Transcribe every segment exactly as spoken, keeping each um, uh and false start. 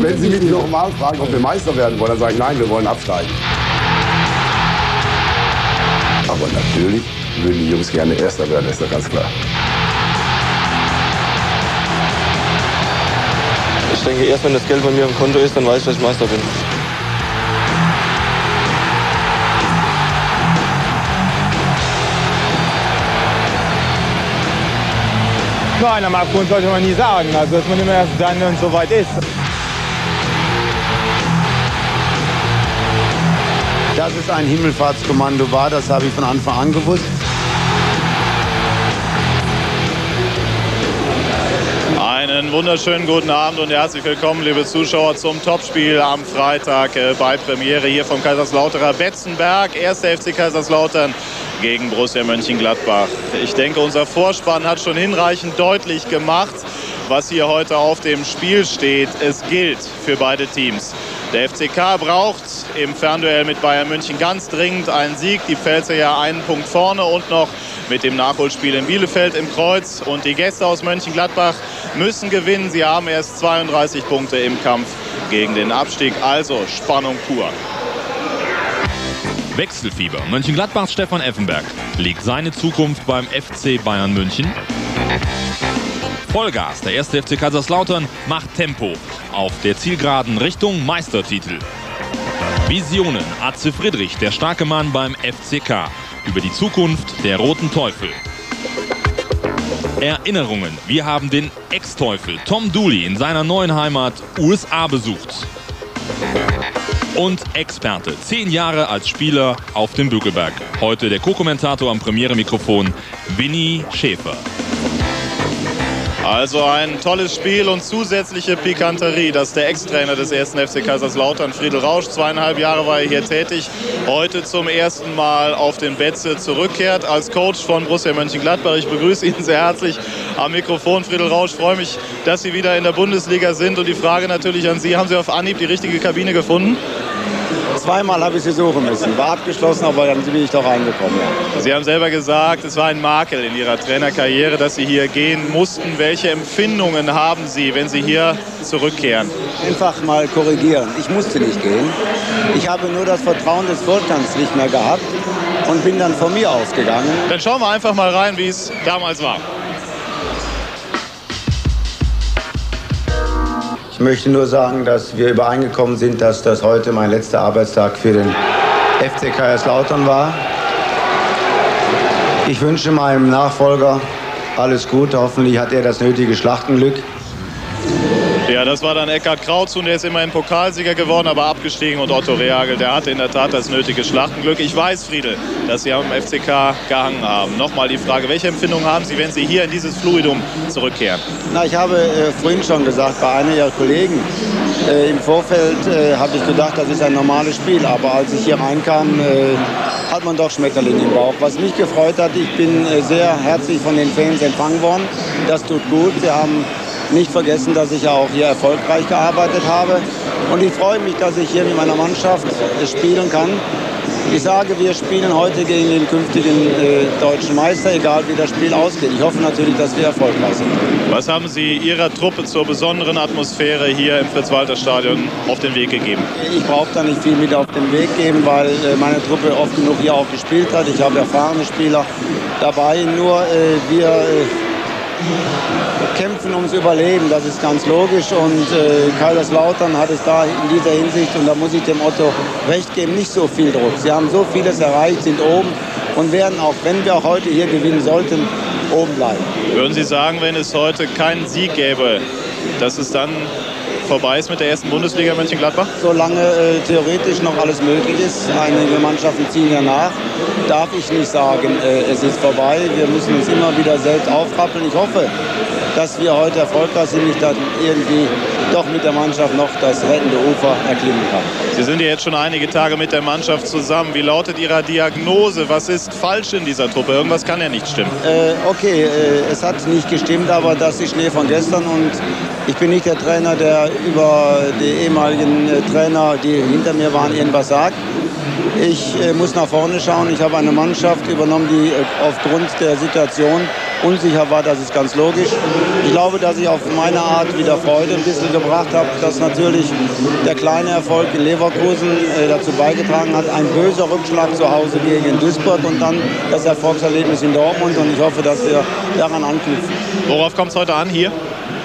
wenn Sie mich nochmal fragen, ob wir Meister werden wollen, dann sage ich, nein, wir wollen absteigen. Aber natürlich würden die Jungs gerne Erster werden, ist doch ganz klar. Ich denke, erst wenn das Geld bei mir im Konto ist, dann weiß ich, dass ich Meister bin. Nein, am Abgrund sollte man nie sagen, also dass man immer erst dann, wenn es soweit ist. Dass es ein Himmelfahrtskommando war, das habe ich von Anfang an gewusst. Einen wunderschönen guten Abend und herzlich willkommen, liebe Zuschauer, zum Topspiel am Freitag äh, bei Premiere hier vom Kaiserslauterer Betzenberg. Erster F C Kaiserslautern gegen Borussia Mönchengladbach. Ich denke, unser Vorspann hat schon hinreichend deutlich gemacht, was hier heute auf dem Spiel steht. Es gilt für beide Teams. Der F C K braucht im Fernduell mit Bayern München ganz dringend einen Sieg. Die Pfälzer ja einen Punkt vorne und noch mit dem Nachholspiel in Bielefeld im Kreuz. Und die Gäste aus Mönchengladbach müssen gewinnen. Sie haben erst zweiunddreißig Punkte im Kampf gegen den Abstieg. Also Spannung pur. Wechselfieber. Mönchengladbachs Stefan Effenberg legt seine Zukunft beim F C Bayern München. Vollgas. Der erste F C Kaiserslautern macht Tempo auf der Zielgeraden Richtung Meistertitel. Visionen. Atze Friedrich, der starke Mann beim F C K. Über die Zukunft der Roten Teufel. Erinnerungen. Wir haben den Ex-Teufel Tom Dooley in seiner neuen Heimat U S A besucht. Und Experte. Zehn Jahre als Spieler auf dem Bückelberg. Heute der Co-Kommentator am Premiere-Mikrofon, Winnie Schäfer. Also ein tolles Spiel und zusätzliche Pikanterie, dass der Ex-Trainer des ersten F C Kaiserslautern, Friedel Rausch, zweieinhalb Jahre war er hier tätig, heute zum ersten Mal auf den Betze zurückkehrt als Coach von Borussia Mönchengladbach. Ich begrüße ihn sehr herzlich am Mikrofon. Friedel Rausch, freue mich, dass Sie wieder in der Bundesliga sind. Und die Frage natürlich an Sie, haben Sie auf Anhieb die richtige Kabine gefunden? Zweimal habe ich sie suchen müssen. War abgeschlossen, aber dann bin ich doch reingekommen. Ja. Sie haben selber gesagt, es war ein Makel in Ihrer Trainerkarriere, dass Sie hier gehen mussten. Welche Empfindungen haben Sie, wenn Sie hier zurückkehren? Einfach mal korrigieren. Ich musste nicht gehen. Ich habe nur das Vertrauen des Vorstands nicht mehr gehabt und bin dann von mir ausgegangen. Dann schauen wir einfach mal rein, wie es damals war. Ich möchte nur sagen, dass wir übereingekommen sind, dass das heute mein letzter Arbeitstag für den F C Kaiserslautern war. Ich wünsche meinem Nachfolger alles Gute. Hoffentlich hat er das nötige Schlachtenglück. Ja, das war dann Eckhard Krautz und der ist immerhin Pokalsieger geworden, aber abgestiegen. Und Otto Rehagel, der hatte in der Tat das nötige Schlachtenglück. Ich weiß, Friedel, dass Sie am F C K gehangen haben. Nochmal die Frage, welche Empfindungen haben Sie, wenn Sie hier in dieses Fluidum zurückkehren? Na, ich habe äh, vorhin schon gesagt, bei einer Ihrer Kollegen, äh, im Vorfeld äh, habe ich gedacht, das ist ein normales Spiel. Aber als ich hier reinkam, äh, hat man doch Schmetterling im Bauch. Was mich gefreut hat, ich bin äh, sehr herzlich von den Fans empfangen worden. Das tut gut. Sie haben nicht vergessen, dass ich auch hier erfolgreich gearbeitet habe. Und ich freue mich, dass ich hier mit meiner Mannschaft spielen kann. Ich sage, wir spielen heute gegen den künftigen äh, deutschen Meister, egal wie das Spiel ausgeht. Ich hoffe natürlich, dass wir erfolgreich sind. Was haben Sie Ihrer Truppe zur besonderen Atmosphäre hier im Fritz-Walter-Stadion auf den Weg gegeben? Ich brauche da nicht viel mit auf den Weg geben, weil äh, meine Truppe oft genug hier auch gespielt hat. Ich habe erfahrene Spieler dabei. Nur äh, wir äh, kämpfen ums Überleben, das ist ganz logisch. Und äh, Kaiserslautern hat es da in dieser Hinsicht, und da muss ich dem Otto recht geben, nicht so viel Druck. Sie haben so vieles erreicht, sind oben und werden auch, wenn wir auch heute hier gewinnen sollten, oben bleiben. Würden Sie sagen, wenn es heute keinen Sieg gäbe, dass es dann vorbei ist mit der ersten Bundesliga Mönchengladbach? Solange äh, theoretisch noch alles möglich ist, einige Mannschaften ziehen ja nach, darf ich nicht sagen, äh, es ist vorbei. Wir müssen uns immer wieder selbst aufrappeln. Ich hoffe, dass wir heute erfolgreich sind, ich dann irgendwie doch mit der Mannschaft noch das rettende Ufer erklimmen kann. Sie sind ja jetzt schon einige Tage mit der Mannschaft zusammen. Wie lautet Ihre Diagnose? Was ist falsch in dieser Truppe? Irgendwas kann ja nicht stimmen. Äh, okay, äh, es hat nicht gestimmt, aber das ist Schnee von gestern. Und ich bin nicht der Trainer, der über die ehemaligen äh, Trainer, die hinter mir waren, irgendwas sagt. Ich äh, muss nach vorne schauen. Ich habe eine Mannschaft übernommen, die äh, aufgrund der Situation unsicher war, das ist ganz logisch. Ich glaube, dass ich auf meine Art wieder Freude ein bisschen gebracht habe, dass natürlich der kleine Erfolg in Leverkusen äh, dazu beigetragen hat, ein böser Rückschlag zu Hause gegen Duisburg und dann das Erfolgserlebnis in Dortmund, und ich hoffe, dass wir daran anknüpfen. Worauf kommt es heute an hier?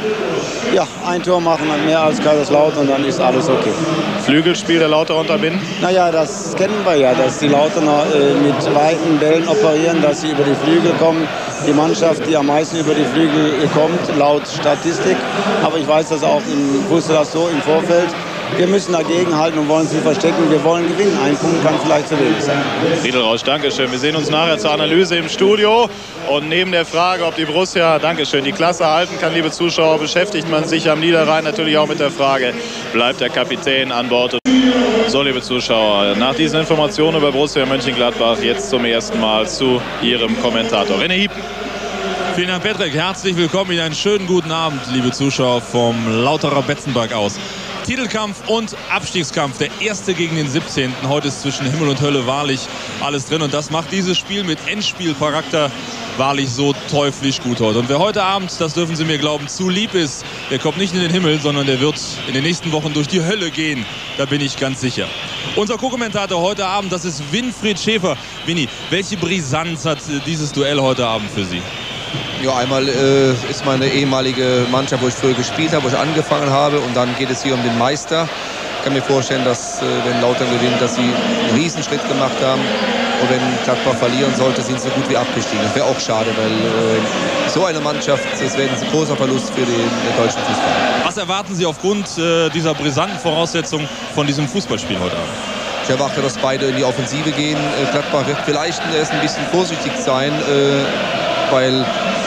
Ja, ein Tor machen mehr als Kaiserslautern und dann ist alles okay. Flügelspiel der Lauterer unterbinden? Naja, das kennen wir ja, dass die Lauterer äh, mit weiten Bällen operieren, dass sie über die Flügel kommen. Die Mannschaft, die am meisten über die Flügel kommt, laut Statistik. Aber ich weiß das auch, ich wusste das so im Vorfeld. Wir müssen dagegen halten und wollen sie verstecken. Wir wollen gewinnen. Ein Punkt kann vielleicht zu wenig sein. Riedelrausch, Dankeschön. Wir sehen uns nachher zur Analyse im Studio. Und neben der Frage, ob die Borussia, Dankeschön, die Klasse halten kann, liebe Zuschauer, beschäftigt man sich am Niederrhein natürlich auch mit der Frage, bleibt der Kapitän an Bord? So, liebe Zuschauer, nach diesen Informationen über Borussia Mönchengladbach jetzt zum ersten Mal zu Ihrem Kommentator René Hiepen. Vielen Dank, Patrick. Herzlich willkommen in einen schönen guten Abend, liebe Zuschauer vom Lauterer Betzenberg aus. Titelkampf und Abstiegskampf, der erste gegen den siebzehnten Heute ist zwischen Himmel und Hölle wahrlich alles drin. Und das macht dieses Spiel mit Endspielcharakter wahrlich so teuflisch gut heute. Und wer heute Abend, das dürfen Sie mir glauben, zu lieb ist, der kommt nicht in den Himmel, sondern der wird in den nächsten Wochen durch die Hölle gehen. Da bin ich ganz sicher. Unser Co-Kommentator heute Abend, das ist Winfried Schäfer. Winnie, welche Brisanz hat dieses Duell heute Abend für Sie? Ja, einmal äh, ist meine ehemalige Mannschaft, wo ich früher gespielt habe, wo ich angefangen habe, und dann geht es hier um den Meister. Ich kann mir vorstellen, dass äh, wenn Lautern gewinnt, dass sie einen Riesenschritt gemacht haben, und wenn Gladbach verlieren sollte, sind sie so gut wie abgestiegen. Das wäre auch schade, weil äh, so eine Mannschaft, das wäre ein großer Verlust für den, den deutschen Fußball. Was erwarten Sie aufgrund äh, dieser brisanten Voraussetzung von diesem Fußballspiel heute Abend? Ich erwarte, dass beide in die Offensive gehen. Äh, Gladbach wird vielleicht erst ein bisschen vorsichtig sein, äh, weil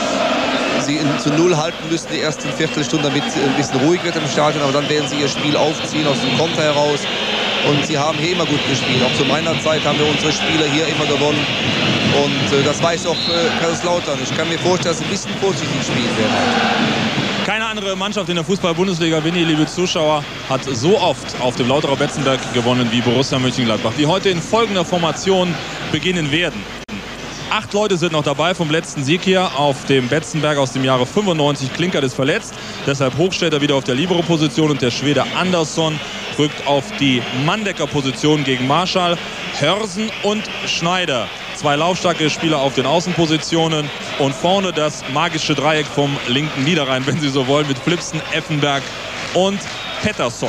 sie in, zu Null halten müssen die ersten Viertelstunde, damit ein bisschen ruhig wird im Stadion. Aber dann werden sie ihr Spiel aufziehen aus dem Konter heraus. Und sie haben hier immer gut gespielt. Auch zu meiner Zeit haben wir unsere Spieler hier immer gewonnen. Und äh, das weiß auch äh, Kaiserslautern. Ich kann mir vorstellen, dass sie ein bisschen vorsichtig spielen werden. Keine andere Mannschaft in der Fußball-Bundesliga, Winnie, liebe Zuschauer, hat so oft auf dem Lauterer Betzenberg gewonnen wie Borussia Mönchengladbach, die heute in folgender Formation beginnen werden. Acht Leute sind noch dabei vom letzten Sieg hier auf dem Betzenberg aus dem Jahre fünfundneunzig. Klinkert ist verletzt, deshalb Hochstädter wieder auf der Libero-Position und der Schwede Andersson rückt auf die Manndecker-Position gegen Marschall. Hörsen und Schneider, zwei laufstarke Spieler auf den Außenpositionen, und vorne das magische Dreieck vom linken Niederrhein, wenn Sie so wollen, mit Flipsen, Effenberg und Pettersson.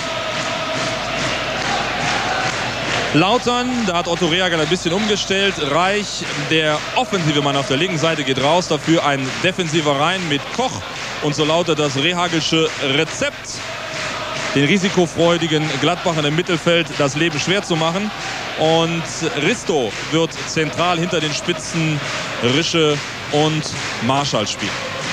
Lautern, da hat Otto Rehagel ein bisschen umgestellt. Reich, der offensive Mann auf der linken Seite, geht raus. Dafür ein defensiver rein mit Koch. Und so lautet das Rehagelsche Rezept, den risikofreudigen Gladbachern im Mittelfeld das Leben schwer zu machen. Und Risto wird zentral hinter den Spitzen Rische und Marschall spielen.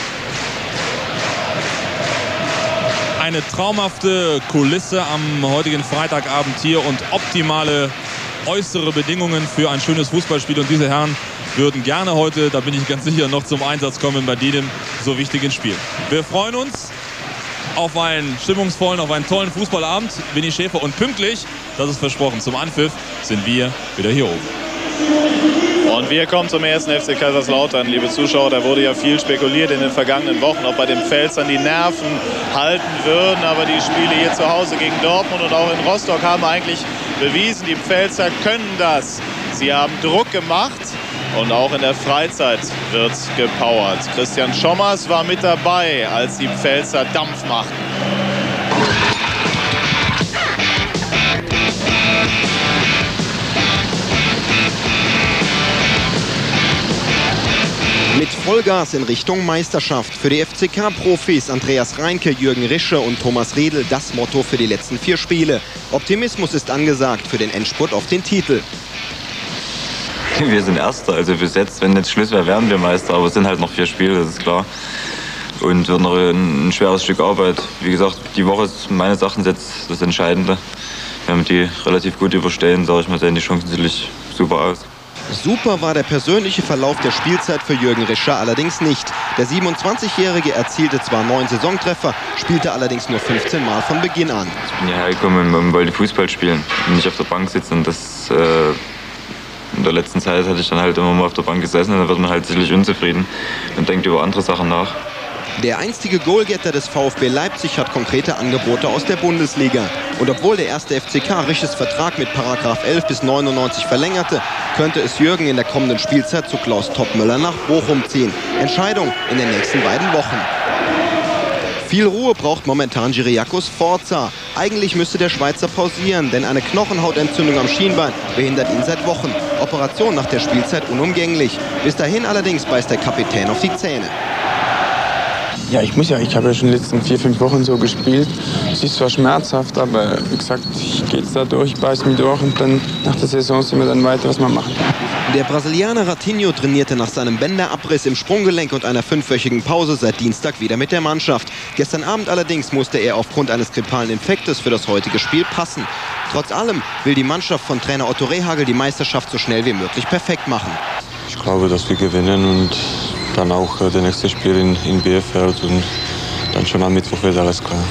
Eine traumhafte Kulisse am heutigen Freitagabend hier und optimale äußere Bedingungen für ein schönes Fußballspiel. Und diese Herren würden gerne heute, da bin ich ganz sicher, noch zum Einsatz kommen bei diesem so wichtigen Spiel. Wir freuen uns auf einen stimmungsvollen, auf einen tollen Fußballabend. Winnie Schäfer, und pünktlich, das ist versprochen, zum Anpfiff sind wir wieder hier oben. Und wir kommen zum ersten F C Kaiserslautern, liebe Zuschauer. Da wurde ja viel spekuliert in den vergangenen Wochen, ob bei den Pfälzern die Nerven halten würden. Aber die Spiele hier zu Hause gegen Dortmund und auch in Rostock haben eigentlich bewiesen, die Pfälzer können das. Sie haben Druck gemacht und auch in der Freizeit wird gepowert. Christian Schommers war mit dabei, als die Pfälzer Dampf machten. Mit Vollgas in Richtung Meisterschaft. Für die F C K-Profis Andreas Reinke, Jürgen Rische und Thomas Redl das Motto für die letzten vier Spiele. Optimismus ist angesagt für den Endspurt auf den Titel. Wir sind Erster, also bis jetzt, wenn jetzt Schluss wäre, wären wir Meister. Aber es sind halt noch vier Spiele, das ist klar. Und wird noch ein, ein schweres Stück Arbeit. Wie gesagt, die Woche ist meines Erachtens jetzt das Entscheidende. Wenn wir die relativ gut überstehen, sage ich mal, sehen die Chancen natürlich super aus. Super war der persönliche Verlauf der Spielzeit für Jürgen Rischer allerdings nicht. Der siebenundzwanzigjährige erzielte zwar neun Saisontreffer, spielte allerdings nur fünfzehn Mal von Beginn an. Ich bin hierher gekommen und wollte Fußball spielen und nicht auf der Bank sitzen. Und das äh, in der letzten Zeit hatte ich dann halt immer mal auf der Bank gesessen und dann wird man halt sicherlich unzufrieden und denkt über andere Sachen nach. Der einstige Goalgetter des VfB Leipzig hat konkrete Angebote aus der Bundesliga. Und obwohl der erste F C K Risches Vertrag mit Paragraph elf bis neunundneunzig verlängerte, könnte es Jürgen in der kommenden Spielzeit zu Klaus Toppmöller nach Bochum ziehen. Entscheidung in den nächsten beiden Wochen. Viel Ruhe braucht momentan Kyriakos Forza. Eigentlich müsste der Schweizer pausieren, denn eine Knochenhautentzündung am Schienbein behindert ihn seit Wochen. Operation nach der Spielzeit unumgänglich. Bis dahin allerdings beißt der Kapitän auf die Zähne. Ja, ich muss ja, ich habe ja schon die letzten vier, fünf Wochen so gespielt. Es ist zwar schmerzhaft, aber wie gesagt, ich gehe jetzt da durch, beiß mich durch und dann nach der Saison sehen wir dann weiter, was wir machen. Der Brasilianer Ratinho trainierte nach seinem Bänderabriss im Sprunggelenk und einer fünfwöchigen Pause seit Dienstag wieder mit der Mannschaft. Gestern Abend allerdings musste er aufgrund eines grippalen Infektes für das heutige Spiel passen. Trotz allem will die Mannschaft von Trainer Otto Rehhagel die Meisterschaft so schnell wie möglich perfekt machen. Ich glaube, dass wir gewinnen und dann auch äh, das nächste Spiel in, in Bielefeld und dann schon am Mittwoch wird alles klar.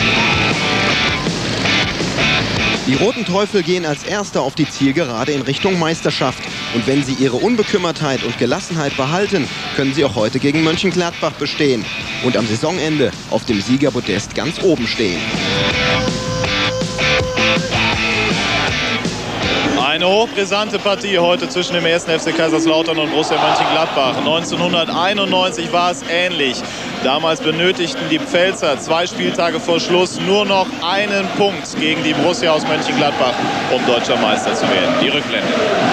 Die Roten Teufel gehen als Erster auf die Zielgerade in Richtung Meisterschaft. Und wenn sie ihre Unbekümmertheit und Gelassenheit behalten, können sie auch heute gegen Mönchengladbach bestehen. Und am Saisonende auf dem Siegerpodest ganz oben stehen. Eine hochbrisante Partie heute zwischen dem ersten F C Kaiserslautern und Borussia Mönchengladbach. neunzehnhunderteinundneunzig war es ähnlich. Damals benötigten die Pfälzer zwei Spieltage vor Schluss nur noch einen Punkt gegen die Borussia aus Mönchengladbach, um deutscher Meister zu werden. Die Rückblende.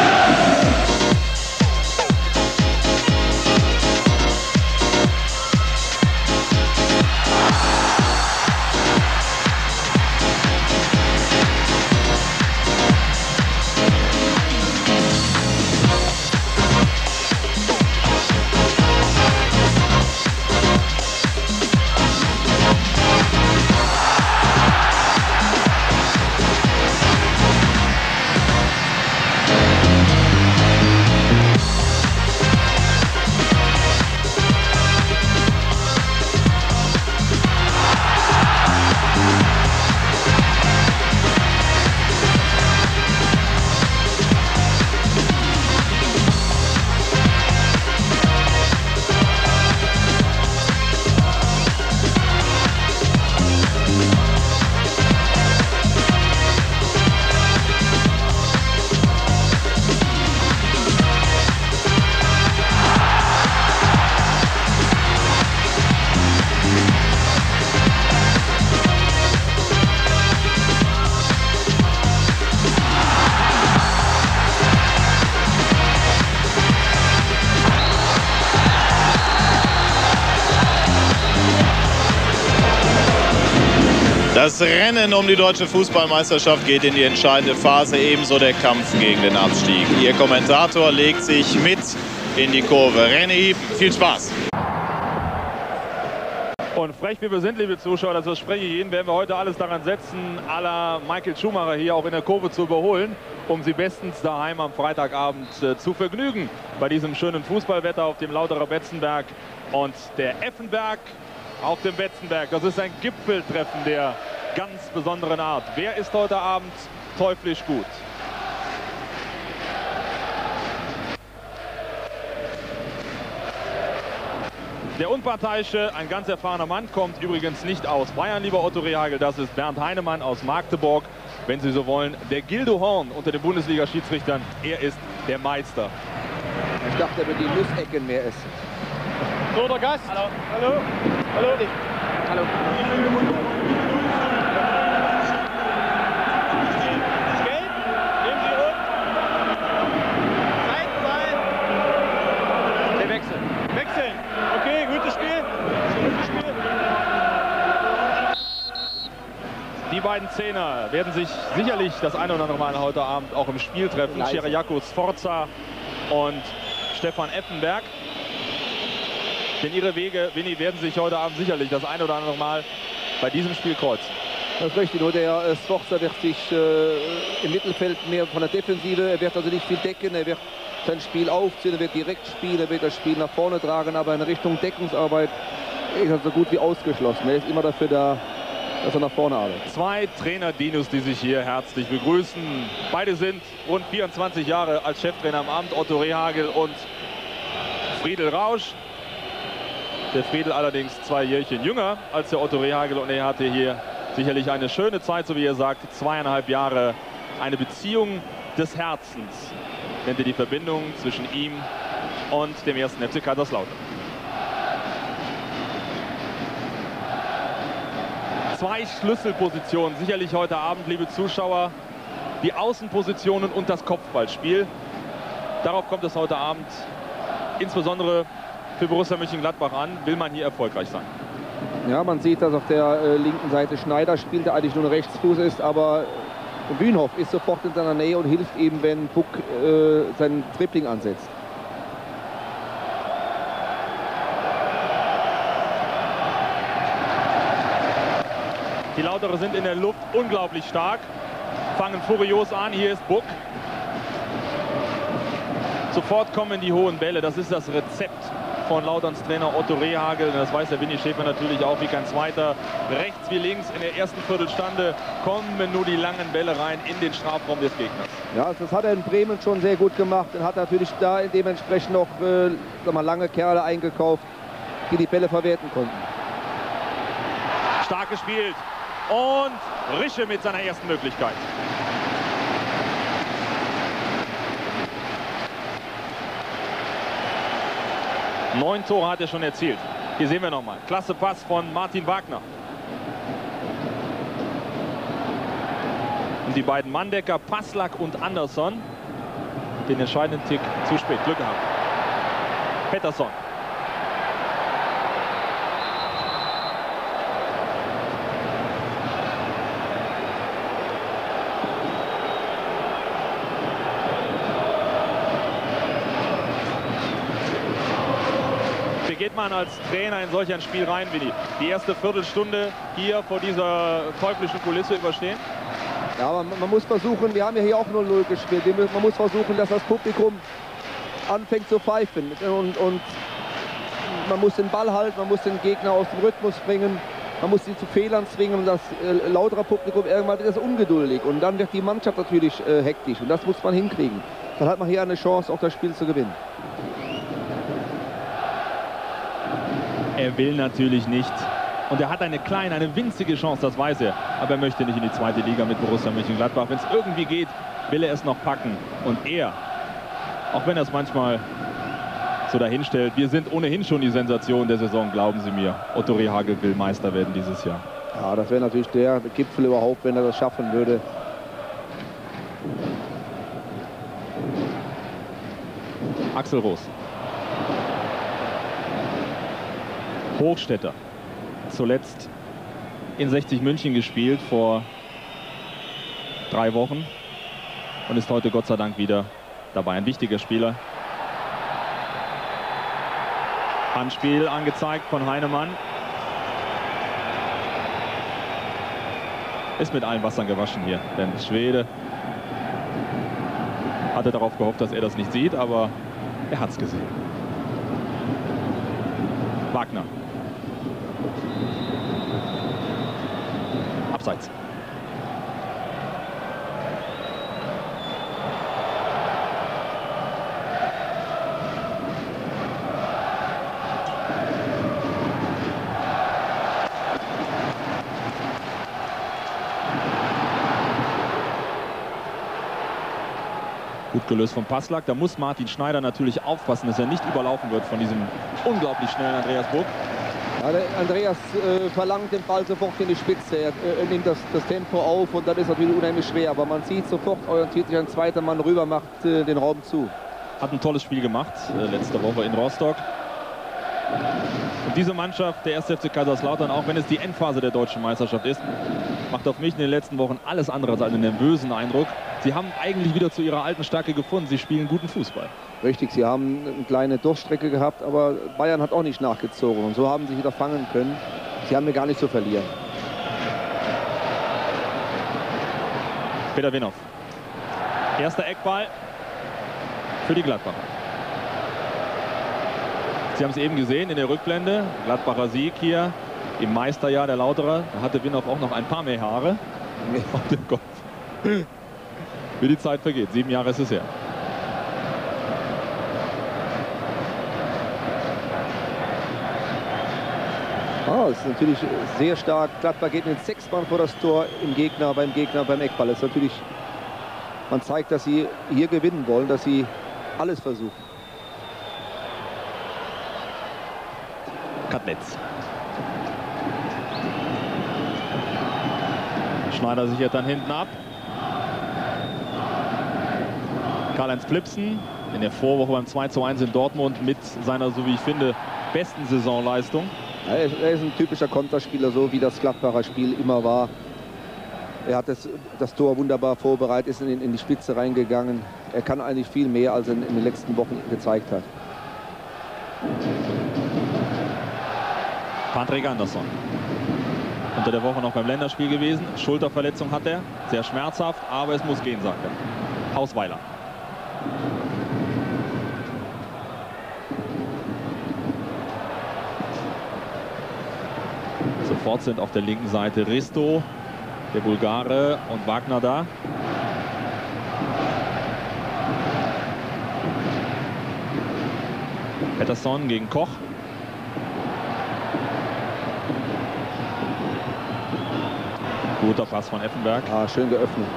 Das Rennen um die deutsche Fußballmeisterschaft geht in die entscheidende Phase, ebenso der Kampf gegen den Abstieg. Ihr Kommentator legt sich mit in die Kurve. René Hiepen, viel Spaß. Und frech wie wir sind, liebe Zuschauer, das verspreche ich Ihnen, werden wir heute alles daran setzen, à la Michael Schumacher hier auch in der Kurve zu überholen, um Sie bestens daheim am Freitagabend äh, zu vergnügen. Bei diesem schönen Fußballwetter auf dem Lauterer Betzenberg und der Effenberg auf dem Betzenberg. Das ist ein Gipfeltreffen der ganz besonderen Art. Wer ist heute Abend teuflisch gut? Der Unparteiische, ein ganz erfahrener Mann, kommt übrigens nicht aus Bayern, lieber Otto Rehhagel. Das ist Bernd Heinemann aus Magdeburg. Wenn Sie so wollen, der Gildo Horn unter den Bundesliga-Schiedsrichtern. Er ist der Meister. Ich dachte, er würde die Nussecken mehr essen. So, der Gast. Hallo. Hallo. Hallo. Hallo. Gelb. Nehmen Sie rot. Seitenball. Der Wechsel. Wechseln. Okay, gutes Spiel. Gutes Spiel. Die beiden Zehner werden sich sicherlich das eine oder andere Mal heute Abend auch im Spiel treffen. Kyriakos Forza und Stefan Effenberg. Denn ihre Wege, Winnie, werden sich heute Abend sicherlich das ein oder andere Mal bei diesem Spiel kreuzen. Das ist richtig, nur der äh, Sforza wird sich äh, im Mittelfeld mehr von der Defensive, er wird also nicht viel decken, er wird sein Spiel aufziehen, er wird direkt spielen, er wird das Spiel nach vorne tragen, aber in Richtung Deckungsarbeit ist er so gut wie ausgeschlossen. Er ist immer dafür da, dass er nach vorne arbeitet. Zwei Trainer-Dinos, die sich hier herzlich begrüßen. Beide sind rund vierundzwanzig Jahre als Cheftrainer am Amt, Otto Rehhagel und Friedel Rausch. Der Friedel allerdings zwei Jährchen jünger als der Otto Rehhagel und er hatte hier sicherlich eine schöne Zeit, so wie er sagt, zweieinhalb Jahre, eine Beziehung des Herzens, nennt er die Verbindung zwischen ihm und dem ersten F C Kaiserslautern. Zwei Schlüsselpositionen, sicherlich heute Abend, liebe Zuschauer, die Außenpositionen und das Kopfballspiel. Darauf kommt es heute Abend insbesondere für Borussia Mönchengladbach an, will man hier erfolgreich sein. Ja, man sieht, dass auf der äh, linken Seite Schneider spielt, der eigentlich nur ein Rechtsfuß ist, aber Bühnhoff ist sofort in seiner Nähe und hilft ihm, wenn Buck äh, seinen Dribbling ansetzt. Die Lauterer sind in der Luft unglaublich stark, fangen furios an, hier ist Buck. Sofort kommen die hohen Bälle, das ist das Rezept von Lauterns Trainer Otto Rehhagel. Das weiß der Winnie Schäfer natürlich auch wie kein zweiter. Rechts wie links in der ersten Viertelstunde kommen nur die langen Bälle rein in den Strafraum des Gegners. Ja, das hat er in Bremen schon sehr gut gemacht und hat natürlich da dementsprechend noch äh, sag mal, lange Kerle eingekauft, die die Bälle verwerten konnten. Stark gespielt und Rische mit seiner ersten Möglichkeit. Neun Tore hat er schon erzielt. Hier sehen wir nochmal. Klasse Pass von Martin Wagner. Und die beiden Mandecker, Passlack und Andersson, den entscheidenden Tick zu spät. Glück gehabt. Pettersson. Geht man als Trainer in solch ein Spiel rein, Willi? Die erste Viertelstunde hier vor dieser teuflischen Kulisse überstehen? Ja, aber man muss versuchen, wir haben ja hier auch null null gespielt. Man muss versuchen, dass das Publikum anfängt zu pfeifen. Und, und man muss den Ball halten, man muss den Gegner aus dem Rhythmus bringen, man muss sie zu Fehlern zwingen. Und das äh, lautere Publikum irgendwann wird das ungeduldig. Und dann wird die Mannschaft natürlich äh, hektisch. Und das muss man hinkriegen. Dann hat man hier eine Chance, auch das Spiel zu gewinnen. Er will natürlich nicht. Und er hat eine kleine, eine winzige Chance, das weiß er. Aber er möchte nicht in die zweite Liga mit Borussia Mönchengladbach. Wenn es irgendwie geht, will er es noch packen. Und er, auch wenn er es manchmal so dahinstellt, wir sind ohnehin schon die Sensation der Saison, glauben Sie mir. Otto Rehhagel will Meister werden dieses Jahr. Ja, das wäre natürlich der Gipfel überhaupt, wenn er das schaffen würde. Axel Roos. Hochstetter, zuletzt in sechzig München gespielt vor drei Wochen und ist heute Gott sei Dank wieder dabei. Ein wichtiger Spieler. Handspiel angezeigt von Heinemann. Ist mit allen Wassern gewaschen hier, denn Schwede hatte darauf gehofft, dass er das nicht sieht, aber er hat es gesehen. Wagner. Abseits. Gut gelöst von Passlack. Da muss Martin Schneider natürlich aufpassen, dass er nicht überlaufen wird von diesem unglaublich schnellen Andreas Buck. Ja, der Andreas äh, verlangt den Ball sofort in die Spitze. Er äh, nimmt das, das Tempo auf und das ist natürlich unheimlich schwer. Aber man sieht sofort, orientiert sich ein zweiter Mann rüber, macht äh, den Raum zu. Hat ein tolles Spiel gemacht, äh, letzte Woche in Rostock. Und diese Mannschaft, der erste F C Kaiserslautern, auch wenn es die Endphase der deutschen Meisterschaft ist, macht auf mich in den letzten Wochen alles andere als einen nervösen Eindruck. Sie haben eigentlich wieder zu ihrer alten Stärke gefunden. Sie spielen guten Fußball. Richtig, sie haben eine kleine Durchstrecke gehabt, aber Bayern hat auch nicht nachgezogen. Und so haben sie wieder fangen können. Sie haben mir gar nicht zu verlieren. Peter Winhoff. Erster Eckball für die Gladbacher. Sie haben es eben gesehen in der Rückblende. Gladbacher Sieg hier Im Meisterjahr der Lauterer hatte Winhoff auch noch ein paar mehr Haare auf dem Kopf. Wie die Zeit vergeht. Sieben Jahre ist es her. Ah, es ist natürlich sehr stark. Gladbach geht mit sechs Mann vor das Tor im Gegner, beim Gegner, beim Eckball. Es ist natürlich, man zeigt, dass sie hier gewinnen wollen, dass sie alles versuchen. Katlitz. Schneider sichert dann hinten ab. Karl-Heinz Flipsen in der Vorwoche beim zwei zu eins in Dortmund mit seiner, so wie ich finde, besten Saisonleistung. Er ist, er ist ein typischer Konterspieler, so wie das Gladbacher Spiel immer war. Er hat das, das Tor wunderbar vorbereitet, ist in, in die Spitze reingegangen. Er kann eigentlich viel mehr, als er in, in den letzten Wochen gezeigt hat. Patrick Andersson. Unter der Woche noch beim Länderspiel gewesen. Schulterverletzung hat er. Sehr schmerzhaft, aber es muss gehen, sagt er. Hausweiler. Sofort sind auf der linken Seite Risto, der Bulgare und Wagner da. Pettersson gegen Koch. Guter Pass von Effenberg. Ah, schön geöffnet.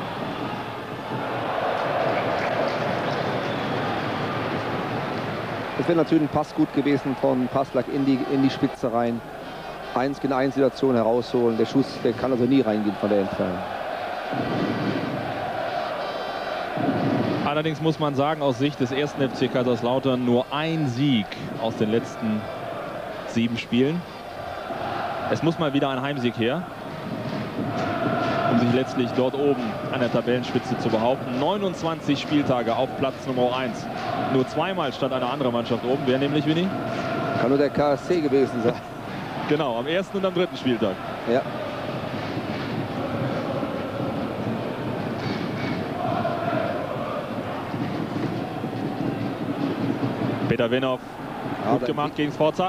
Es wäre natürlich ein Pass gut gewesen von Passlack in die, in die Spitze rein. Eins gegen eins Situation herausholen. Der Schuss, der kann also nie reingehen von der Entfernung. Allerdings muss man sagen, aus Sicht des ersten F C Kaiserslautern nur ein Sieg aus den letzten sieben Spielen. Es muss mal wieder ein Heimsieg her, um sich letztlich dort oben an der Tabellenspitze zu behaupten. neunundzwanzig Spieltage auf Platz Nummer eins. Nur zweimal stand eine andere Mannschaft oben. Wer nämlich, Winnie? Kann nur der K S C gewesen sein. Genau, am ersten und am dritten Spieltag. Ja. Peter Winhoff, gut ja, gemacht gegen Sforza.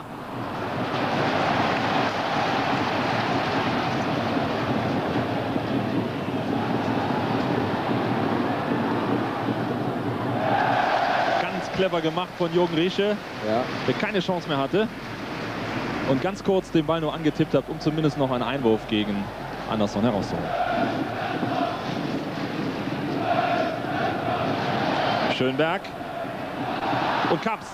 Ganz clever gemacht von Jürgen Riesche, ja, der keine Chance mehr hatte. Und ganz kurz den Ball nur angetippt hat, um zumindest noch einen Einwurf gegen Andersson herauszuholen. Schönberg und Kaps.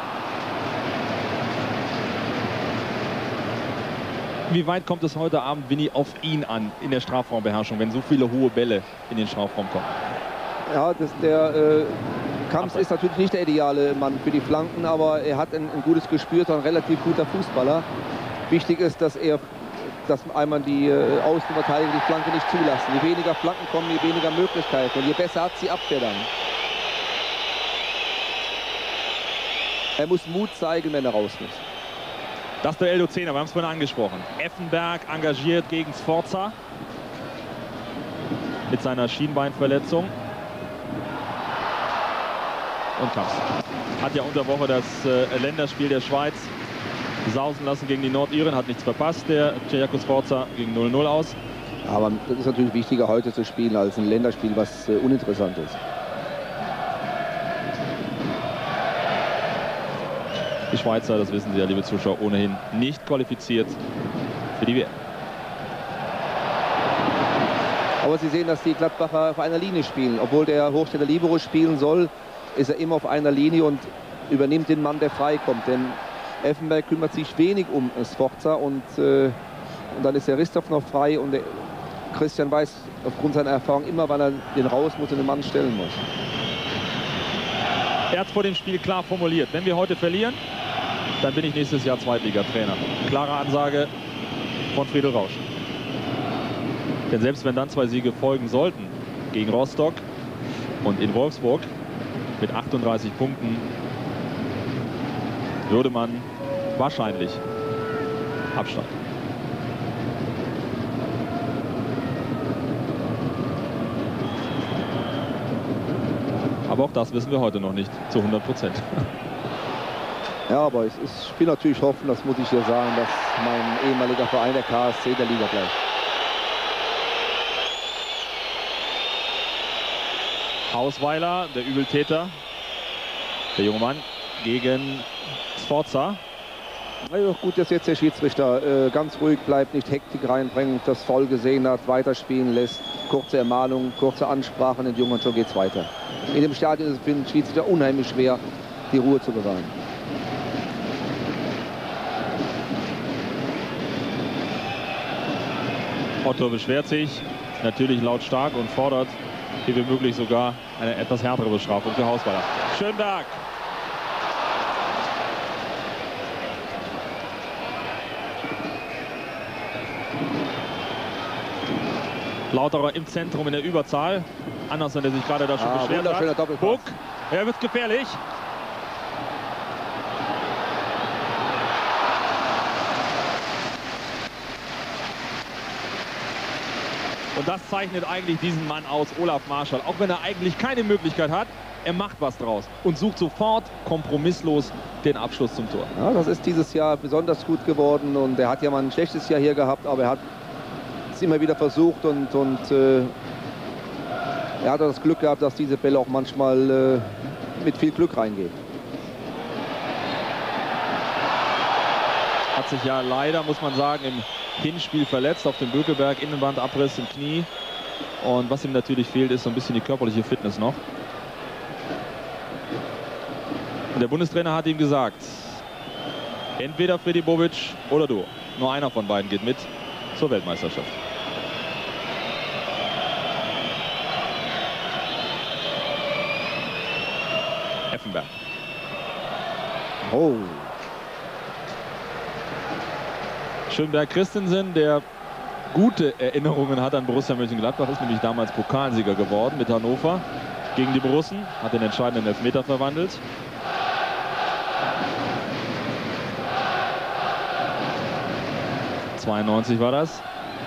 Wie weit kommt es heute Abend, Winnie, auf ihn an in der Strafraumbeherrschung, wenn so viele hohe Bälle in den Strafraum kommen? Ja, das, der äh, Kamps ist natürlich nicht der ideale Mann für die Flanken, aber er hat ein, ein gutes Gespür, ein relativ guter Fußballer. Wichtig ist, dass er, dass einmal die äh, Außenverteidiger die Flanke nicht zulassen. Je weniger Flanken kommen, je weniger Möglichkeiten und je besser hat sie Abwehr dann. Er muss Mut zeigen, wenn er raus muss. Das Duell Luzerner, wir haben es vorhin angesprochen. Effenberg engagiert gegen Sforza mit seiner Schienbeinverletzung. Und Kaps hat ja unter Woche das äh, Länderspiel der Schweiz sausen lassen gegen die Nordiren, hat nichts verpasst. Der Cejaku Sforza ging null null aus. Aber das ist natürlich wichtiger heute zu spielen als ein Länderspiel, was äh, uninteressant ist. Die Schweizer, das wissen Sie ja, liebe Zuschauer, ohnehin nicht qualifiziert für die W M. Aber Sie sehen, dass die Gladbacher auf einer Linie spielen. Obwohl der Hochstädter Libero spielen soll, ist er immer auf einer Linie und übernimmt den Mann, der frei kommt. Denn Effenberg kümmert sich wenig um Sforza und, äh, und dann ist der Ristoff noch frei und der Christian weiß aufgrund seiner Erfahrung immer, wann er den raus muss und den Mann stellen muss. Er hat vor dem Spiel klar formuliert, wenn wir heute verlieren, dann bin ich nächstes Jahr Zweitligatrainer. Klare Ansage von Friedel Rausch. Denn selbst wenn dann zwei Siege folgen sollten, gegen Rostock und in Wolfsburg mit achtunddreißig Punkten, würde man wahrscheinlich absteigen. Aber auch das wissen wir heute noch nicht zu hundert Prozent. Ja, aber es ist, ich will natürlich hoffen, das muss ich hier sagen, dass mein ehemaliger Verein, der K S C, der Liga bleibt. Hausweiler, der Übeltäter, der junge Mann gegen Sforza. Ja, gut, dass jetzt der Schiedsrichter äh, ganz ruhig bleibt, nicht Hektik reinbringt, das Foul gesehen hat, weiterspielen lässt. Kurze Ermahnung, kurze Ansprache, den Jungen, schon geht's weiter. In dem Stadion ist es für den Schiedsrichter unheimlich schwer, die Ruhe zu bewahren. Otto beschwert sich, natürlich lautstark und fordert hier wie möglich sogar eine etwas härtere Bestrafung für Hausweiler. Schönberg. Lauterer im Zentrum in der Überzahl. Andersson, der sich gerade da schon ah, beschwert hat. Buck, er wird gefährlich. Und das zeichnet eigentlich diesen Mann aus, Olaf Marschall. Auch wenn er eigentlich keine Möglichkeit hat, er macht was draus und sucht sofort kompromisslos den Abschluss zum Tor. Ja, das ist dieses Jahr besonders gut geworden und er hat ja mal ein schlechtes Jahr hier gehabt, aber er hat es immer wieder versucht und, und äh, er hat das Glück gehabt, dass diese Bälle auch manchmal äh, mit viel Glück reingehen. Hat sich ja leider, muss man sagen, im Hinspiel verletzt auf dem Bökelberg, Innenbandabriss im Knie. Und was ihm natürlich fehlt, ist so ein bisschen die körperliche Fitness noch. Und der Bundestrainer hat ihm gesagt, entweder Fredi Bobic oder du. Nur einer von beiden geht mit zur Weltmeisterschaft. Effenberg. Oh. Schönberg Christensen, der gute Erinnerungen hat an Borussia Mönchengladbach, ist nämlich damals Pokalsieger geworden mit Hannover gegen die Borussen, hat den entscheidenden Elfmeter verwandelt. zweiundneunzig war das.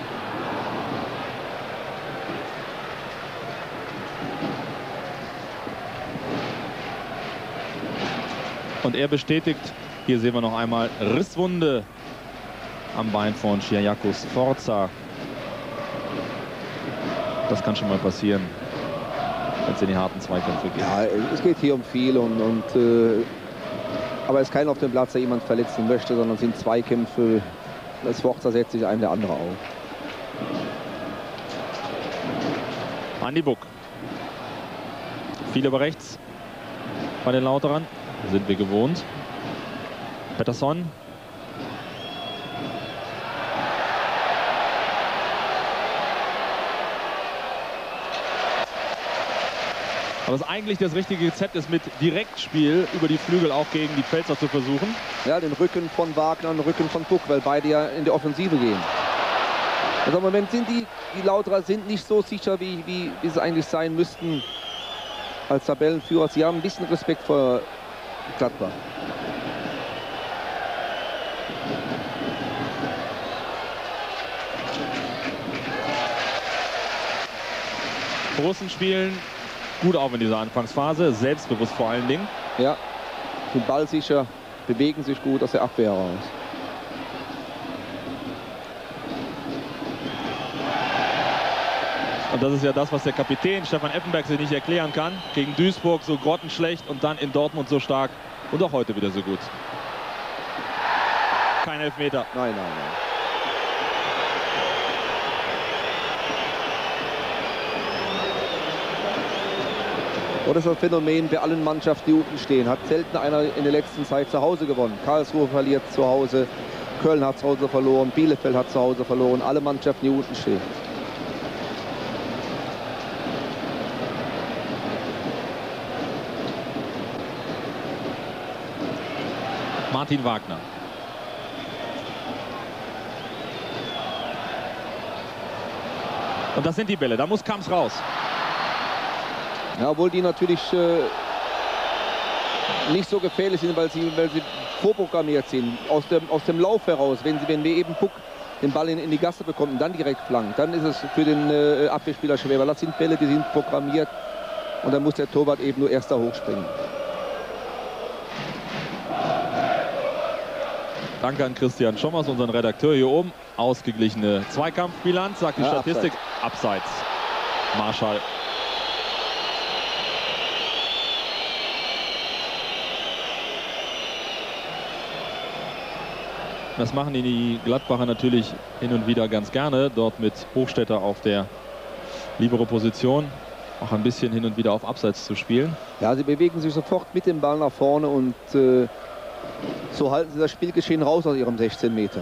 Und er bestätigt, hier sehen wir noch einmal Risswunde am Bein von Chiriaco Sforza. Das kann schon mal passieren, wenn es in die harten Zweikämpfe geht. Ja, es geht hier um viel und, und äh, aber es ist keiner auf dem Platz, der jemand verletzen möchte, sondern es sind Zweikämpfe. Das Sforza setzt sich ein, der andere auf. Andi Buck. Viel über rechts bei den Lauterern. Sind wir gewohnt. Pettersson. Aber es eigentlich das richtige Rezept ist, mit Direktspiel über die Flügel auch gegen die Pfälzer zu versuchen. Ja, den Rücken von Wagner und den Rücken von Buck, weil beide ja in die Offensive gehen. Also im Moment sind die, die Lauterer sind nicht so sicher, wie, wie, wie sie eigentlich sein müssten als Tabellenführer. Sie haben ein bisschen Respekt vor Gladbach. Borussen spielen gut auf in dieser Anfangsphase, selbstbewusst vor allen Dingen. Ja, sind ballsicher, bewegen sich gut aus der Abwehr raus. Und das ist ja das, was der Kapitän Stefan Effenberg sich nicht erklären kann. Gegen Duisburg so grottenschlecht und dann in Dortmund so stark und auch heute wieder so gut. Kein Elfmeter. Nein, nein, nein. Und das ist das Phänomen bei allen Mannschaften, die unten stehen. Hat selten einer in der letzten Zeit zu Hause gewonnen. Karlsruhe verliert zu Hause, Köln hat zu Hause verloren, Bielefeld hat zu Hause verloren. Alle Mannschaften, die unten stehen. Martin Wagner. Und das sind die Bälle, da muss Kamps raus. Ja, obwohl die natürlich äh, nicht so gefährlich sind, weil sie, weil sie vorprogrammiert sind. Aus dem, aus dem Lauf heraus, wenn, sie, wenn wir eben Puck den Ball in, in die Gasse bekommen und dann direkt flanken, dann ist es für den äh, Abwehrspieler schwer, weil das sind Bälle, die sind programmiert und dann muss der Torwart eben nur erst da hochspringen. Danke an Christian Schommers, unseren Redakteur hier oben. Ausgeglichene Zweikampfbilanz, sagt die Ja, Statistik. Abseits. Marschall. Das machen die Gladbacher natürlich hin und wieder ganz gerne. Dort mit Hochstetter auf der Libero-Position. Auch ein bisschen hin und wieder auf Abseits zu spielen. Ja, sie bewegen sich sofort mit dem Ball nach vorne und äh, so halten sie das Spielgeschehen raus aus ihrem sechzehn Meter.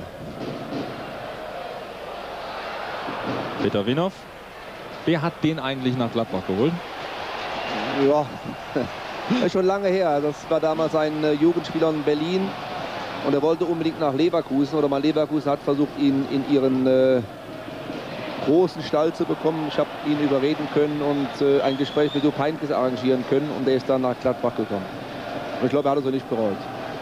Peter Winhoff. Wer hat den eigentlich nach Gladbach geholt? Ja, das ist schon lange her. Das war damals ein äh, Jugendspieler in Berlin. Und er wollte unbedingt nach Leverkusen. Oder mal Leverkusen hat versucht, ihn in ihren äh, großen Stall zu bekommen. Ich habe ihn überreden können und äh, ein Gespräch mit Jupp Heynckes arrangieren können. Und er ist dann nach Gladbach gekommen. Und ich glaube, er hat es auch nicht bereut.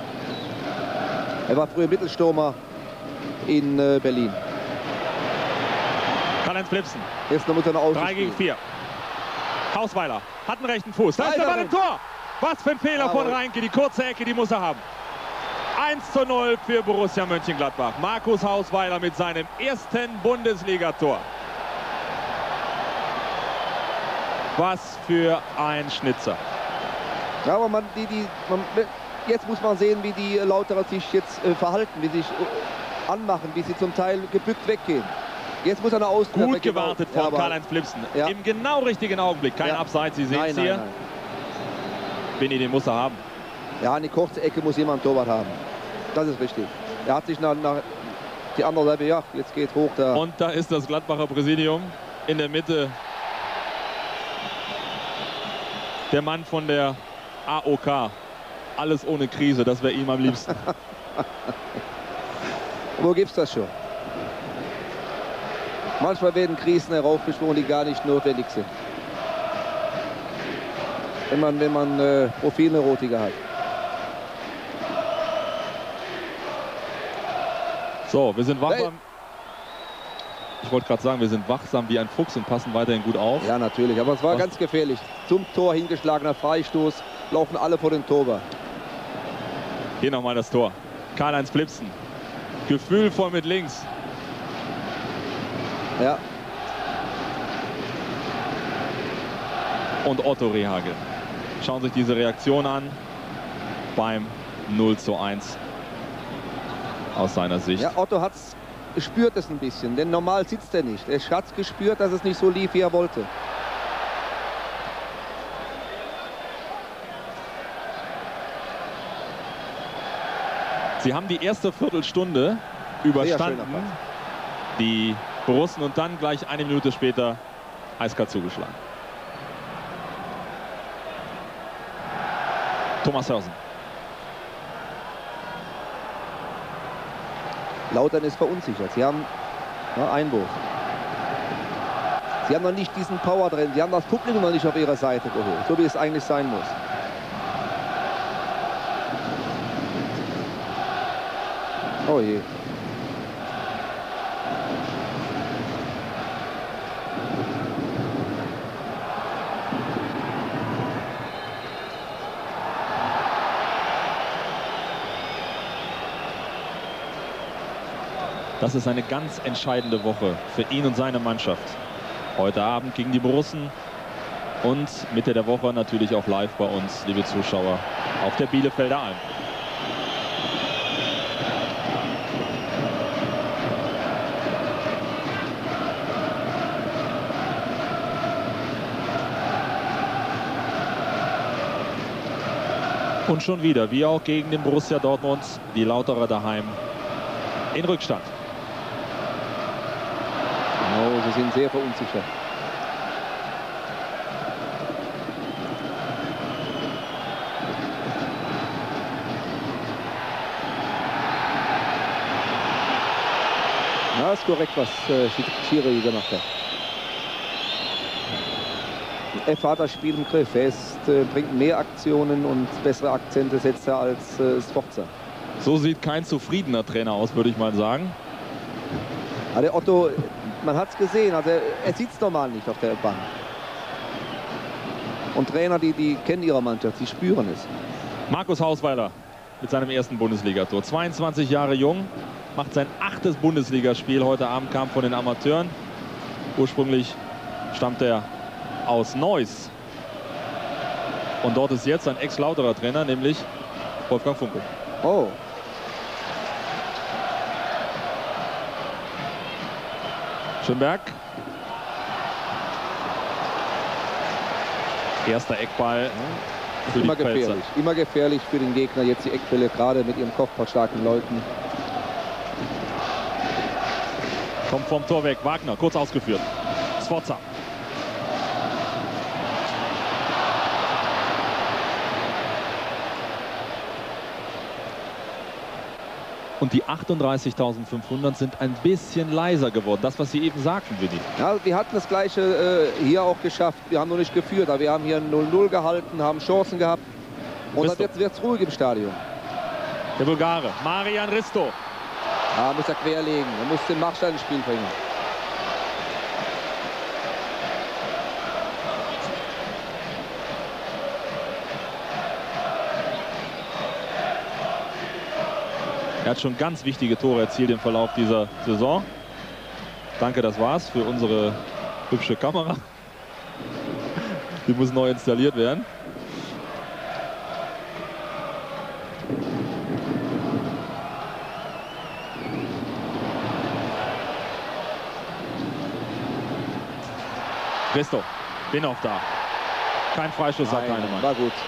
Er war früher Mittelstürmer in äh, Berlin. Karl-Heinz Flipsen. Jetzt noch muss er noch außen drei gegen spielen. vier. Hausweiler hat einen rechten Fuß. Da ist der Ball im Tor. Was für ein Fehler Jawohl. von Reinke. Die kurze Ecke, die muss er haben. eins zu null für Borussia Mönchengladbach. Markus Hausweiler mit seinem ersten Bundesligator. Was für ein Schnitzer. Ja, aber man, die, die, man, jetzt muss man sehen, wie die Lauterer sich jetzt äh, verhalten, wie sie sich äh, anmachen, wie sie zum Teil gebückt weggehen. Jetzt muss er nach außen. Gut gewartet von ja, Karl-Heinz Flipsen. Ja. Im genau richtigen Augenblick. Kein Ja. Abseits, Sie sehen Nein, es nein, hier. nein. Benny, den muss er haben. Ja, eine kurze Ecke muss jemand Torwart haben. Das ist richtig. Er hat sich nach, nach die andere Seite, ja, jetzt geht hoch da. Und da ist das Gladbacher Präsidium in der Mitte. Der Mann von der A O K. Alles ohne Krise, das wäre ihm am liebsten. Wo gibt's das schon? Manchmal werden Krisen heraufbeschworen, die gar nicht notwendig sind. Wenn man, wenn man äh, Profilneurotiker hat. So, wir sind wachsam. Ich wollte gerade sagen, wir sind wachsam wie ein Fuchs und passen weiterhin gut auf. Ja, natürlich, aber es war Was? ganz gefährlich. Zum Tor hingeschlagener Freistoß, laufen alle vor den Torwart. Hier nochmal das Tor. Karl-Heinz Flipsen. Gefühlvoll mit links. Ja. Und Otto Rehagel. Schauen sich diese Reaktion an beim null zu eins aus seiner Sicht. Ja, Otto hat's spürt es ein bisschen, denn normal sitzt er nicht. Er hat gespürt, dass es nicht so lief, wie er wollte. Sie haben die erste Viertelstunde überstanden, die Borussen, und dann gleich eine Minute später eiskalt zugeschlagen. Thomas Hörsen. Lautern ist verunsichert. Sie haben ja, Einwurf. Sie haben noch nicht diesen Power drin. Sie haben das Publikum noch nicht auf ihrer Seite geholt, so wie es eigentlich sein muss. Oh je. Das ist eine ganz entscheidende Woche für ihn und seine Mannschaft. Heute Abend gegen die Borussen und Mitte der Woche natürlich auch live bei uns, liebe Zuschauer, auf der Bielefelder Alm. Und schon wieder, wie auch gegen den Borussia Dortmund, die Lauterer daheim in Rückstand. Oh, sie sind sehr verunsichert. Ja, ist korrekt, was äh, Schiri gemacht hat. F hat das Spiel im Griff. Er ist, äh, bringt mehr Aktionen und bessere Akzente setzt er als äh, Sforza. So sieht kein zufriedener Trainer aus, würde ich mal sagen. Aber der Otto, man hat es gesehen, also er, er sitzt normal nicht auf der Bank. Und Trainer, die, die kennen ihre Mannschaft, sie spüren es. Markus Hausweiler mit seinem ersten Bundesligator. zweiundzwanzig Jahre jung, macht sein achtes Bundesligaspiel. Heute Abend kam von den Amateuren. Ursprünglich stammt er aus Neuss. Und dort ist jetzt ein Ex-Lauterer Trainer, nämlich Wolfgang Funkel. Oh. Schönberg. Erster Eckball für immer die Pfälzer. gefährlich. Immer gefährlich für den Gegner. Jetzt die Eckbälle, gerade mit ihren kopfballstarken Leuten. Kommt vom Tor weg. Wagner, kurz ausgeführt. Sforza. Und die achtunddreißigtausendfünfhundert sind ein bisschen leiser geworden. Das, was Sie eben sagten, Willi. Ja, wir hatten das Gleiche äh, hier auch geschafft. Wir haben noch nicht geführt, aber wir haben hier null null gehalten, haben Chancen gehabt. Und Risto. dann wird es ruhig im Stadion. Der Bulgare, Marian Risto. Ja, muss er querlegen. Er muss den Machstein ins Spiel bringen. Er hat schon ganz wichtige Tore erzielt im Verlauf dieser Saison. Danke, das war's für unsere hübsche Kamera. Die muss neu installiert werden. Risto, bin auch da. Kein Freistoß, sagt Heinemann. War gut.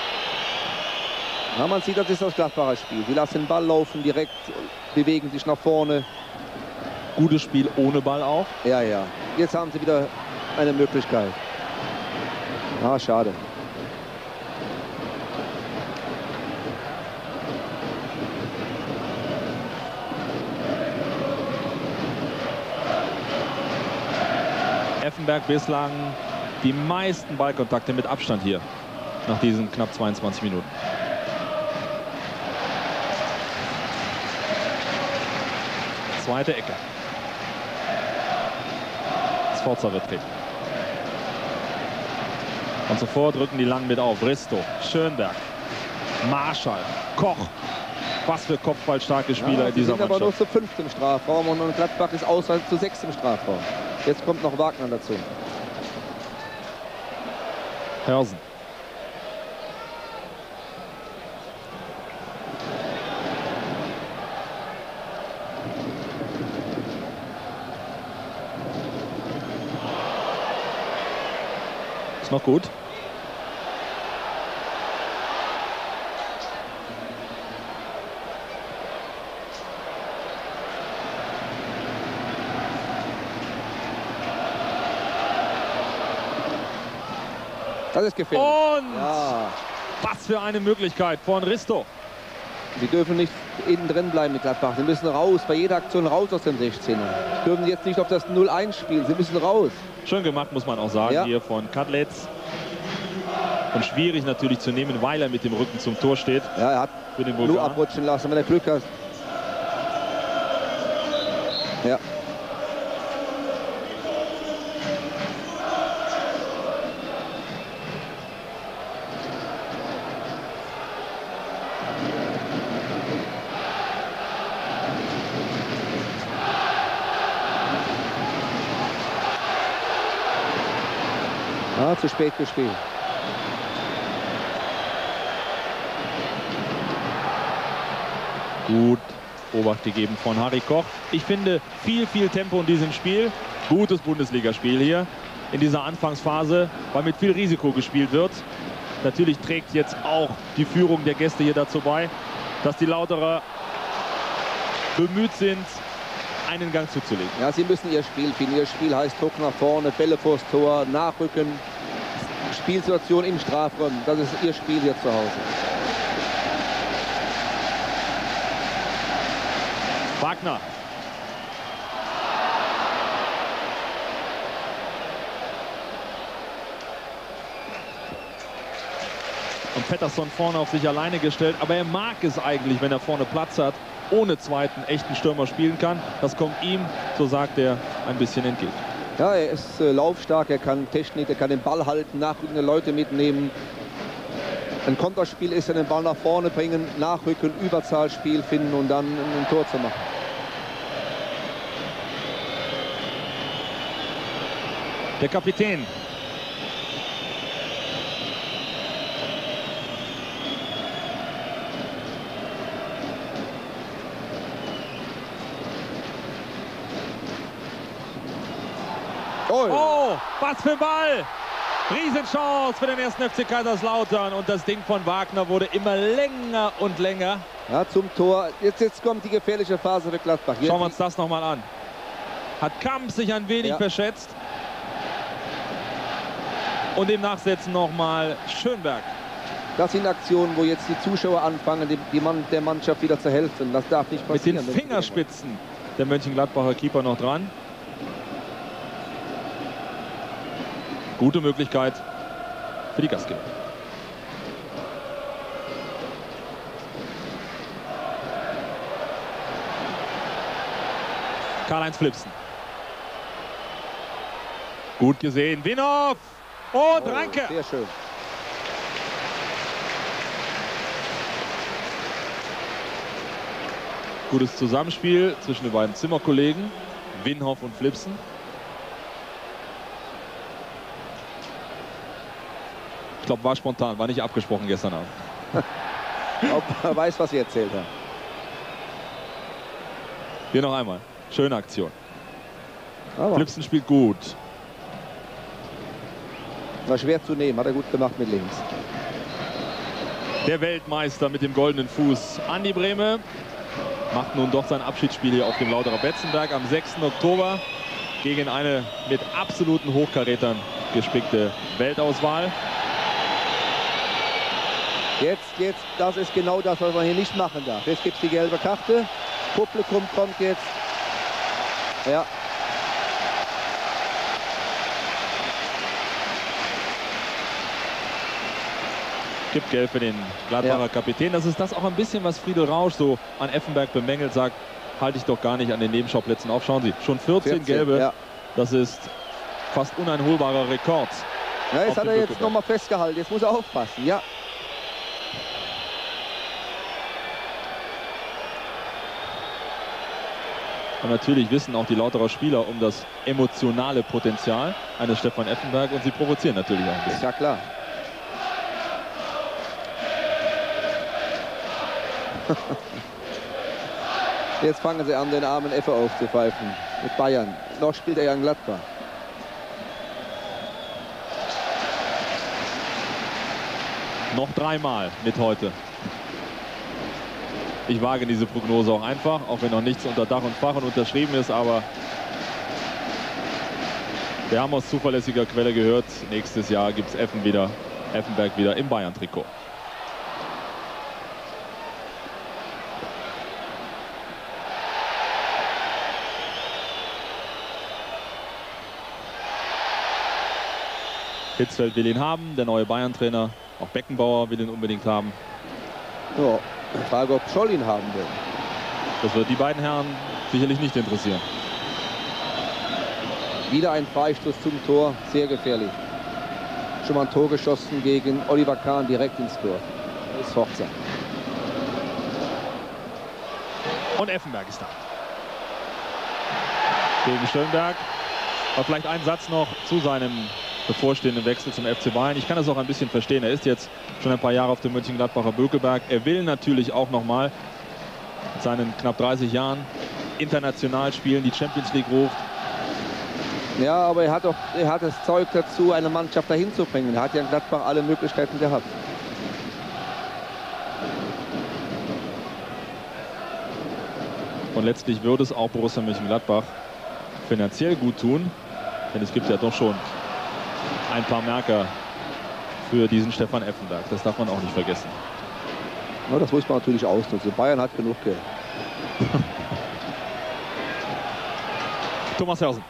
Ja, man sieht, das ist das Gladbacher Spiel. Sie lassen den Ball laufen, direkt bewegen sich nach vorne. Gutes Spiel ohne Ball auch. Ja, ja. Jetzt haben sie wieder eine Möglichkeit. Ah, schade. Effenberg bislang die meisten Ballkontakte mit Abstand hier nach diesen knapp zweiundzwanzig Minuten. Zweite Ecke. Sforza wird treten. Und sofort rücken die lang mit auf. Risto, Schönberg, Marschall, Koch. Was für kopfballstarke Spieler ja, in dieser sind aber Mannschaft. nur zu fünft im Strafraum und Gladbach ist außerhalb zu sechs im Strafraum. Jetzt kommt noch Wagner dazu. Hörsen. Ist noch gut. Das ist gefährlich. Und ja. Was für eine Möglichkeit von Risto. Sie dürfen nicht innen drin bleiben mit Gladbach. Sie müssen raus, bei jeder Aktion raus aus dem sechzehner. Sie dürfen jetzt nicht auf das null eins spielen. Sie müssen raus. Schön gemacht, muss man auch sagen, ja. hier von Kadletz. Und schwierig natürlich zu nehmen, weil er mit dem Rücken zum Tor steht. Ja, er hat für den nur abrutschen lassen, wenn er Glück hat. Ja. Ah, zu spät gespielt. Gut Obacht gegeben von Harry Koch. Ich finde viel, viel Tempo in diesem Spiel. Gutes Bundesligaspiel hier in dieser Anfangsphase, weil mit viel Risiko gespielt wird. Natürlich trägt jetzt auch die Führung der Gäste hier dazu bei, dass die Lauterer bemüht sind, einen Gang zuzulegen. Ja, sie müssen ihr Spiel finden. Ihr Spiel heißt Druck nach vorne, Bälle vors Tor, Nachrücken, Spielsituation im Strafraum. Das ist ihr Spiel hier zu Hause. Wagner. Und Pettersson vorne auf sich alleine gestellt. Aber er mag es eigentlich, wenn er vorne Platz hat, ohne zweiten echten Stürmer spielen kann. Das kommt ihm, so sagt er, ein bisschen entgegen. Ja, er ist äh, laufstark, er kann Technik, er kann den Ball halten, nachrückende Leute mitnehmen. ein Konterspiel ist, den Ball nach vorne bringen, nachrücken, Überzahlspiel finden und dann ein Tor zu machen. Der Kapitän. Oh, was für ein Ball! Riesenchance für den ersten F C Kaiserslautern und das Ding von Wagner wurde immer länger und länger. Ja, zum Tor. Jetzt, jetzt kommt die gefährliche Phase für Gladbach. Hier Schauen wir uns das nochmal an. Hat Kamp sich ein wenig ja. verschätzt. Und im Nachsetzen nochmal Schönberg. Das sind Aktionen, wo jetzt die Zuschauer anfangen, die, die Mann, der Mannschaft wieder zu helfen. Das darf nicht passieren. Mit den Fingerspitzen der Mönchengladbacher Keeper noch dran. Gute Möglichkeit für die Gastgeber. Karl-Heinz Flipsen. Gut gesehen. Winhoff. Und oh, Ranke. Sehr schön. Gutes Zusammenspiel zwischen den beiden Zimmerkollegen. Winhoff und Flipsen. Ich glaube, war spontan, war nicht abgesprochen gestern Abend. Ob er weiß, was ihr erzählt habt. Hier noch einmal. Schöne Aktion. Aber Flipsen spielt gut. War schwer zu nehmen, hat er gut gemacht mit links. Der Weltmeister mit dem goldenen Fuß. Andi Brehme macht nun doch sein Abschiedsspiel hier auf dem Lauterer Betzenberg am sechsten Oktober gegen eine mit absoluten Hochkarätern gespickte Weltauswahl. Jetzt, jetzt, das ist genau das, was man hier nicht machen darf. Jetzt gibt es die gelbe Karte. Publikum kommt jetzt. Ja. Gibt Gelb für den Gladbacher Ja. Kapitän. Das ist das auch ein bisschen, was Friedel Rausch so an Effenberg bemängelt, sagt, halte ich doch gar nicht an den Nebenschauplätzen auf. Schauen Sie, schon vierzehn, vierzehn Gelbe. Ja. Das ist fast uneinholbarer Rekord. Ja, jetzt auf hat dem er jetzt Bückeberg. noch mal festgehalten. Jetzt muss er aufpassen. Ja. Und natürlich wissen auch die Lauterer Spieler um das emotionale Potenzial eines Stefan Effenberg und sie provozieren natürlich auch ein bisschen. Ja, klar. Jetzt fangen sie an, den armen Effe aufzupfeifen. Mit Bayern. Noch spielt er ja in Gladbach. Noch dreimal mit heute. Ich wage diese Prognose auch einfach, auch wenn noch nichts unter Dach und Fach und unterschrieben ist, aber wir haben aus zuverlässiger Quelle gehört, nächstes Jahr gibt es Effen wieder, Effenberg wieder im Bayern-Trikot. Hitzfeld will ihn haben, der neue Bayern-Trainer. Auch Beckenbauer will ihn unbedingt haben. Ja, die Frage, ob Scholl ihn haben will. Das wird die beiden Herren sicherlich nicht interessieren. Wieder ein Freistoß zum Tor, sehr gefährlich. Schon mal ein Tor geschossen gegen Oliver Kahn direkt ins Tor. Das ist Forza. Und Effenberg ist da. Gegen Schönberg. Aber vielleicht ein Satz noch zu seinem bevorstehenden Wechsel zum F C Bayern. Ich kann das auch ein bisschen verstehen. Er ist jetzt schon ein paar Jahre auf dem Mönchengladbacher Bökelberg. Er will natürlich auch noch mal mit seinen knapp dreißig Jahren international spielen, die Champions League ruft. Ja, aber er hat doch, er hat das Zeug dazu, eine Mannschaft dahin zu bringen. Er hat ja in Gladbach alle Möglichkeiten gehabt. Und letztlich würde es auch Borussia Mönchengladbach finanziell gut tun, denn es gibt ja doch schon ein paar Merker für diesen Stefan Effenberg. Das darf man auch nicht vergessen. Ja, das muss man natürlich ausnutzen. Bayern hat genug Geld. Thomas Hörsen.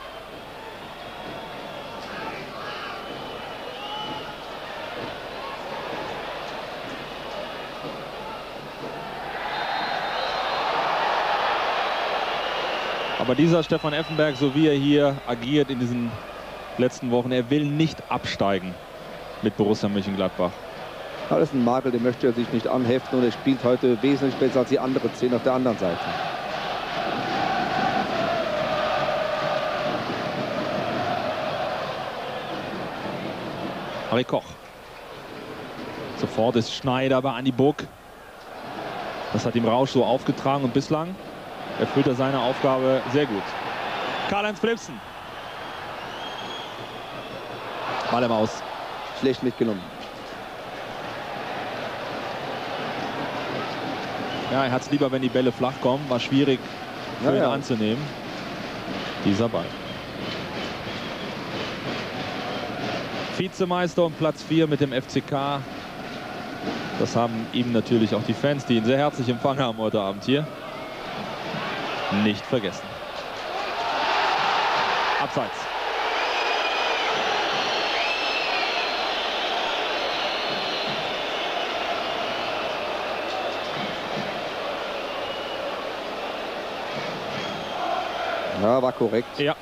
Aber dieser Stefan Effenberg, so wie er hier agiert in diesen letzten Wochen, er will nicht absteigen mit Borussia Mönchengladbach. Das ist ein Makel, den möchte er sich nicht anheften und er spielt heute wesentlich besser als die andere zehn auf der anderen Seite. Harry Koch. Sofort ist Schneider bei Andi Buck. Das hat ihm Rausch so aufgetragen und bislang erfüllt er seine Aufgabe sehr gut. Karl-Heinz Philipsen. Ball im Aus. Schlecht mitgenommen. Ja, er hat es lieber, wenn die Bälle flach kommen. War schwierig für ja, ihn ja. anzunehmen. Dieser Ball. Vizemeister und Platz vier mit dem F C K. Das haben ihm natürlich auch die Fans, die ihn sehr herzlich empfangen haben heute Abend hier, nicht vergessen. Abseits. Ja, war korrekt. Ja.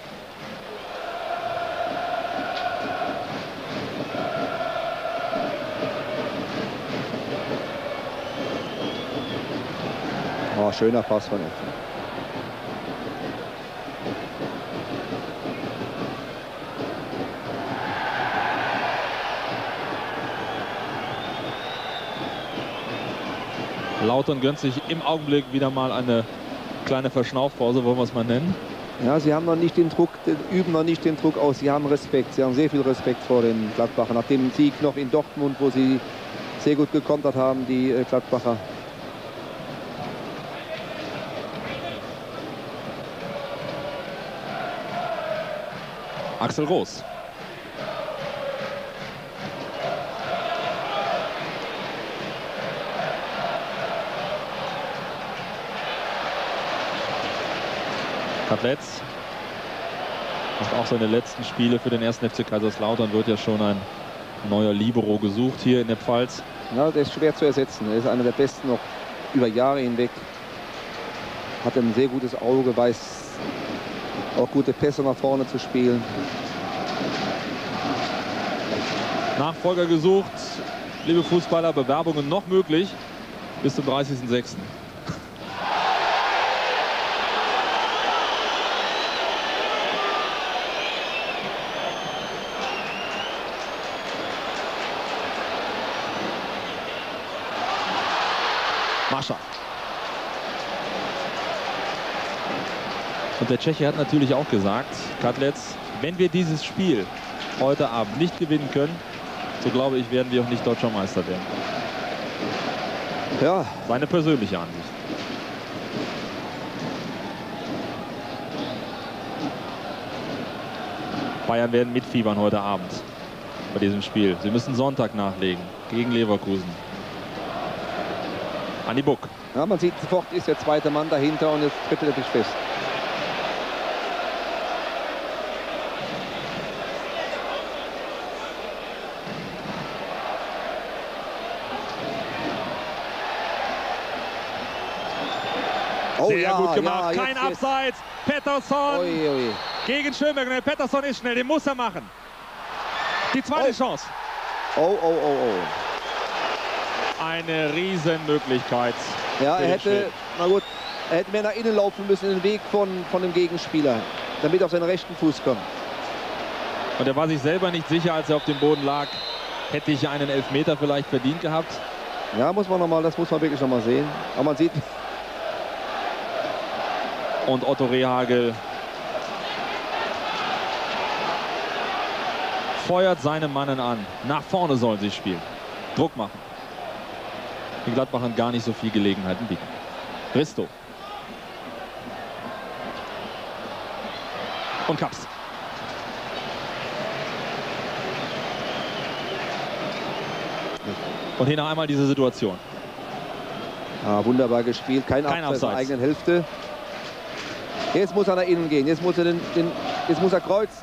Oh, schöner Pass von Effen. Lautern gönnt sich im Augenblick wieder mal eine kleine Verschnaufpause, wollen wir es mal nennen. Ja, sie haben noch nicht den Druck, üben noch nicht den Druck aus. Sie haben Respekt, sie haben sehr viel Respekt vor den Gladbachern. Nach dem Sieg noch in Dortmund, wo sie sehr gut gekontert haben, die Gladbacher. Axel Roos. Kadletz macht auch seine letzten Spiele für den ersten F C Kaiserslautern, wird ja schon ein neuer Libero gesucht hier in der Pfalz. Ja, der ist schwer zu ersetzen. Er ist einer der Besten noch über Jahre hinweg. Hat ein sehr gutes Auge, weiß auch gute Pässe nach vorne zu spielen. Nachfolger gesucht, liebe Fußballer, Bewerbungen noch möglich bis zum dreißigsten sechsten Mascha. Und der Tscheche hat natürlich auch gesagt, Kadletz, wenn wir dieses Spiel heute Abend nicht gewinnen können, so glaube ich, werden wir auch nicht deutscher Meister werden. Ja. Seine persönliche Ansicht. Bayern werden mitfiebern heute Abend bei diesem Spiel. Sie müssen Sonntag nachlegen gegen Leverkusen. Andi Buck. Ja, man sieht sofort, ist der zweite Mann dahinter und jetzt tritt er natürlich fest. Oh, sehr ja, gut gemacht, ja, kein jetzt, Abseits. Jetzt. Pettersson ui, ui. gegen Schönberg. Pettersson ist schnell, den muss er machen. Die zweite oh. Chance. Oh, oh, oh, oh. Eine Riesenmöglichkeit. Ja, er hätte, na gut, er hätte mehr nach innen laufen müssen, in den Weg von, von dem Gegenspieler, damit er auf seinen rechten Fuß kommt. Und er war sich selber nicht sicher, als er auf dem Boden lag. Hätte ich einen Elfmeter vielleicht verdient gehabt? Ja, muss man noch mal, das muss man wirklich noch mal sehen. Aber man sieht... Und Otto Rehhagel feuert seine Mannen an. Nach vorne sollen sie spielen. Druck machen. Die Gladbachern gar nicht so viel Gelegenheiten bieten. Risto. Und Kaps. Und hier noch einmal diese Situation. Ah, wunderbar gespielt. Kein, Kein Abseits der eigenen Hälfte. Jetzt muss er nach innen gehen. Jetzt muss er, den, den, jetzt muss er kreuzen.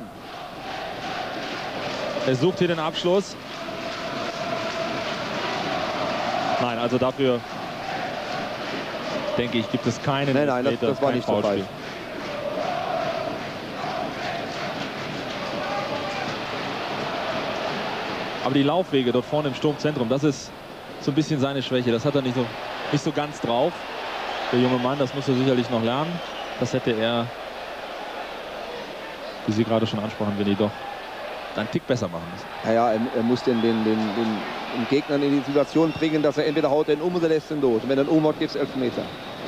Er sucht hier den Abschluss. Nein, also dafür denke ich, gibt es keinen. Nein, nein, das, das war nicht so falsch. Aber die Laufwege dort vorne im Sturmzentrum, das ist so ein bisschen seine Schwäche. Das hat er nicht so, nicht so ganz drauf. Der junge Mann, das muss er sicherlich noch lernen. Das hätte er, wie Sie gerade schon ansprachen, Winnie, doch einen Tick besser machen müssen. Ja, ja, er, er muss den, den, den, den, den Gegnern in die Situation bringen, dass er entweder haut den um oder lässt ihn los. Und wenn er ihn umhaut, gibt es Elfmeter.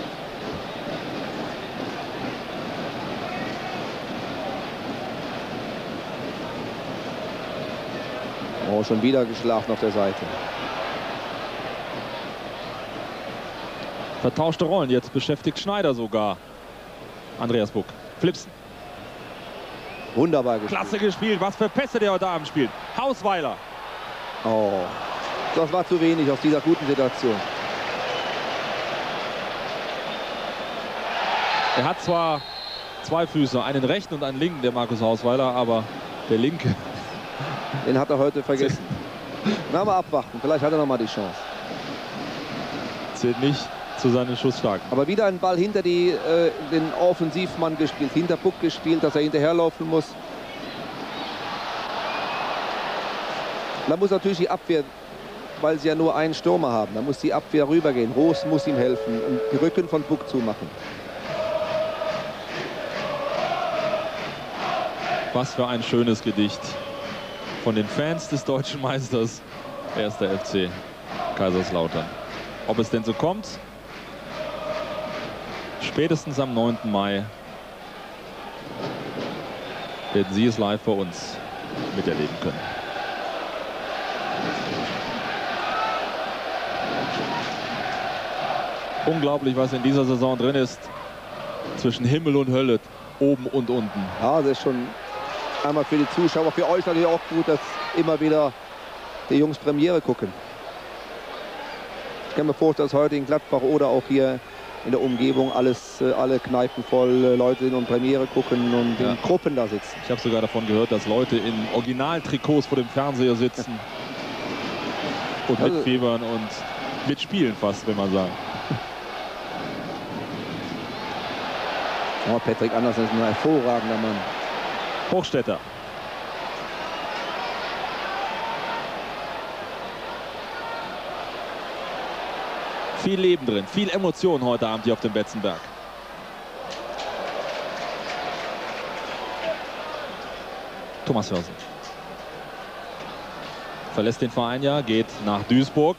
Oh, schon wieder geschlafen auf der Seite. Vertauschte Rollen, jetzt beschäftigt Schneider sogar. Andreas Buck. Flipsen. Wunderbar gespielt. Klasse gespielt. Was für Pässe der heute Abend spielt. Hausweiler. Oh, das war zu wenig aus dieser guten Situation. Er hat zwar zwei Füße, einen rechten und einen linken, der Markus Hausweiler, aber der linke. Den hat er heute vergessen. Na, mal abwarten. Vielleicht hat er noch mal die Chance. Zählt nicht zu seinen Schussstarken. Aber wieder ein Ball hinter die, äh, den Offensivmann gespielt, hinter Buck gespielt, dass er hinterherlaufen muss. Da muss natürlich die Abwehr, weil sie ja nur einen Stürmer haben, da muss die Abwehr rübergehen. Roos muss ihm helfen und die Rücken von Buck zumachen. Was für ein schönes Gedicht von den Fans des deutschen Meisters, erster F C Kaiserslautern. Ob es denn so kommt? Spätestens am neunten Mai werden Sie es live bei uns miterleben können. Unglaublich, was in dieser Saison drin ist. Zwischen Himmel und Hölle, oben und unten. Ja, das ist schon einmal für die Zuschauer, für euch natürlich auch gut, dass immer wieder die Jungs Premiere gucken. Ich kann mir vorstellen, dass heute in Gladbach oder auch hier in der Umgebung alles, alle Kneipen voll Leute in und Premiere gucken und ja. in Gruppen da sitzen. Ich habe sogar davon gehört, dass Leute in Originaltrikots vor dem Fernseher sitzen und also, mitfiebern und mitspielen fast, wenn man sagt. Oh, Patrick Andersen ist ein hervorragender Mann. Hochstetter. Viel Leben drin, viel Emotion heute Abend hier auf dem Betzenberg. Thomas Hörsen verlässt den Verein ja, geht nach Duisburg.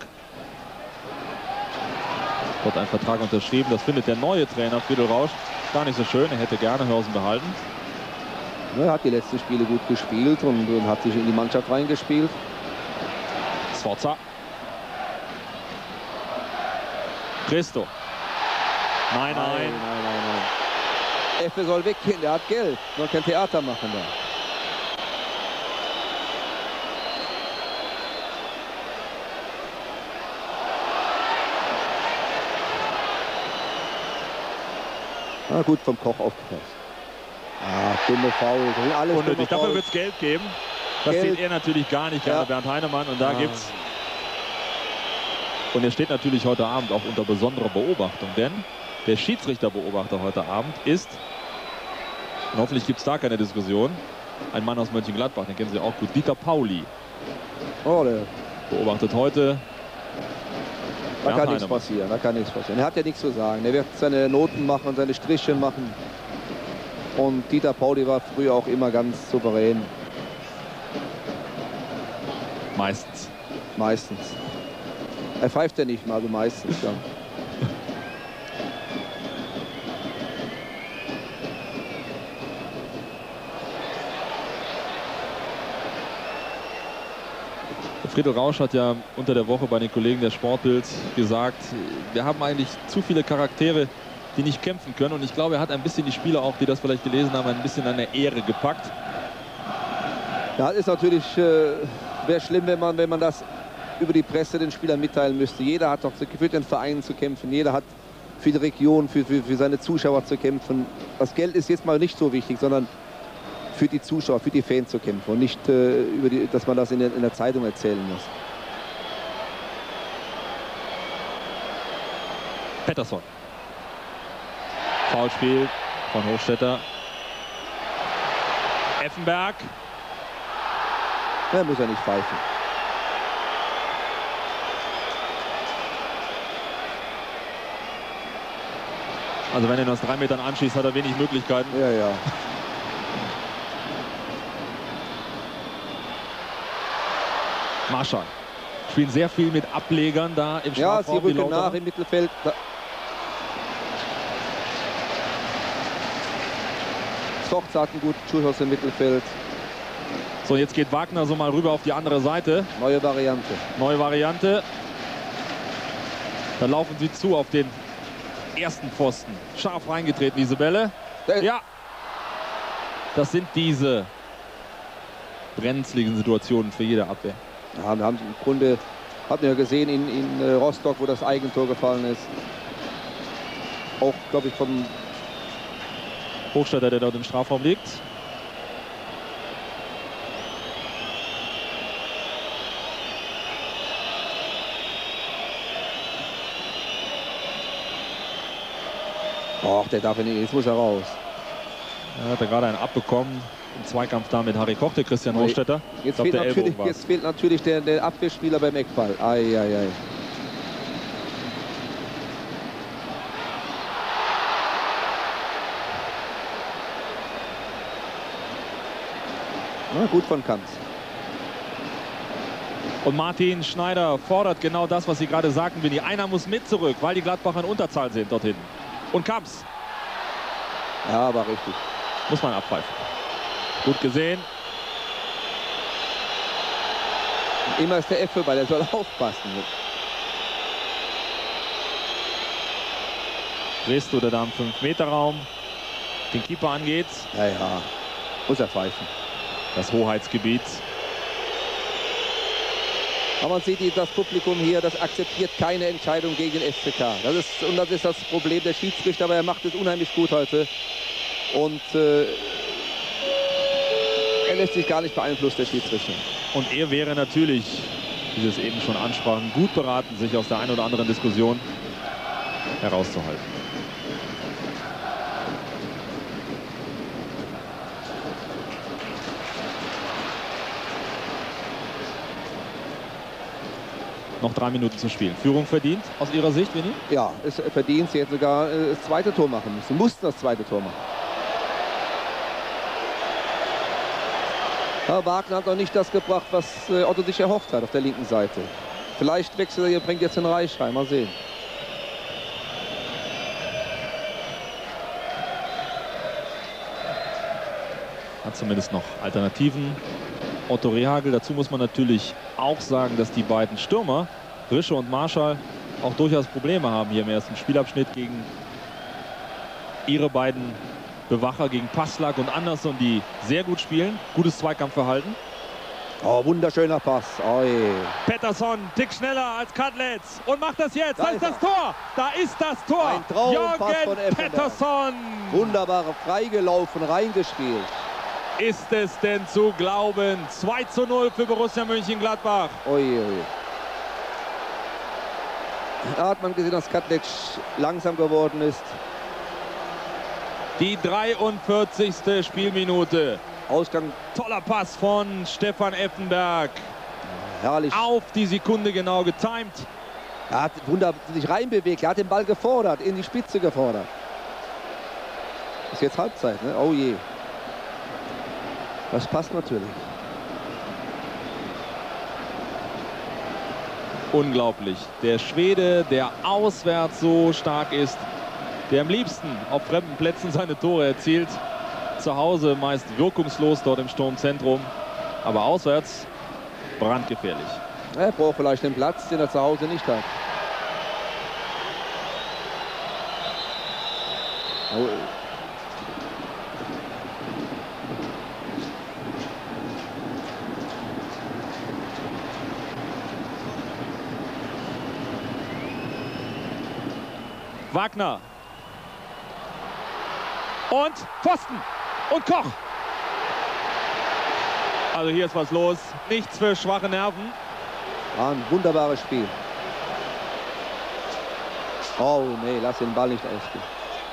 Dort ein Vertrag unterschrieben. Das findet der neue Trainer Friedel Rausch gar nicht so schön. Er hätte gerne Hörsen behalten. Er hat die letzten Spiele gut gespielt und, und hat sich in die Mannschaft reingespielt. Sforza. Christo. Nein, nein. Nein, nein, nein, nein. Effe soll weggehen, der hat Geld. Soll kein Theater machen da. Na gut, vom Koch aufgepasst. Ah, dumme Foul. Alles unnötig. Dafür wird es Geld geben. Das Geld. sieht er natürlich gar nicht gerne, Ja. Bernd Heinemann. Und da Ah. gibt's. Und er steht natürlich heute Abend auch unter besonderer Beobachtung, denn der Schiedsrichterbeobachter heute Abend ist, und hoffentlich gibt es da keine Diskussion, ein Mann aus Mönchengladbach, den kennen Sie auch gut, Dieter Pauli. Oh, der Beobachtet heute Da Bernd kann nichts Heinemann. passieren, da kann nichts passieren. Er hat ja nichts zu sagen. Er wird seine Noten machen, seine Strichchen machen. Und Dieter Pauli war früher auch immer ganz souverän. Meistens. Meistens. Er pfeift ja nicht mal, also meistens. Ja. Friedel Rausch hat ja unter der Woche bei den Kollegen der Sportbild gesagt, wir haben eigentlich zu viele Charaktere, die nicht kämpfen können. Und ich glaube, er hat ein bisschen die Spieler auch, die das vielleicht gelesen haben, ein bisschen an der Ehre gepackt. Ja, ist natürlich äh, wäre schlimm, wenn man, wenn man das über die Presse den Spielern mitteilen müsste. Jeder hat doch für den Verein zu kämpfen. Jeder hat für die Region, für, für, für seine Zuschauer zu kämpfen. Das Geld ist jetzt mal nicht so wichtig, sondern für die Zuschauer, für die Fans zu kämpfen. Und nicht, äh, über die, dass man das in der, in der Zeitung erzählen muss. Pettersson. Foulspiel von Hochstetter. Effenberg. Er muss ja nicht pfeifen. Also wenn er ihn aus drei Metern anschießt, hat er wenig Möglichkeiten. Ja, ja. Marschall spielen sehr viel mit Ablegern da im Ja, Strafraum. sie rücken nach im Mittelfeld. Zocht hat einen guten Schuss aus dem Mittelfeld. So, jetzt geht Wagner so mal rüber auf die andere Seite. Neue Variante. Neue Variante. Da laufen sie zu auf den ersten Pfosten. Scharf reingetreten, diese Bälle. Ja. Das sind diese brenzligen Situationen für jede Abwehr. Ja, wir haben im Grunde, hatten wir ja gesehen in, in äh, Rostock, wo das Eigentor gefallen ist. Auch, glaube ich, vom Hochstädter, der dort im Strafraum liegt. Och, der darf nicht, jetzt muss er raus. Er hat gerade einen abbekommen. Im Zweikampf da mit Harry Koch, der Christian Hochstädter. Jetzt, glaub, fehlt, der natürlich, jetzt fehlt natürlich der, der Abwehrspieler beim Eckball. Ei, ei, ei. Na, gut von Kamps. Und Martin Schneider fordert genau das, was Sie gerade sagten, Winnie. Einer muss mit zurück, weil die Gladbacher in Unterzahl sind dort hinten. Und Kamps. Ja, aber richtig. Muss man abpfeifen. Gut gesehen. Und immer ist der Effe, weil er soll aufpassen. Resto, der da im fünf Meter Raum den Keeper angeht. Ja, ja. Muss er pfeifen. Das Hoheitsgebiet. Aber man sieht, das Publikum hier, das akzeptiert keine Entscheidung gegen den F C K. Das ist, und das ist das Problem der Schiedsrichter, aber er macht es unheimlich gut heute. Und äh, er lässt sich gar nicht beeinflussen, der Schiedsrichter. Und er wäre natürlich, wie Sie es eben schon ansprachen, gut beraten, sich aus der einen oder anderen Diskussion herauszuhalten. Noch drei Minuten zu spielen. Führung verdient aus Ihrer Sicht, Winnie? Ja, es verdient. Sie hätten sogar äh, das zweite Tor machen müssen. Sie mussten das zweite Tor machen. Ja, Wagner hat noch nicht das gebracht, was äh, Otto sich erhofft hat auf der linken Seite. Vielleicht wechselt er hier, bringt jetzt den Reich rein. Mal sehen. Hat zumindest noch Alternativen. Otto Rehagel. Dazu muss man natürlich auch sagen, dass die beiden Stürmer, Rische und Marschall, auch durchaus Probleme haben hier im ersten Spielabschnitt gegen ihre beiden Bewacher, gegen Passlack und Andersson, die sehr gut spielen. Gutes Zweikampfverhalten. Oh, wunderschöner Pass. Oh, je. Pettersson, Tick schneller als Kadletz und macht das jetzt. Da Da ist das Tor. Da ist das Tor. Ein Traumpass von Jürgen Effenberg. Pettersson. Wunderbar freigelaufen, reingespielt. Ist es denn zu glauben? zwei zu null für Borussia Mönchengladbach. Oje, oje. Da hat man gesehen, dass Kadletz langsam geworden ist. Die dreiundvierzigste Spielminute. Ausgang. Toller Pass von Stefan Effenberg. Herrlich. Auf die Sekunde genau getimt. Er hat wunderbar sich reinbewegt. Er hat den Ball gefordert, in die Spitze gefordert. Ist jetzt Halbzeit, ne? Oh je. Das passt natürlich. Unglaublich. Der Schwede, der auswärts so stark ist, der am liebsten auf fremden Plätzen seine Tore erzielt. Zu Hause meist wirkungslos dort im Sturmzentrum. Aber auswärts brandgefährlich. Er braucht vielleicht den Platz, den er zu Hause nicht hat. Oh. Wagner. Und Pfosten. Und Koch. Also hier ist was los. Nichts für schwache Nerven. War ein wunderbares Spiel. Oh nee, lass den Ball nicht ausgehen.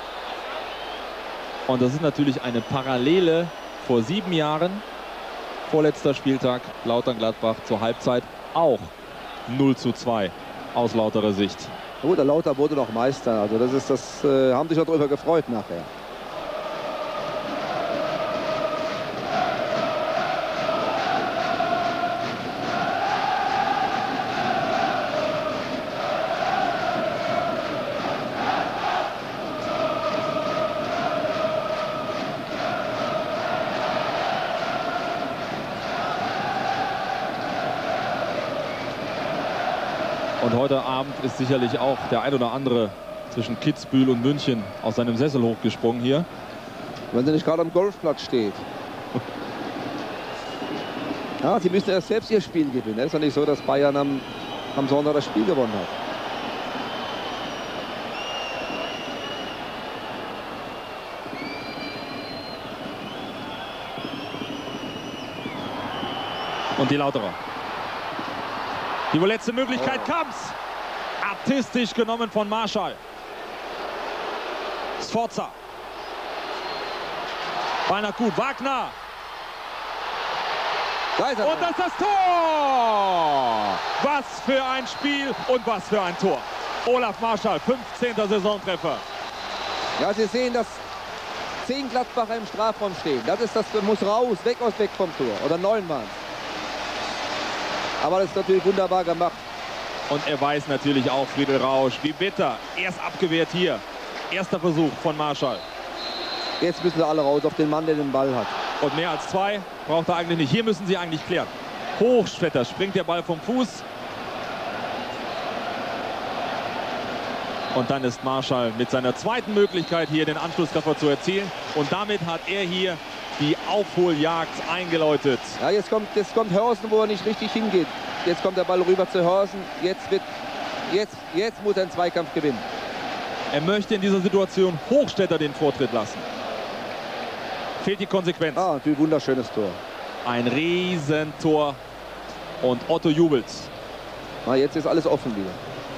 Und das ist natürlich eine Parallele vor sieben Jahren. Vorletzter Spieltag, Lautern-Gladbach zur Halbzeit auch null zu zwei aus lauterer Sicht. Oh, der Lauter wurde noch Meister. Also das ist das, äh, haben sich auch darüber gefreut nachher. Und heute Abend ist sicherlich auch der ein oder andere zwischen Kitzbühel und München aus seinem Sessel hochgesprungen hier. Wenn sie nicht gerade am Golfplatz steht. Ja, sie müssen erst selbst ihr Spiel gewinnen. Es ist ja nicht so, dass Bayern am, am Sonntag das Spiel gewonnen hat. Und die Lauterer. Die wohl letzte Möglichkeit oh. kam's. Artistisch genommen von Marschall. Sforza. Ball nach gut. Wagner. Da ist er. Und das ist das Tor. Was für ein Spiel und was für ein Tor. Olaf Marschall, fünfzehnter Saisontreffer. Ja, Sie sehen, dass zehn Gladbacher im Strafraum stehen. Das ist das, muss raus, weg aus weg vom Tor. Oder neun waren. Aber das ist natürlich wunderbar gemacht. Und er weiß natürlich auch, Friedel Rausch, wie bitter. Erst abgewehrt hier. Erster Versuch von Marschall. Jetzt müssen sie alle raus auf den Mann, der den Ball hat. Und mehr als zwei braucht er eigentlich nicht. Hier müssen sie eigentlich klären. Hochstetter springt der Ball vom Fuß. Und dann ist Marschall mit seiner zweiten Möglichkeit hier den Anschlusstreffer zu erzielen. Und damit hat er hier die Aufholjagd eingeläutet. Ja, jetzt kommt, jetzt kommt Hörsen, wo er nicht richtig hingeht. Jetzt kommt der Ball rüber zu Hörsen. Jetzt, wird, jetzt, jetzt muss er einen Zweikampf gewinnen. Er möchte in dieser Situation Hochstetter den Vortritt lassen. Fehlt die Konsequenz. Ah, ein wunderschönes Tor. Ein Riesentor. Und Otto jubelt. Na, jetzt ist alles offen wieder.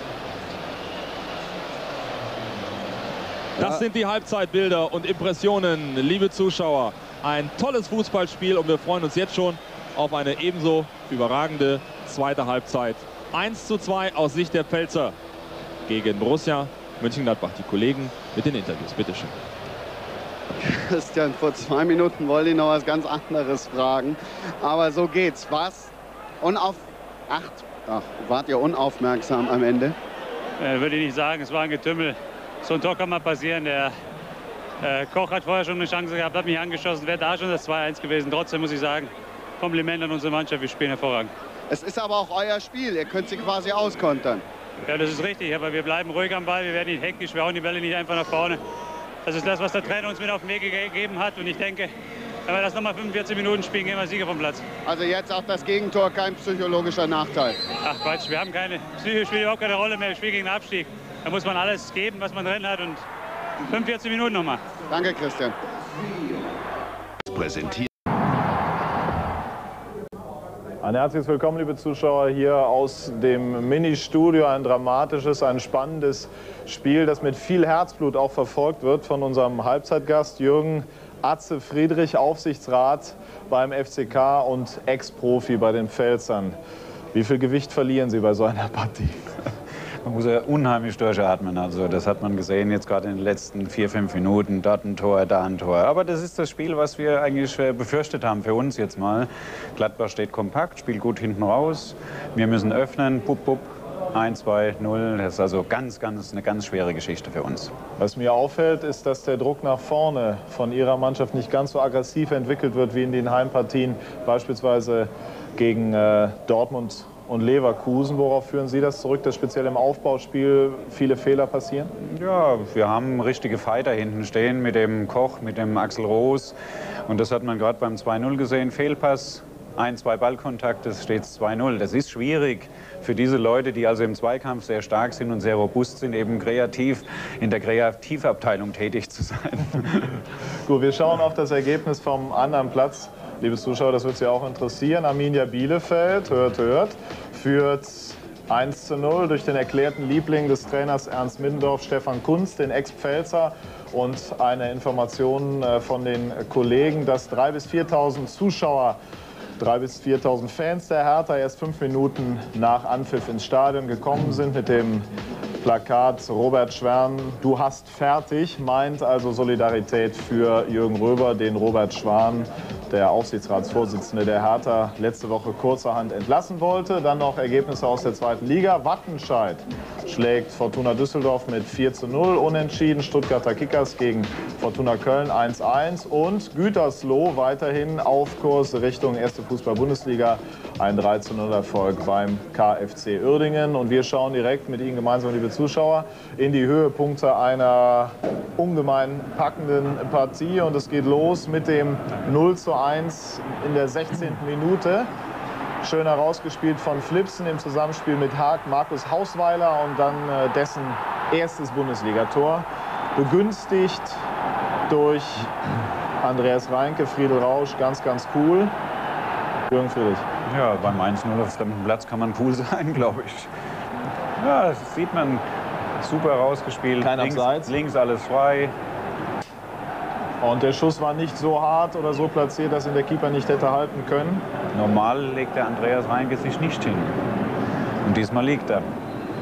Das ja. sind die Halbzeitbilder und Impressionen, liebe Zuschauer. Ein tolles Fußballspiel und wir freuen uns jetzt schon auf eine ebenso überragende zweite Halbzeit. eins zu zwei aus Sicht der Pfälzer gegen Borussia Mönchengladbach. Die Kollegen mit den Interviews. Bitte schön. Christian, vor zwei Minuten wollte ich noch was ganz anderes fragen. Aber so geht's. Was? Unauf... Ach, ach, wart ihr unaufmerksam am Ende? Äh, würde ich nicht sagen. Es war ein Getümmel. So ein Tor kann mal passieren. Der äh, Koch hat vorher schon eine Chance gehabt, hat mich angeschossen. Wäre da schon das zwei eins gewesen. Trotzdem muss ich sagen, Kompliment an unsere Mannschaft. Wir spielen hervorragend. Es ist aber auch euer Spiel. Ihr könnt sie quasi auskontern. Ja, das ist richtig. Aber wir bleiben ruhig am Ball. Wir werden nicht hektisch. Wir hauen die Bälle nicht einfach nach vorne. Das ist das, was der Trainer uns mit auf den Weg gegeben hat. Und ich denke, wenn wir das nochmal fünfundvierzig Minuten spielen, gehen wir Sieger vom Platz. Also jetzt auch das Gegentor, kein psychologischer Nachteil. Ach Quatsch, wir haben keine, Psyche spielt überhaupt keine Rolle mehr. Wir spielen gegen den Abstieg. Da muss man alles geben, was man drin hat. Und fünfundvierzig Minuten nochmal. Danke, Christian. Präsentiert. Ein herzliches Willkommen, liebe Zuschauer, hier aus dem Ministudio. Ein dramatisches, ein spannendes Spiel, das mit viel Herzblut auch verfolgt wird von unserem Halbzeitgast Jürgen Atze Friedrich, Aufsichtsrat beim F C K und Ex-Profi bei den Pfälzern. Wie viel Gewicht verlieren Sie bei so einer Partie? Man muss ja unheimlich durchatmen. Also das hat man gesehen jetzt gerade in den letzten vier, fünf Minuten. Dort ein Tor, da ein Tor. Aber das ist das Spiel, was wir eigentlich befürchtet haben für uns jetzt mal. Gladbach steht kompakt, spielt gut hinten raus. Wir müssen öffnen, bup, bup. eins, zwei, null. Das ist also ganz, ganz, eine ganz schwere Geschichte für uns. Was mir auffällt, ist, dass der Druck nach vorne von Ihrer Mannschaft nicht ganz so aggressiv entwickelt wird wie in den Heimpartien, beispielsweise gegen äh, Dortmund und Leverkusen. Worauf führen Sie das zurück, dass speziell im Aufbauspiel viele Fehler passieren? Ja, wir haben richtige Fighter hinten stehen mit dem Koch, mit dem Axel Roos. Und das hat man gerade beim zwei null gesehen. Fehlpass, ein, zwei Ballkontakte, es steht zwei null. Das ist schwierig für diese Leute, die also im Zweikampf sehr stark sind und sehr robust sind, eben kreativ in der Kreativabteilung tätig zu sein. Gut, wir schauen auf das Ergebnis vom anderen Platz. Liebe Zuschauer, das wird Sie auch interessieren. Arminia Bielefeld, hört, hört, führt eins zu null durch den erklärten Liebling des Trainers Ernst Middendorf, Stefan Kunz, den Ex-Pfälzer. Und eine Information von den Kollegen, dass dreitausend bis viertausend Zuschauer, dreitausend bis viertausend Fans der Hertha erst fünf Minuten nach Anpfiff ins Stadion gekommen sind mit dem Plakat Robert Schwern, du hast fertig, meint also Solidarität für Jürgen Röber, den Robert Schwan, der Aufsichtsratsvorsitzende der Hertha, letzte Woche kurzerhand entlassen wollte. Dann noch Ergebnisse aus der zweiten Liga. Wattenscheid schlägt Fortuna Düsseldorf mit vier zu null unentschieden. Stuttgarter Kickers gegen Fortuna Köln eins eins. Und Gütersloh weiterhin auf Kurs Richtung erste Fußball-Bundesliga. Ein drei zu null Erfolg beim K F C Uerdingen. Und wir schauen direkt mit Ihnen gemeinsam, liebe Zuschauer, in die Höhepunkte einer ungemein packenden Partie. Und es geht los mit dem null zu eins in der sechzehnten Minute. Schön herausgespielt von Flipsen im Zusammenspiel mit Haag, Markus Hausweiler und dann äh, dessen erstes Bundesligator. Begünstigt durch Andreas Reinke, Friedel Rausch, ganz, ganz cool. Jürgen Friedrich. Ja, beim eins null auf fremdem Platz kann man cool sein, glaube ich. Ja, das sieht man super rausgespielt. Kein links, Abseits. Links alles frei. Und der Schuss war nicht so hart oder so platziert, dass ihn der Keeper nicht hätte halten können. Normal legt der Andreas Reinke sich nicht hin. Und diesmal liegt er.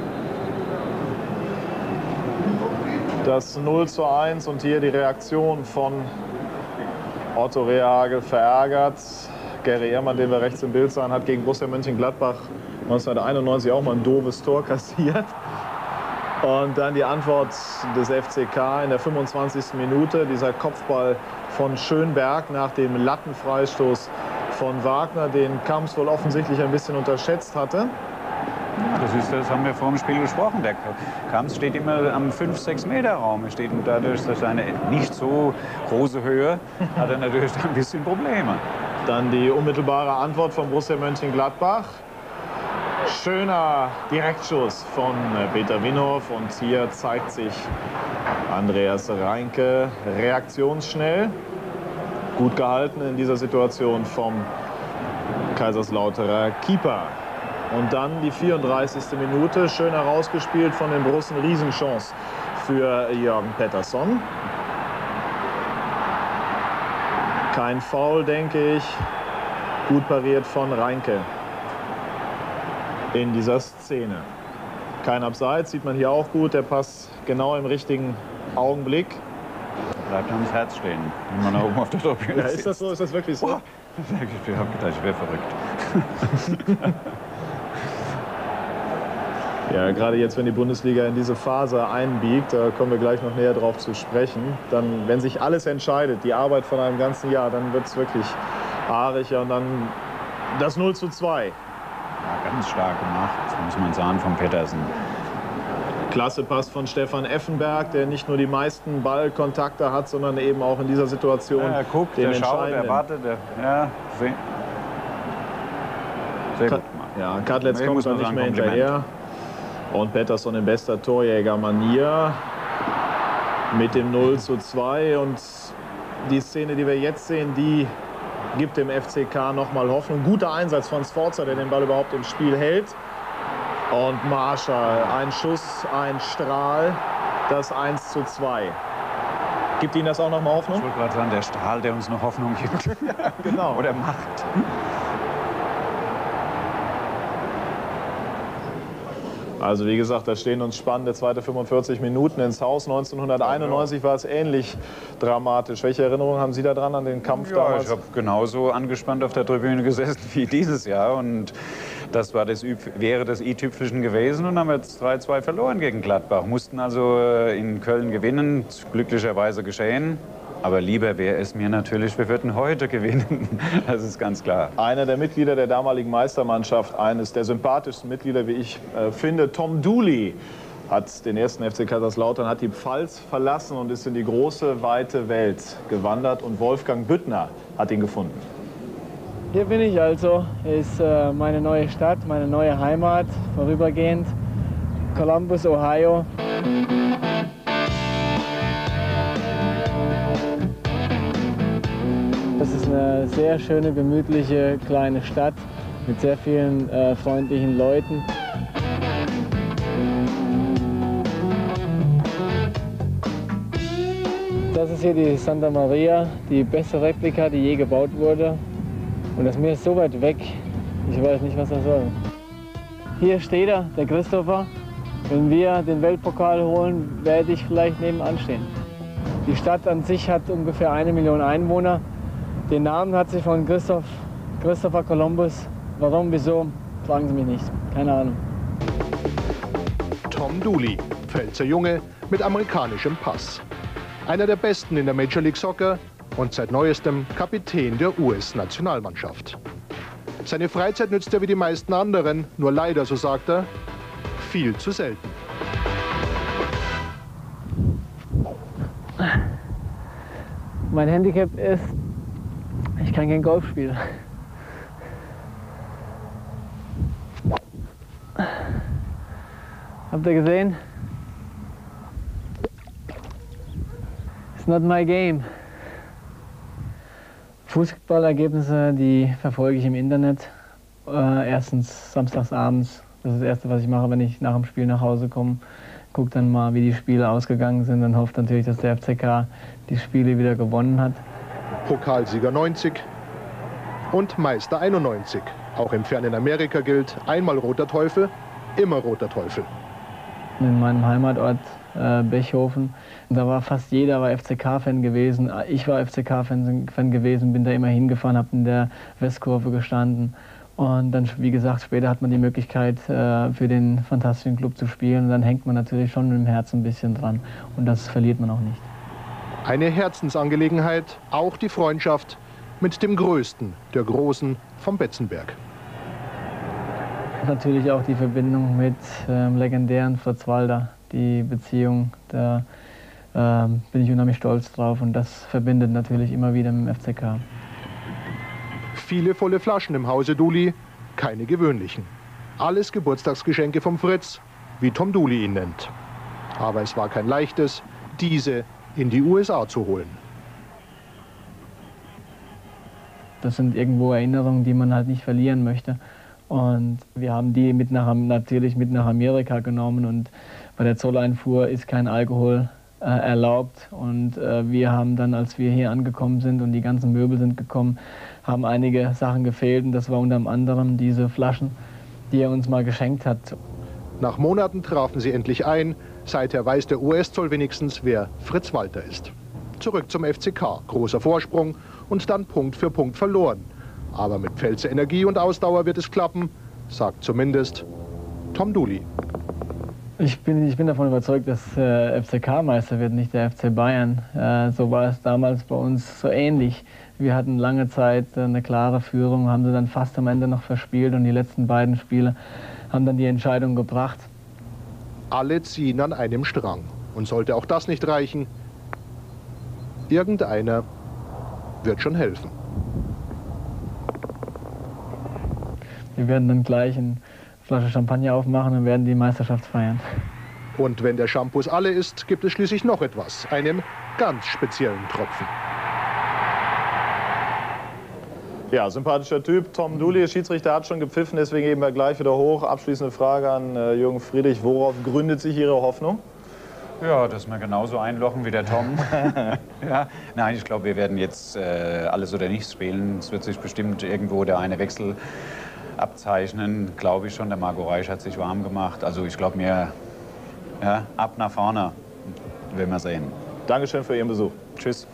Das null zu eins und hier die Reaktion von Otto Rehhagel verärgert. Gary Ehrmann, den wir rechts im Bild sahen, hat gegen Borussia Mönchengladbach neunzehnhunderteinundneunzig auch mal ein doofes Tor kassiert. Und dann die Antwort des F C K in der fünfundzwanzigsten Minute. Dieser Kopfball von Schönberg nach dem Lattenfreistoß von Wagner, den Kamps wohl offensichtlich ein bisschen unterschätzt hatte. Das, ist, das haben wir vor dem Spiel besprochen. Der Kamps steht immer am fünf bis sechs Meter Raum. Er steht dadurch, dass seine nicht so große Höhe hat er natürlich ein bisschen Probleme. Dann die unmittelbare Antwort von Borussia Mönchengladbach. Schöner Direktschuss von Peter Winhoff und hier zeigt sich Andreas Reinke reaktionsschnell. Gut gehalten in dieser Situation vom Kaiserslauterer Keeper. Und dann die vierunddreißigste Minute, schön herausgespielt von den Borussen, Riesenchance für Jürgen Pettersson. Kein Foul, denke ich. Gut pariert von Reinke in dieser Szene. Kein Abseits, sieht man hier auch gut. Der Pass genau im richtigen Augenblick. Bleibt ans Herz stehen, wenn man da oben auf der Tribüne Ja, ist das so? Ist das wirklich so? Boah, ich habe gedacht, ich wäre verrückt. Ja, gerade jetzt, wenn die Bundesliga in diese Phase einbiegt, da kommen wir gleich noch näher drauf zu sprechen, dann, wenn sich alles entscheidet, die Arbeit von einem ganzen Jahr, dann wird es wirklich haarig. Und dann das null zu zwei. Ja, ganz stark gemacht, das muss man sagen, von Pettersen. Klasse Pass von Stefan Effenberg, der nicht nur die meisten Ballkontakte hat, sondern eben auch in dieser Situation ja, er guckt, den er schaut, er wartet. Er, ja, sehr, sehr gut gemacht. Ja, Kadletz kommt dann nicht mehr hinterher. Und Pettersson in bester Torjägermanier mit dem null zu zwei. Und die Szene, die wir jetzt sehen, die gibt dem F C K nochmal Hoffnung. Guter Einsatz von Sforza, der den Ball überhaupt im Spiel hält. Und Marschall, ein Schuss, ein Strahl, das eins zu zwei. Gibt Ihnen das auch nochmal Hoffnung? Ich wollte gerade sagen, der Strahl, der uns noch Hoffnung gibt. Ja, genau. Oder macht. Also wie gesagt, da stehen uns spannende zweite fünfundvierzig Minuten ins Haus. neunzehnhunderteinundneunzig war es ähnlich dramatisch. Welche Erinnerungen haben Sie da dran an den Kampf ja, damals? Ich habe genauso angespannt auf der Tribüne gesessen wie dieses Jahr. Und das, war das wäre das i-Tüpfelchen gewesen. Und haben jetzt drei zwei verloren gegen Gladbach. Mussten also in Köln gewinnen. Glücklicherweise geschehen. Aber lieber wäre es mir natürlich, wir würden heute gewinnen. Das ist ganz klar. Einer der Mitglieder der damaligen Meistermannschaft, eines der sympathischsten Mitglieder, wie ich äh, finde, Tom Dooley, hat den ersten F C Kaiserslautern, hat die Pfalz verlassen und ist in die große, weite Welt gewandert. Und Wolfgang Büttner hat ihn gefunden. Hier bin ich also. Hier ist äh, meine neue Stadt, meine neue Heimat, vorübergehend. Columbus, Ohio. Das ist eine sehr schöne, gemütliche kleine Stadt mit sehr vielen äh, freundlichen Leuten. Das ist hier die Santa Maria, die beste Replika, die je gebaut wurde. Und das Meer ist so weit weg, ich weiß nicht, was das soll. Hier steht er, der Christopher. Wenn wir den Weltpokal holen, werde ich vielleicht nebenan stehen. Die Stadt an sich hat ungefähr eine Million Einwohner. Den Namen hat sie von Christoph, Christopher Columbus. Warum, wieso, fragen Sie mich nicht. Keine Ahnung. Tom Dooley, Pfälzer Junge mit amerikanischem Pass. Einer der Besten in der Major League Soccer und seit neuestem Kapitän der U S-Nationalmannschaft. Seine Freizeit nützt er wie die meisten anderen, nur leider, so sagt er, viel zu selten. Mein Handicap ist, ich kann kein Golf spielen. Habt ihr gesehen? It's not my game. Fußballergebnisse, die verfolge ich im Internet. Äh, erstens samstags abends. Das ist das Erste, was ich mache, wenn ich nach dem Spiel nach Hause komme. Gucke dann mal, wie die Spiele ausgegangen sind. Dann hoffe natürlich, dass der F C K die Spiele wieder gewonnen hat. Pokalsieger neunzig und Meister einundneunzig. Auch im fernen Amerika gilt, einmal roter Teufel, immer roter Teufel. In meinem Heimatort äh, Bechhofen, da war fast jeder war F C K-Fan gewesen. Ich war F C K-Fan Fan gewesen, bin da immer hingefahren, habe in der Westkurve gestanden. Und dann, wie gesagt, später hat man die Möglichkeit, äh, für den fantastischen Club zu spielen. Und dann hängt man natürlich schon mit dem Herz ein bisschen dran. Und das verliert man auch nicht. Eine Herzensangelegenheit, auch die Freundschaft mit dem Größten der Großen vom Betzenberg. Natürlich auch die Verbindung mit ähm, legendären Fritz Walter. Die Beziehung, da ähm, bin ich unheimlich stolz drauf. Und das verbindet natürlich immer wieder mit dem F C K. Viele volle Flaschen im Hause Dooley, keine gewöhnlichen. Alles Geburtstagsgeschenke vom Fritz, wie Tom Dooley ihn nennt. Aber es war kein leichtes, diese in die U S A zu holen. Das sind irgendwo Erinnerungen, die man halt nicht verlieren möchte. Und wir haben die mit nach, natürlich mit nach Amerika genommen. Und bei der Zolleinfuhr ist kein Alkohol äh, erlaubt. Und äh, wir haben dann, als wir hier angekommen sind und die ganzen Möbel sind gekommen, haben einige Sachen gefehlt. Und das war unter anderem diese Flaschen, die er uns mal geschenkt hat. Nach Monaten trafen sie endlich ein. Seither weiß der U S-Zoll wenigstens, wer Fritz Walter ist. Zurück zum F C K. Großer Vorsprung und dann Punkt für Punkt verloren. Aber mit Pfälzer Energie und Ausdauer wird es klappen, sagt zumindest Tom Dooley. Ich bin, ich bin davon überzeugt, dass äh, F C K-Meister wird, nicht der F C Bayern. Äh, so war es damals bei uns so ähnlich. Wir hatten lange Zeit äh, eine klare Führung, haben sie dann fast am Ende noch verspielt und die letzten beiden Spiele haben dann die Entscheidung gebracht. Alle ziehen an einem Strang. Und sollte auch das nicht reichen, irgendeiner wird schon helfen. Wir werden dann gleich eine Flasche Champagner aufmachen und werden die Meisterschaft feiern. Und wenn der Shampoos alle ist, gibt es schließlich noch etwas, einen ganz speziellen Tropfen. Ja, sympathischer Typ. Tom Dooley, der Schiedsrichter hat schon gepfiffen, deswegen gehen wir gleich wieder hoch. Abschließende Frage an äh, Jürgen Friedrich. Worauf gründet sich Ihre Hoffnung? Ja, dass wir genauso einlochen wie der Tom. Ja, nein, ich glaube, wir werden jetzt äh, alles oder nichts spielen. Es wird sich bestimmt irgendwo der eine Wechsel abzeichnen. Glaube ich schon. Der Marco Reich hat sich warm gemacht. Also ich glaube mir, ja, ab nach vorne. Werden wir sehen. Dankeschön für Ihren Besuch. Tschüss.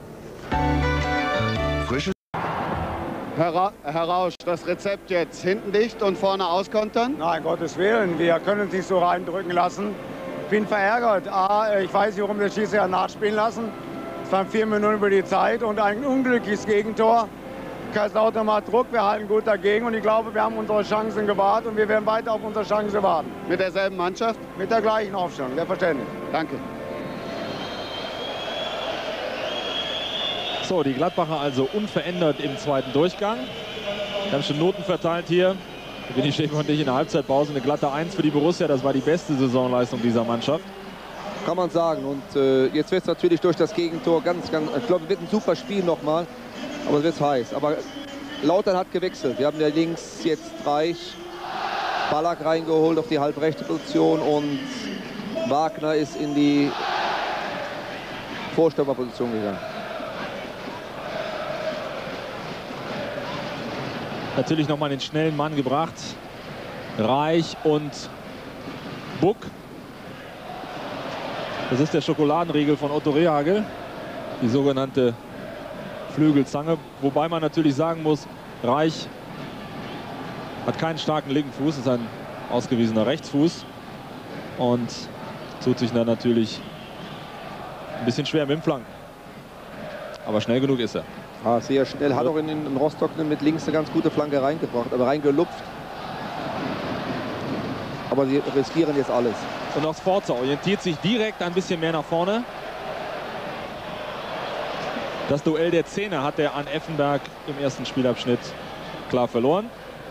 Frische Herr, Ra Herr Rausch, das Rezept jetzt hinten dicht und vorne auskontern? Nein, Gottes Willen, wir können uns nicht so reindrücken lassen. Ich bin verärgert. A, ich weiß nicht, warum der Schiedsrichter nachspielen lassen. Es waren vier Minuten über die Zeit und ein unglückliches Gegentor. Kaiserslautern macht Druck, wir halten gut dagegen und ich glaube, wir haben unsere Chancen gewahrt und wir werden weiter auf unsere Chance warten. Mit derselben Mannschaft? Mit der gleichen Aufstellung, selbstverständlich. Danke. So, die Gladbacher also unverändert im zweiten Durchgang. Ganz schön Noten verteilt hier. Winnie Schäfer und ich in der Halbzeitpause. Eine glatte eins für die Borussia. Das war die beste Saisonleistung dieser Mannschaft. Kann man sagen. Und äh, jetzt wird es natürlich durch das Gegentor ganz, ganz... Ich glaube, es wird ein super Spiel nochmal. Aber es wird heiß. Aber Lautern hat gewechselt. Wir haben ja links jetzt Reich, Ballack reingeholt auf die halbrechte Position. Und Wagner ist in die Vorstopperposition gegangen. Natürlich nochmal den schnellen Mann gebracht. Reich und Buck. Das ist der Schokoladenriegel von Otto Rehhagel, die sogenannte Flügelzange. Wobei man natürlich sagen muss, Reich hat keinen starken linken Fuß, ist ein ausgewiesener Rechtsfuß und tut sich dann natürlich ein bisschen schwer mit dem Flanken. Aber schnell genug ist er. Ah, sehr schnell, hat auch in, in Rostock mit links eine ganz gute Flanke reingebracht, aber reingelupft. Aber sie riskieren jetzt alles. Und auch Sforza orientiert sich direkt ein bisschen mehr nach vorne. Das Duell der Zehner hat er an Effenberg im ersten Spielabschnitt klar verloren.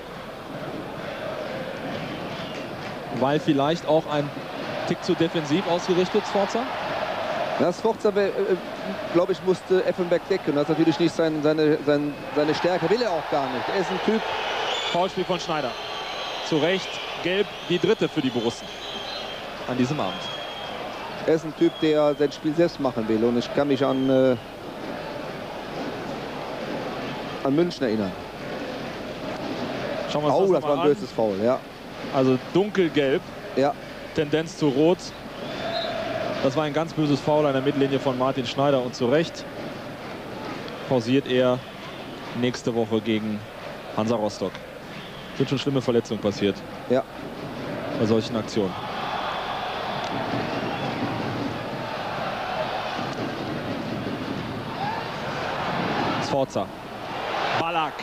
Weil vielleicht auch ein Tick zu defensiv ausgerichtet, Sforza? Das Sforza, äh, glaube ich, musste Effenberg decken. Das ist natürlich nicht sein, seine, sein, seine Stärke, will er auch gar nicht. Er ist ein Typ. Foulspiel von Schneider. Zu Recht gelb, die dritte für die Borussen an diesem Abend. Er ist ein Typ, der sein Spiel selbst machen will. Und ich kann mich an, äh, an München erinnern. Schauen wir uns oh, das, das war ein böses Foul, ja. Also dunkelgelb. Ja. Tendenz zu rot. Das war ein ganz böses Foul an der Mittellinie von Martin Schneider. Und zu Recht pausiert er nächste Woche gegen Hansa Rostock. Sind schon schlimme Verletzungen passiert. Ja. Bei solchen Aktionen. Sforza. Ballack.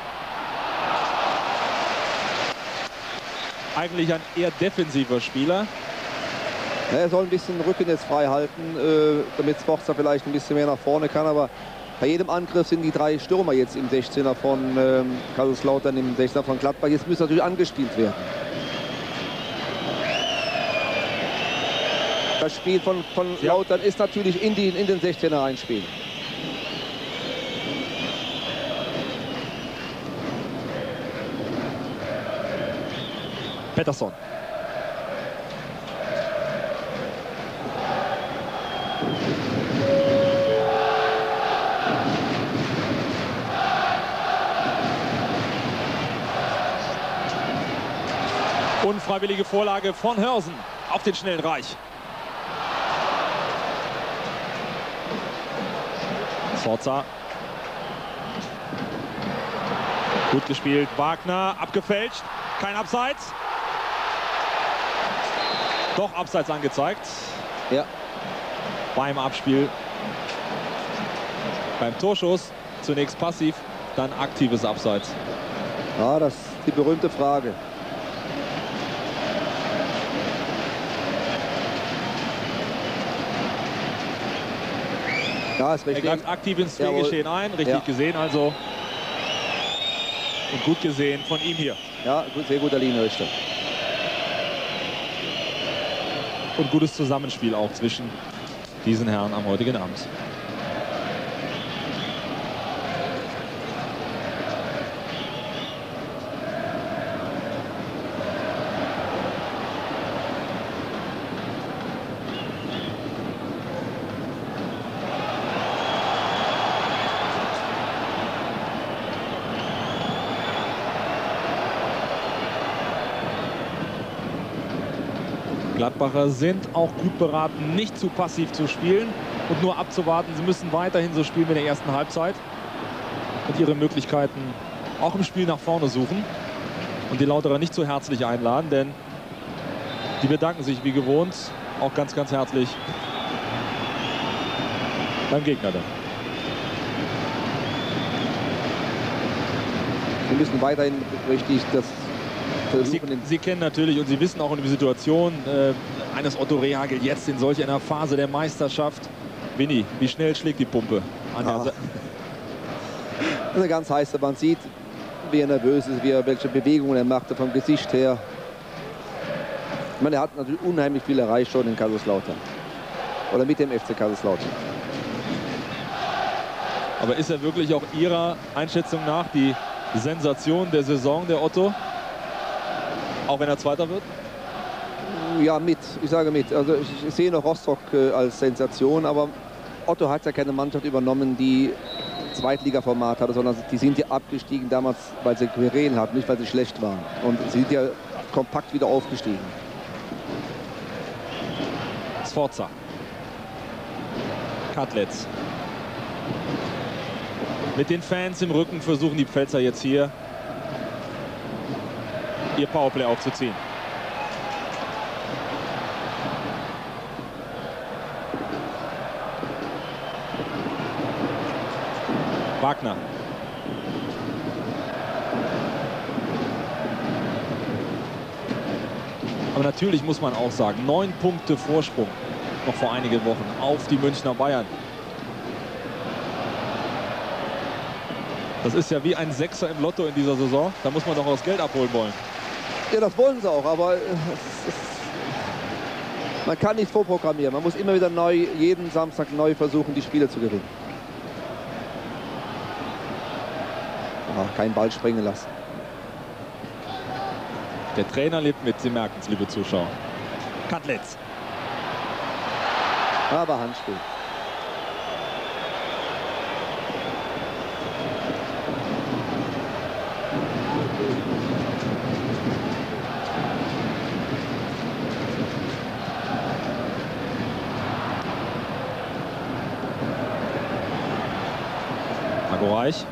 Eigentlich ein eher defensiver Spieler. Ja, er soll ein bisschen den Rücken jetzt frei halten, äh, damit Sforza vielleicht ein bisschen mehr nach vorne kann. Aber bei jedem Angriff sind die drei Stürmer jetzt im sechzehner von ähm, Kaiserslautern, im sechzehner von Gladbach. Jetzt müssen natürlich angespielt werden. Das Spiel von, von ja. Lautern ist natürlich in, die, in den sechzehner reinspielen. Pettersson. Unfreiwillige Vorlage von Hörsen auf den schnellen Reich. Sforza. Gut gespielt. Wagner abgefälscht. Kein Abseits. Doch Abseits angezeigt. Ja. Beim Abspiel. Beim Torschuss. Zunächst passiv, dann aktives Abseits. Ja, das ist die berühmte Frage. Ja, er greift aktiv ins Spielgeschehen ein. Richtig ja. gesehen also. Und gut gesehen von ihm hier. Ja, gut, sehr guter Linienrichter. Und gutes Zusammenspiel auch zwischen diesen Herren am heutigen Abend. Gladbacher sind auch gut beraten, nicht zu passiv zu spielen und nur abzuwarten. Sie müssen weiterhin so spielen wie in der ersten Halbzeit und ihre Möglichkeiten auch im Spiel nach vorne suchen und die Lauterer nicht zu herzlich einladen, denn die bedanken sich wie gewohnt auch ganz, ganz herzlich beim Gegner dann. Wir müssen weiterhin richtig das Sie, Sie kennen natürlich und Sie wissen auch um die Situation äh, eines Otto Rehhagel jetzt in solch einer Phase der Meisterschaft. Winnie, wie schnell schlägt die Pumpe an der ah. Das ist eine ganz heiße. Man sieht, wie er nervös ist, wie er, welche Bewegungen er machte vom Gesicht her. Ich meine, er hat natürlich unheimlich viel erreicht schon in Kaiserslautern. Oder mit dem F C Kaiserslautern. Aber ist er wirklich auch Ihrer Einschätzung nach die Sensation der Saison, der Otto? Auch wenn er Zweiter wird? Ja, mit. Ich sage mit. Also ich, ich sehe noch Rostock äh, als Sensation, aber Otto hat ja keine Mannschaft übernommen, die Zweitliga-Format hatte, sondern die sind ja abgestiegen damals, weil sie Querelen hatten, nicht weil sie schlecht waren. Und sie sind ja kompakt wieder aufgestiegen. Sforza. Katlitz. Mit den Fans im Rücken versuchen die Pfälzer jetzt hier ihr Powerplay aufzuziehen. Wagner. Aber natürlich muss man auch sagen, neun Punkte Vorsprung noch vor einigen Wochen auf die Münchner Bayern. Das ist ja wie ein Sechser im Lotto in dieser Saison. Da muss man doch auch das Geld abholen wollen. Ja, das wollen sie auch, aber äh, es ist, man kann nicht vorprogrammieren. Man muss immer wieder neu, jeden Samstag neu versuchen, die Spiele zu gewinnen. Ja, keinen Ball springen lassen. Der Trainer lebt mit, Sie merken es, liebe Zuschauer. Katlitz. Aber Handspiel. Marco Reich.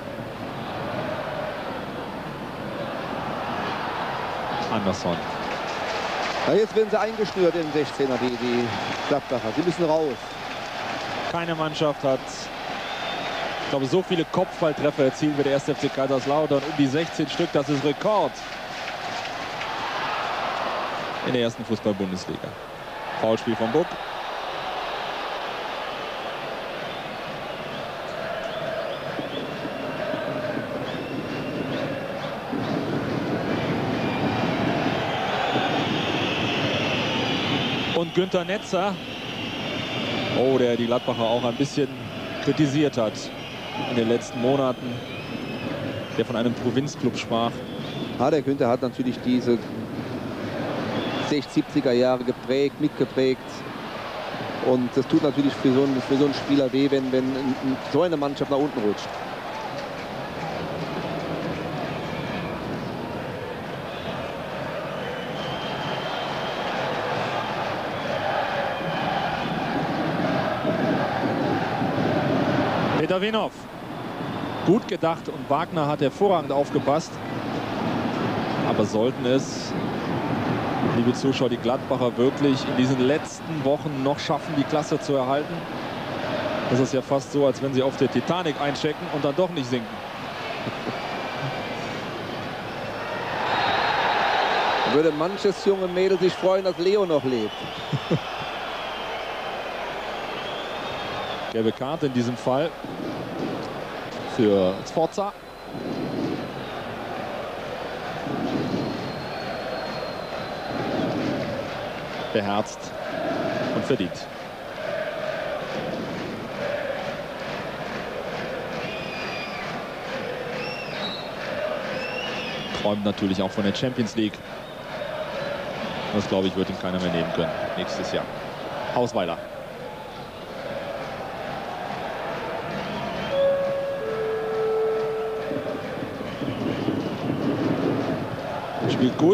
Andersson. Ja, jetzt werden sie eingeschnürt in den sechzehner, die, die Gladbacher. Sie müssen raus. Keine Mannschaft hat, ich glaube, so viele Kopfballtreffer erzielt wie der erste F C Kaiserslautern. Um die sechzehn Stück, das ist Rekord in der ersten Fußball-Bundesliga. Foulspiel von Buck. Und Günther Netzer, oh, der die Gladbacher auch ein bisschen kritisiert hat in den letzten Monaten, der von einem Provinzclub sprach. Ja, der Günther hat natürlich diese sechziger, siebziger Jahre geprägt, mitgeprägt. Und das tut natürlich für so einen, für so einen Spieler weh, wenn, wenn so eine Mannschaft nach unten rutscht. Peter Wenhoff. Gut gedacht und Wagner hat hervorragend aufgepasst. Aber sollten es, liebe Zuschauer, die Gladbacher wirklich in diesen letzten Wochen noch schaffen, die Klasse zu erhalten? Das ist ja fast so, als wenn sie auf der Titanic einchecken und dann doch nicht sinken. Da würde manches junge Mädel sich freuen, dass Leo noch lebt. Gelbe Karte in diesem Fall für Sforza. Beherzt und verdient. Träumt natürlich auch von der Champions League. Das, glaube ich, wird ihm keiner mehr nehmen können nächstes Jahr. Hausweiler. Spielt gut.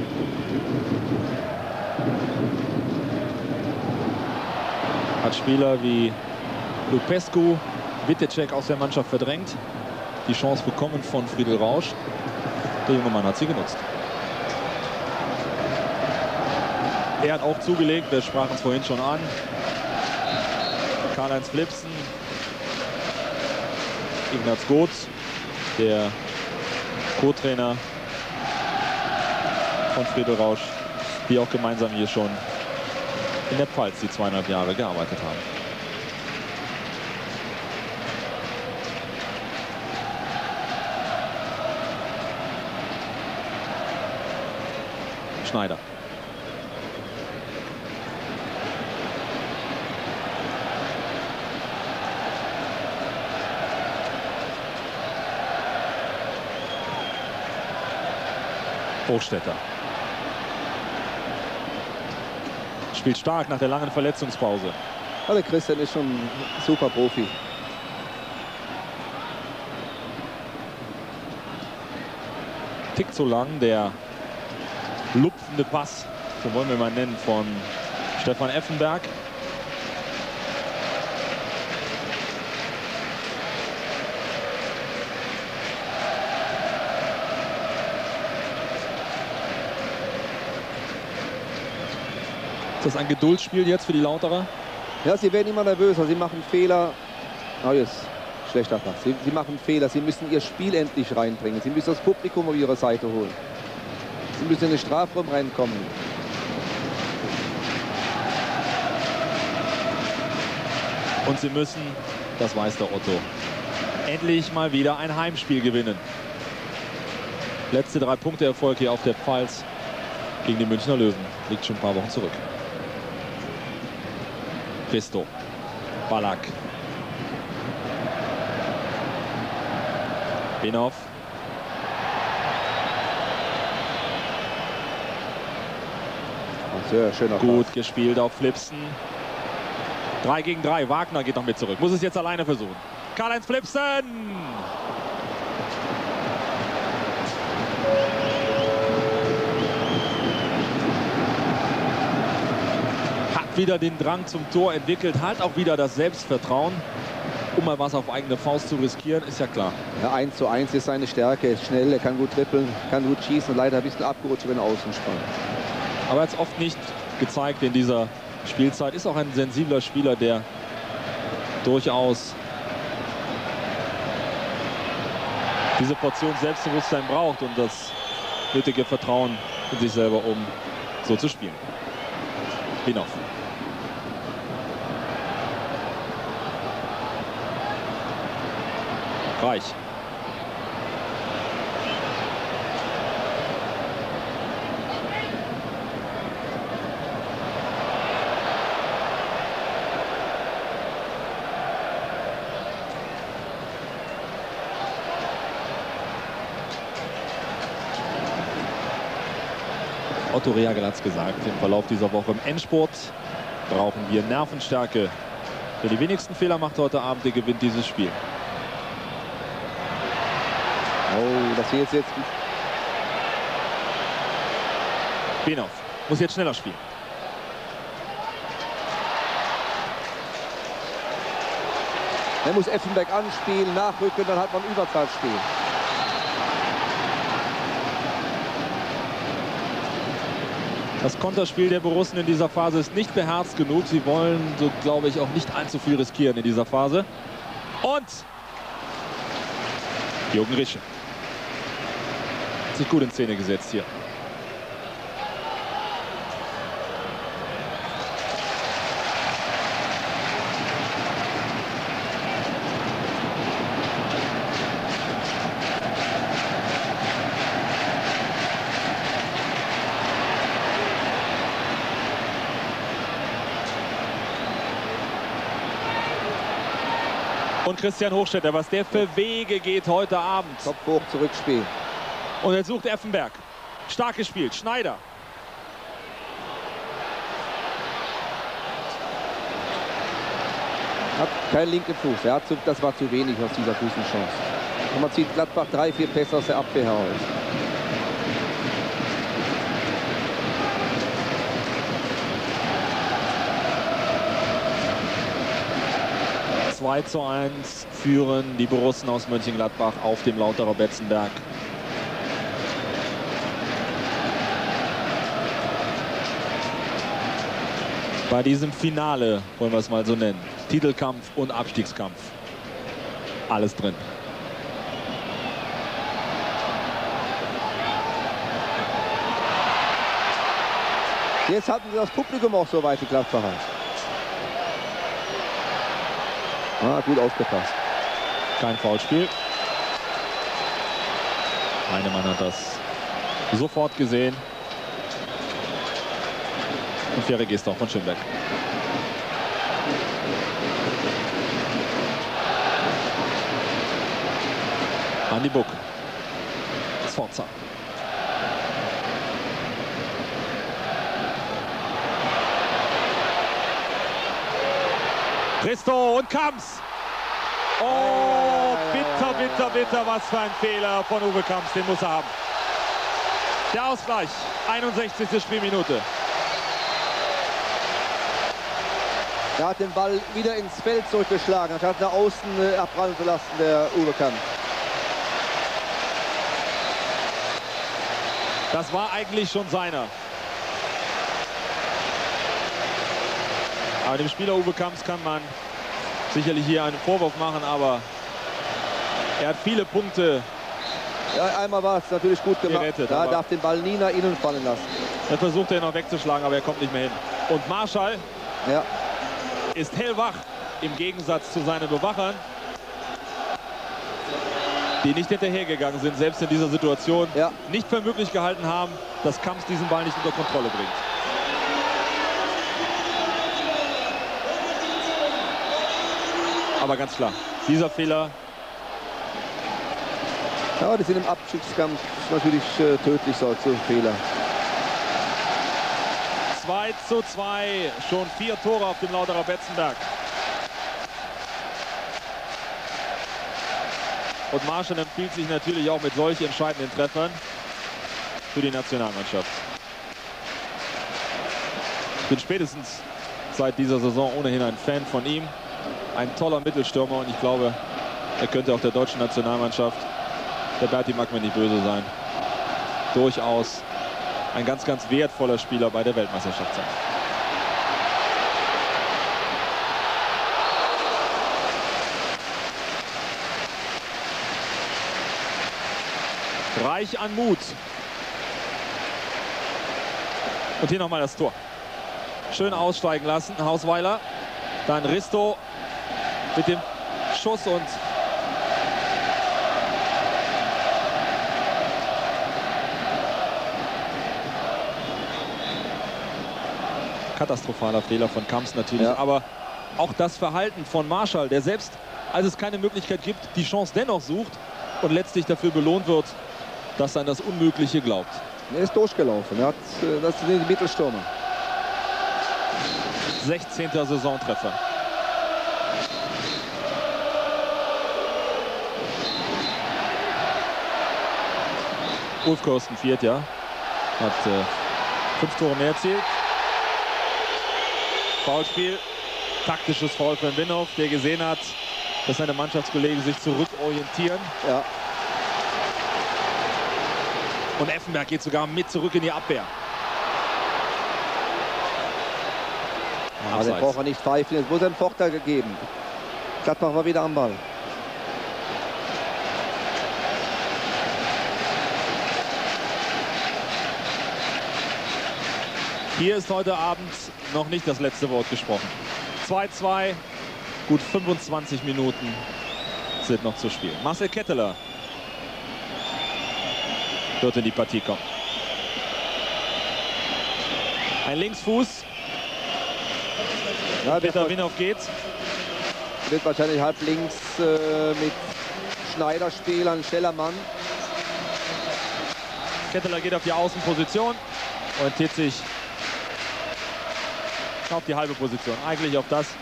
Hat Spieler wie Lupescu, Wittecek aus der Mannschaft verdrängt. Die Chance bekommen von Friedel Rausch. Der junge Mann hat sie genutzt. Er hat auch zugelegt, wir sprachen es vorhin schon an. Karl-Heinz Flipsen, Ignaz Goetz, der Co-Trainer von Friedel Rausch, die auch gemeinsam hier schon in der Pfalz die zweieinhalb Jahre gearbeitet haben. Schneider. Hochstetter. Spielt stark nach der langen Verletzungspause. Ja, der Christian ist schon ein super Profi. Tick zu lang, der lupfende Pass, so wollen wir mal nennen, von Stefan Effenberg. Ist das ein Geduldsspiel jetzt für die Lauterer? Ja, sie werden immer nervöser, sie machen Fehler. Oh, jetzt schlechter Pass. Sie, sie machen Fehler, sie müssen ihr Spiel endlich reinbringen. Sie müssen das Publikum auf ihre Seite holen. Sie müssen in den Strafraum reinkommen. Und sie müssen, das weiß der Otto, endlich mal wieder ein Heimspiel gewinnen. Letzte drei Punkte Erfolg hier auf der Pfalz gegen die Münchner Löwen. Liegt schon ein paar Wochen zurück. Christo. Ballack. Benhoff. Sehr schöner Gut Pass. gespielt auf Flipsen. drei gegen drei. Wagner geht noch mit zurück. Muss es jetzt alleine versuchen. Karl-Heinz Flipsen. Hat wieder den Drang zum Tor entwickelt. Hat auch wieder das Selbstvertrauen, um mal was auf eigene Faust zu riskieren. Ist ja klar. Ja, eins zu eins ist seine Stärke. Er ist schnell, er kann gut trippeln, kann gut schießen. Leider ein bisschen abgerutscht über den Außenspann. Aber er hat es oft nicht gezeigt in dieser Spielzeit. Ist auch ein sensibler Spieler, der durchaus diese Portion Selbstbewusstsein braucht und das nötige Vertrauen in sich selber, um so zu spielen. Hinauf. Reich. Otto Rehagel hat es gesagt, im Verlauf dieser Woche im Endspurt brauchen wir Nervenstärke. Wer die wenigsten Fehler macht heute Abend, der gewinnt dieses Spiel. Oh, das hier ist jetzt... Benhoff muss jetzt schneller spielen. Er muss Effenberg anspielen, nachrücken, dann hat man Überzahlspiel. Das Konterspiel der Borussen in dieser Phase ist nicht beherzt genug. Sie wollen, so glaube ich, auch nicht allzu viel riskieren in dieser Phase. Und Jürgen Rische hat sich gut in Szene gesetzt hier. Und Christian Hochstetter, was der für Wege geht heute Abend. Kopf hoch, zurückspielen. Und jetzt sucht Effenberg. Stark gespielt. Schneider. Hat keinen linken Fuß. Er hat zu, das war zu wenig aus dieser Fußenchance. Und man zieht Gladbach drei, vier Pässe aus der Abwehr heraus. zwei zu eins führen die Borussen aus Mönchengladbach auf dem Lauterer Betzenberg. Bei diesem Finale, wollen wir es mal so nennen, Titelkampf und Abstiegskampf, alles drin. Jetzt hatten sie das Publikum auch so weit, die Gladbacher. Ah, gut aufgepasst. Kein Foulspiel. Heinemann hat das sofort gesehen. Und faire Geste auch von Schönberg. Andi Buck. Sforza. Christo und Kamps. Oh, bitter, bitter, bitter. Was für ein Fehler von Uwe Kamps. Den muss er haben. Der Ausgleich. einundsechzigste Spielminute. Er hat den Ball wieder ins Feld zurückgeschlagen. Er hat nach außen äh, abprallen zu lassen, der Uwe Kamps. Das war eigentlich schon seiner. Aber dem Spieler Uwe Kamps kann man sicherlich hier einen Vorwurf machen, aber er hat viele Punkte. Ja, einmal war es natürlich gut gemacht. Gerettet, da darf den Ball nie nach innen fallen lassen. Er versucht ihn noch wegzuschlagen, aber er kommt nicht mehr hin. Und Marschall ja. ist hellwach im Gegensatz zu seinen Bewachern, die nicht hinterhergegangen sind, selbst in dieser Situation ja. nicht für möglich gehalten haben, dass Kamps diesen Ball nicht unter Kontrolle bringt. Aber ganz klar, dieser Fehler. Ja, die sind im Abstiegskampf natürlich äh, tödlich, solche Fehler. zwei zu zwei, schon vier Tore auf dem Lauterer Betzenberg. Und Marschall empfiehlt sich natürlich auch mit solch entscheidenden Treffern für die Nationalmannschaft. Ich bin spätestens seit dieser Saison ohnehin ein Fan von ihm. Ein toller Mittelstürmer und ich glaube, er könnte auch der deutschen Nationalmannschaft, der Berti mag mir nicht böse sein, durchaus ein ganz, ganz wertvoller Spieler bei der Weltmeisterschaft sein. Reich an Mut. Und hier nochmal das Tor. Schön aussteigen lassen, Hausweiler. Dann Risto mit dem Schuss und katastrophaler Fehler von Kamps natürlich, ja. Aber auch das Verhalten von Marschall, der selbst, als es keine Möglichkeit gibt, die Chance dennoch sucht und letztlich dafür belohnt wird, dass er an das Unmögliche glaubt. Er ist durchgelaufen, er hat, das sind die Mittelstürmer. sechzehnter Saisontreffer. Ulf Kirsten viert, ja. Hat äh, fünf Tore mehr erzielt. Foulspiel. Taktisches Foul für Winhoff, der gesehen hat, dass seine Mannschaftskollegen sich zurückorientieren. Ja. Und Effenberg geht sogar mit zurück in die Abwehr. Aber den braucht er nicht pfeifen. Jetzt wurde ein Vorteil gegeben. Gladbach war wieder am Ball. Hier ist heute Abend noch nicht das letzte Wort gesprochen. zwei zu zwei, gut fünfundzwanzig Minuten sind noch zu spielen. Marcel Ketteler wird in die Partie kommen. Ein Linksfuß. Ja, Peter Winhoff geht. Wird wahrscheinlich halb links äh, mit Schneider spielen, schneller Mann. Ketteler geht auf die Außenposition und zieht sich auf die halbe Position. Eigentlich auf das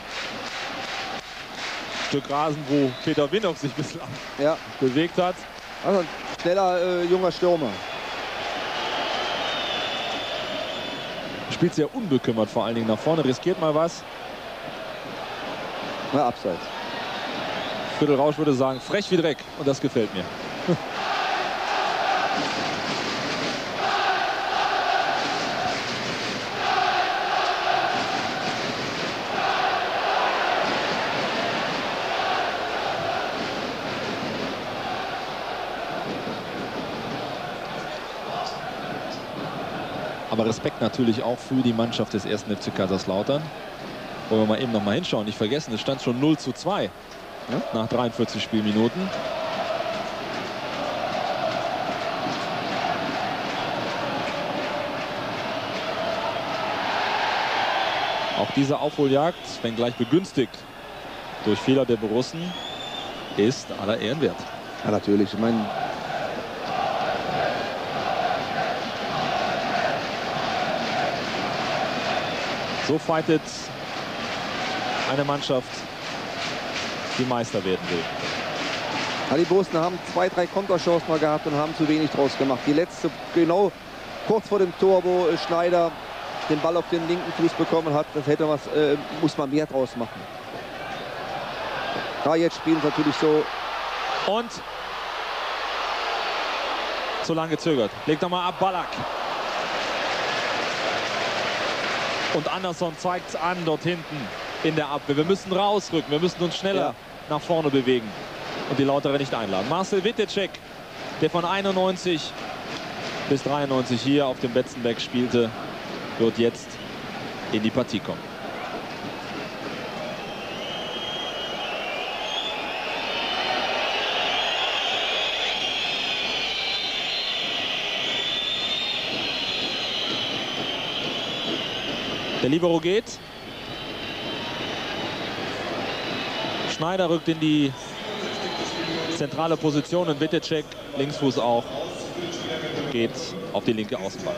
Stück Rasen, wo Peter Winhoff sich bislang ja. bewegt hat. Also ein schneller äh, junger Stürmer. Spielt sehr unbekümmert vor allen Dingen nach vorne, riskiert mal was. Na, abseits. Friedel Rausch würde sagen, frech wie Dreck. Und das gefällt mir. Aber Respekt natürlich auch für die Mannschaft des ersten F C Kaiserslautern. Wollen wir mal eben noch mal hinschauen. Nicht vergessen, es stand schon null zu zwei ja? nach dreiundvierzig Spielminuten. Auch diese Aufholjagd, wenngleich begünstigt durch Fehler der Borussen, ist aller Ehren wert. Ja, natürlich. Ich meine, so fightet eine Mannschaft, die Meister werden will. Ja, die Borussen haben zwei, drei Konterchancen mal gehabt und haben zu wenig draus gemacht. Die letzte, genau kurz vor dem Tor, wo Schneider den Ball auf den linken Fuß bekommen hat, das hätte was, äh, muss man mehr draus machen. Da jetzt spielen sie natürlich so. Und zu lange gezögert. Legt doch mal ab, Ballack. Und Andersson zeigt es an dort hinten in der Abwehr. Wir müssen rausrücken, wir müssen uns schneller ja. nach vorne bewegen und die Lauterer nicht einladen. Marcel Wittecek, der von einundneunzig bis dreiundneunzig hier auf dem Betzenberg spielte, wird jetzt in die Partie kommen. Der Libero geht. Schneider rückt in die zentrale Position und Wittecek, Linksfuß auch, geht auf die linke Außenbahn.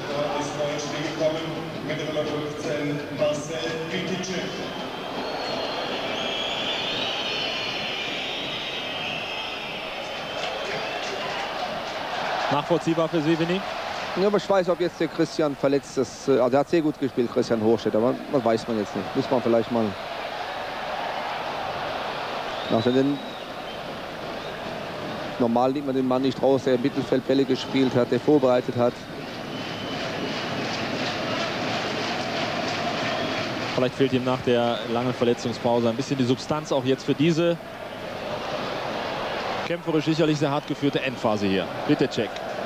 Nachvollziehbar für Sie, Winnie? Ja, aber ich weiß, ob jetzt der Christian verletzt ist. Also der hat sehr gut gespielt, Christian Hochstedt, aber das weiß man jetzt nicht. Muss man vielleicht mal nach den normal nimmt man den Mann nicht raus, der Mittelfeldbälle gespielt hat, der vorbereitet hat. Vielleicht fehlt ihm nach der langen Verletzungspause ein bisschen die Substanz auch jetzt für diese kämpferisch sicherlich sehr hart geführte Endphase hier. Wittecek.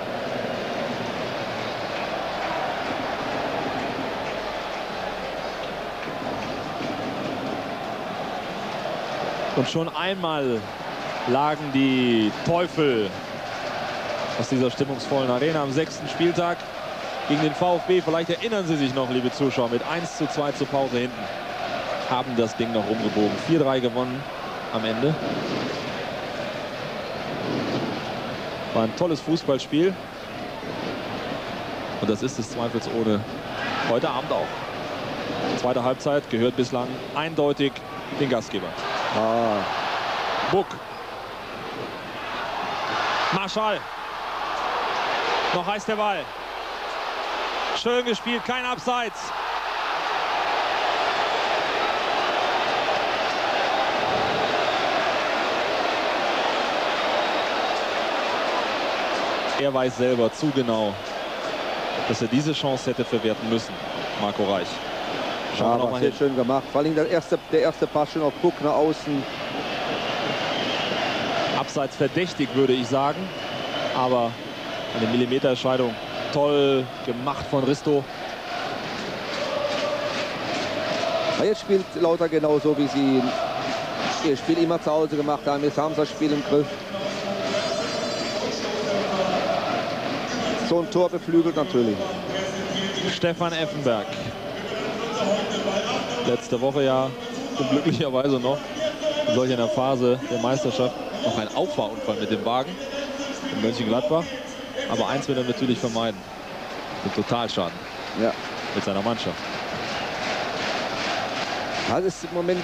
Und schon einmal lagen die Teufel aus dieser stimmungsvollen Arena am sechsten Spieltag gegen den VfB. Vielleicht erinnern Sie sich noch, liebe Zuschauer, mit eins zu zwei zur Pause hinten. Haben das Ding noch rumgebogen. vier drei gewonnen am Ende. War ein tolles Fußballspiel. Und das ist es zweifelsohne heute Abend auch. Zweite Halbzeit gehört bislang eindeutig den Gastgebern. Ah. Buck. Marschall. Noch heißt der Ball. Schön gespielt, kein Abseits. Er weiß selber zu genau, dass er diese Chance hätte verwerten müssen. Marco Reich. Schauen wir noch mal hin. Sehr schön gemacht. Vor allem der erste, der erste Pass schon auf Buck nach außen. Abseits verdächtig, würde ich sagen. Aber eine Millimeterentscheidung toll gemacht von Risto. Jetzt spielt Lauter genauso, wie sie ihr Spiel immer zu Hause gemacht haben. Jetzt haben sie das Spiel im Griff. So ein Tor beflügelt natürlich. Stefan Effenberg. Letzte Woche ja unglücklicherweise noch in solch einer Phase der Meisterschaft noch ein Auffahrunfall mit dem Wagen in Mönchengladbach. Aber eins will er natürlich vermeiden. Den Totalschaden ja. mit seiner Mannschaft. Das ist im Moment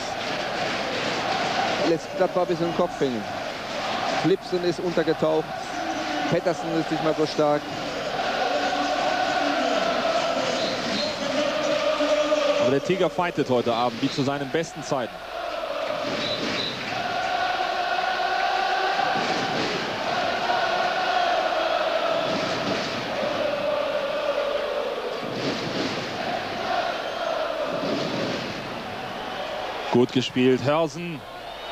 lässt Gladbach ein bisschen den Kopf hängen. Flipsen ist untergetaucht. Pettersen ist nicht mal so stark. Aber der Tiger fightet heute Abend wie zu seinen besten Zeiten. Gut gespielt, Hörsen.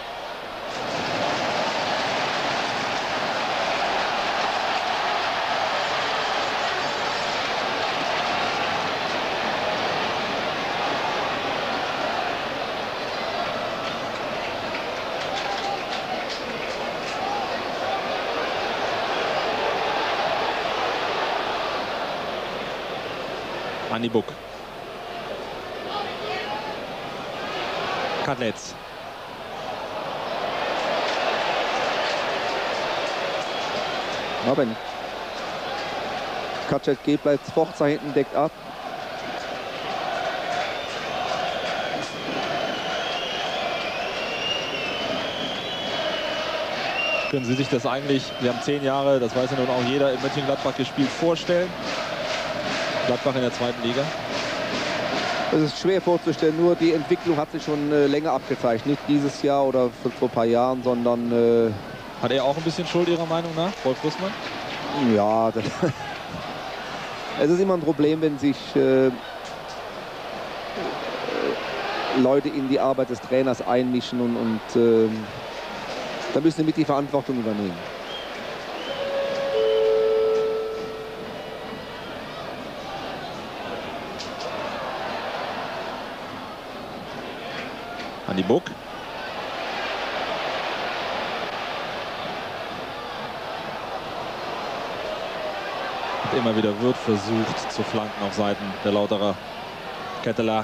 Andi Buck. Kadletz. Robin. Katschet geht, bleibt Forza hinten, deckt ab. Können Sie sich das eigentlich, Sie haben zehn Jahre, das weiß ja nun auch jeder, in Mönchengladbach gespielt, vorstellen? Gladbach in der zweiten Liga? Es ist schwer vorzustellen, nur die Entwicklung hat sich schon äh, länger abgezeichnet. Nicht dieses Jahr oder vor, vor ein paar Jahren, sondern... Äh, hat er auch ein bisschen Schuld Ihrer Meinung nach, Rolf Bussmann? Ja, das es ist immer ein Problem, wenn sich äh, Leute in die Arbeit des Trainers einmischen und, und äh, da müssen sie mit die Verantwortung übernehmen. Andi Buck. Und immer wieder wird versucht zu flanken auf Seiten der Lauterer. Ketteler.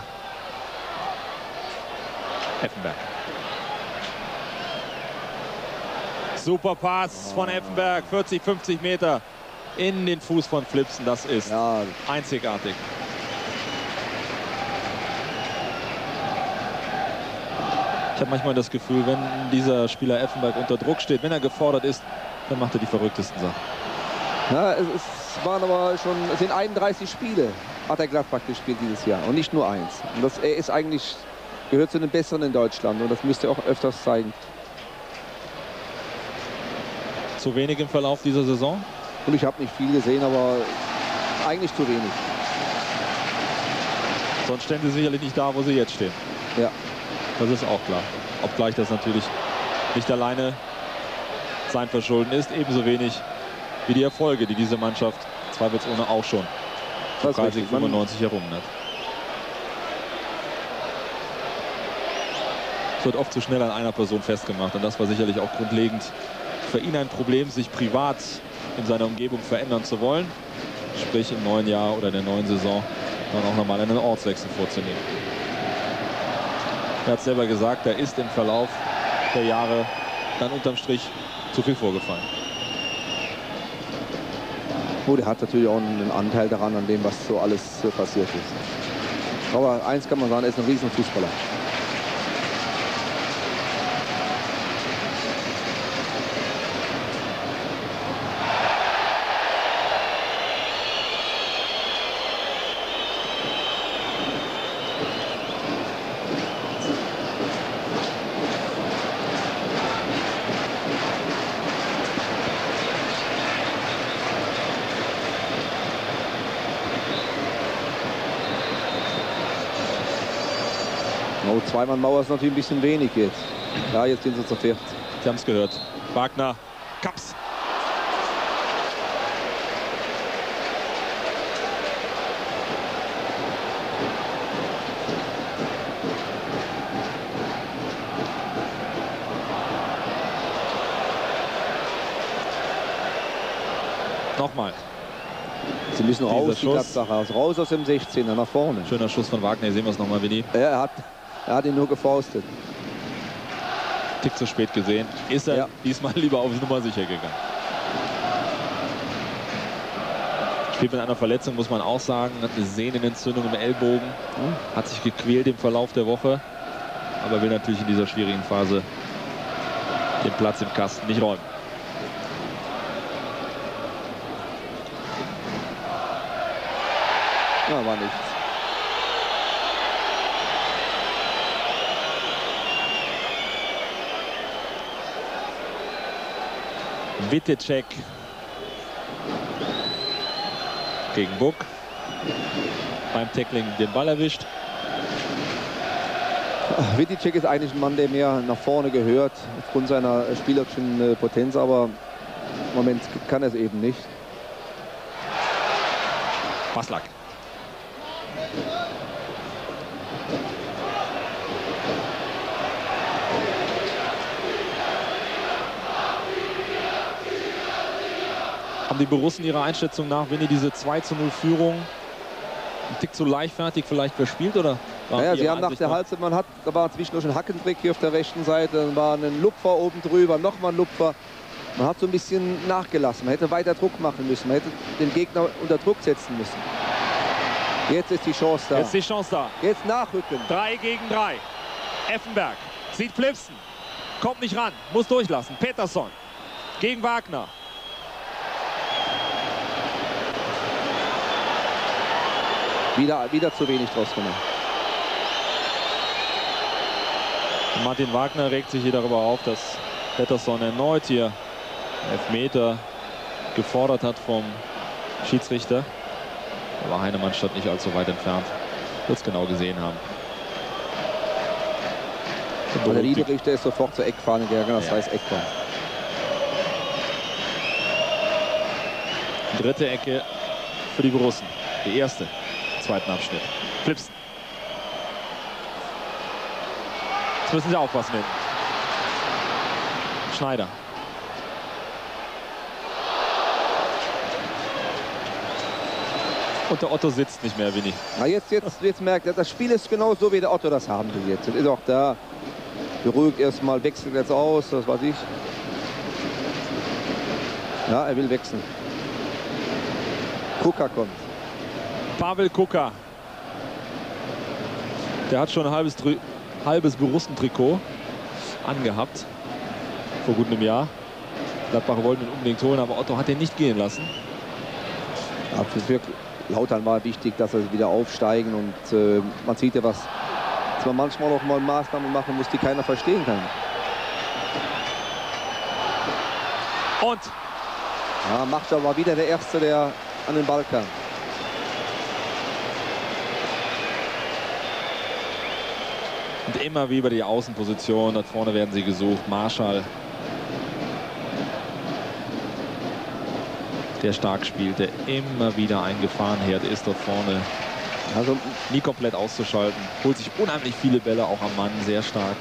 Effenberg. Super Pass von Effenberg. vierzig, fünfzig Meter in den Fuß von Flipsen. Das ist ja einzigartig. Ich habe manchmal das Gefühl, wenn dieser Spieler Effenberg unter Druck steht, wenn er gefordert ist, dann macht er die verrücktesten Sachen. Ja, es, es waren aber schon, es sind einunddreißig Spiele, hat er Gladbach gespielt dieses Jahr und nicht nur eins. Und das, er ist eigentlich, gehört zu den Besseren in Deutschland und das müsste er auch öfters zeigen. Zu wenig im Verlauf dieser Saison? Und ich habe nicht viel gesehen, aber eigentlich zu wenig. Sonst stehen sie sicherlich nicht da, wo sie jetzt stehen. Ja. Das ist auch klar. Obgleich das natürlich nicht alleine sein Verschulden ist, ebenso wenig wie die Erfolge, die diese Mannschaft zweifelsohne auch schon dreißig, fünfundneunzig errungen hat. Es wird oft zu schnell an einer Person festgemacht und das war sicherlich auch grundlegend für ihn ein Problem, sich privat in seiner Umgebung verändern zu wollen, sprich im neuen Jahr oder der neuen Saison dann auch nochmal einen Ortswechsel vorzunehmen. Er hat selber gesagt, da ist im Verlauf der Jahre dann unterm Strich zu viel vorgefallen. Gut, er hat natürlich auch einen Anteil daran, an dem, was so alles äh, passiert ist. Aber eins kann man sagen, er ist ein Riesenfußballer. Oh, Zweimann-Mauer ist natürlich ein bisschen wenig jetzt. Ja, jetzt sind sie zu viert. Sie haben es gehört. Wagner, Kaps. Nochmal. Sie müssen Dieser raus, die Schuss. Gladbacher. Raus aus dem sechzehner, nach vorne. Schöner Schuss von Wagner. Hier sehen wir es nochmal, Willi. Ja, er hat, er hat ihn nur gefaustet. Tick zu spät gesehen. Ist er Ja. diesmal lieber auf Nummer sicher gegangen. Spielt mit einer Verletzung, muss man auch sagen. Hat eine Sehnenentzündung im Ellbogen. Hat sich gequält im Verlauf der Woche. Aber will natürlich in dieser schwierigen Phase den Platz im Kasten nicht räumen. Ja, war nichts. Wittecek gegen Buck. Beim Tackling den Ball erwischt. Wittecek ist eigentlich ein Mann, der mehr nach vorne gehört, aufgrund seiner spielerischen äh, Potenz, aber im Moment kann er es eben nicht. Maslak. Haben die Borussen ihrer Einschätzung nach, wenn ihr diese zwei zu null Führung ein Tick zu leichtfertig vielleicht verspielt, oder? Naja, sie haben nach der Halbzeit, man hat, da war zwischendurch ein Hackentrick hier auf der rechten Seite, dann war ein Lupfer oben drüber, nochmal ein Lupfer. Man hat so ein bisschen nachgelassen, man hätte weiter Druck machen müssen, man hätte den Gegner unter Druck setzen müssen. Jetzt ist die Chance da. Jetzt die Chance da. Jetzt nachrücken. Drei gegen drei. Effenberg sieht Flipsen. Kommt nicht ran. Muss durchlassen. Peterson gegen Wagner. Wieder, wieder zu wenig draus gemacht. Martin Wagner regt sich hier darüber auf, dass Peterson erneut hier Elfmeter gefordert hat vom Schiedsrichter. Aber Heinemann stand nicht allzu weit entfernt. Wird es genau gesehen haben. Der Linienrichter ist sofort zur Eckfahne gegangen, das heißt Eckfahne. Dritte Ecke für die Borussen. Die erste, zweiten Abschnitt. Flipsen. Jetzt müssen sie aufpassen hinten. Schneider. Und der Otto sitzt nicht mehr, Winnie. Na jetzt, jetzt, jetzt merkt er, das Spiel ist genau so, wie der Otto das haben will jetzt. Jetzt ist auch da. Beruhigt erstmal, wechselt jetzt aus, das weiß ich. Ja, er will wechseln. Kuka kommt. Pavel Kuka. Der hat schon ein halbes, halbes Borussen-Trikot angehabt. Vor gut einem Jahr. Gladbach wollten ihn unbedingt holen, aber Otto hat ihn nicht gehen lassen. Ja, für, für Lautern war wichtig, dass sie wieder aufsteigen. Und äh, man sieht ja, was dass man manchmal noch mal Maßnahmen machen muss, die keiner verstehen kann. Und? Ja, Machter war wieder der Erste, der an den Ball kam. Und immer wie über die Außenposition. Dort vorne werden sie gesucht. Marschall. Der stark spielt, der immer wieder ein Gefahrenherd ist dort vorne. Also nie komplett auszuschalten. Holt sich unheimlich viele Bälle auch am Mann. Sehr stark.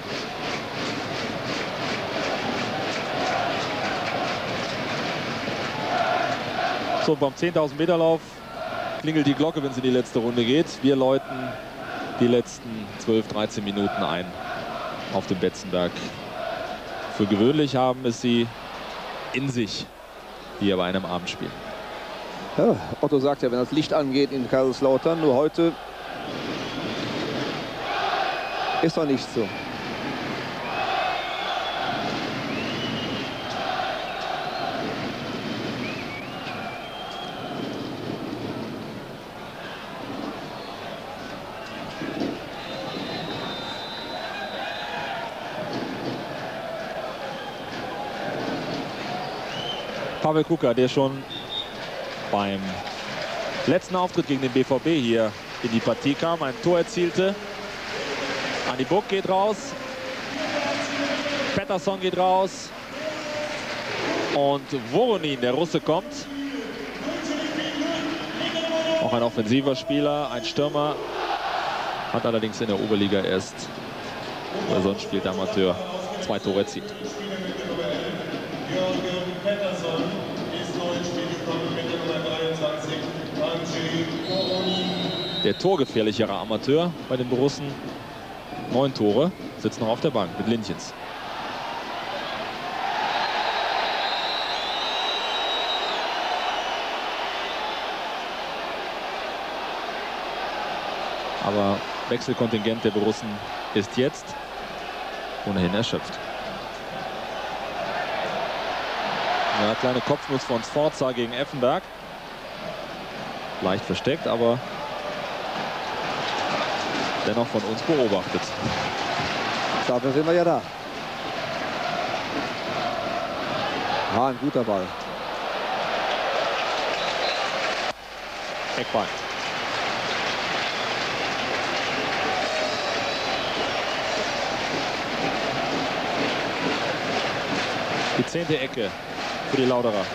So, beim zehntausend Meter Lauf klingelt die Glocke, wenn es in die letzte Runde geht. Wir läuten die letzten zwölf, dreizehn Minuten ein auf dem Betzenberg. Für gewöhnlich haben es sie in sich hier bei einem Abendspiel. Ja, Otto sagt ja, wenn das Licht angeht in Kaiserslautern, nur heute ist doch nicht so. Pavel Kuka, der schon beim letzten Auftritt gegen den B V B hier in die Partie kam, ein Tor erzielte. Andi Buck geht raus. Pettersson geht raus. Und Voronin, der Russe, kommt. Auch ein offensiver Spieler, ein Stürmer. Hat allerdings in der Oberliga erst, oder sonst spielt der Amateur, zwei Tore erzielt. Der torgefährlichere Amateur bei den Borussen. Neun Tore, sitzt noch auf der Bank mit Lindchens. Aber Wechselkontingent der Borussen ist jetzt ohnehin erschöpft. Ja, kleine Kopfnuss von Sforza gegen Effenberg. Leicht versteckt, aber dennoch von uns beobachtet. Dafür sind wir ja da. Ah, ein guter Ball. Eckball. Die zehnte Ecke für die Lauterer.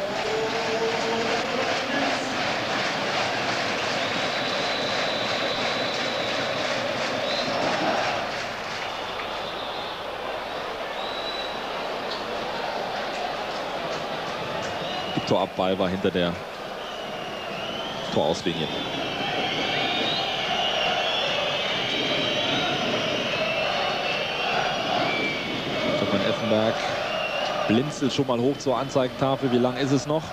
Torabball war hinter der Torauslinie. Stefan Effenberg blinzelt schon mal hoch zur Anzeigentafel. Wie lang ist es noch?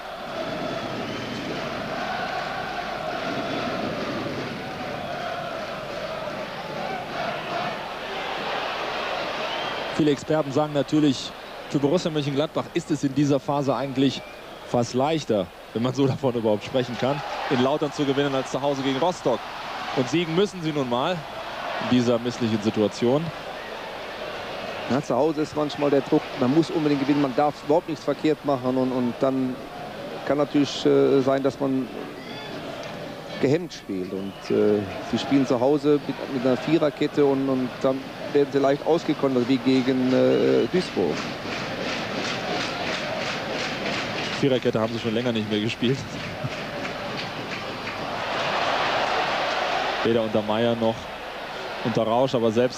Viele Experten sagen natürlich, für Borussia Mönchengladbach ist es in dieser Phase eigentlich fast leichter, wenn man so davon überhaupt sprechen kann, in Lautern zu gewinnen als zu Hause gegen Rostock. Und siegen müssen sie nun mal in dieser misslichen Situation. Ja, zu Hause ist manchmal der Druck, man muss unbedingt gewinnen, man darf überhaupt nichts verkehrt machen. Und, und dann kann natürlich äh, sein, dass man gehemmt spielt. Und äh, sie spielen zu Hause mit, mit einer Viererkette und, und dann werden sie leicht ausgekontert, wie gegen äh, Duisburg. Viererkette haben sie schon länger nicht mehr gespielt. Weder unter Meier noch unter Rausch, aber selbst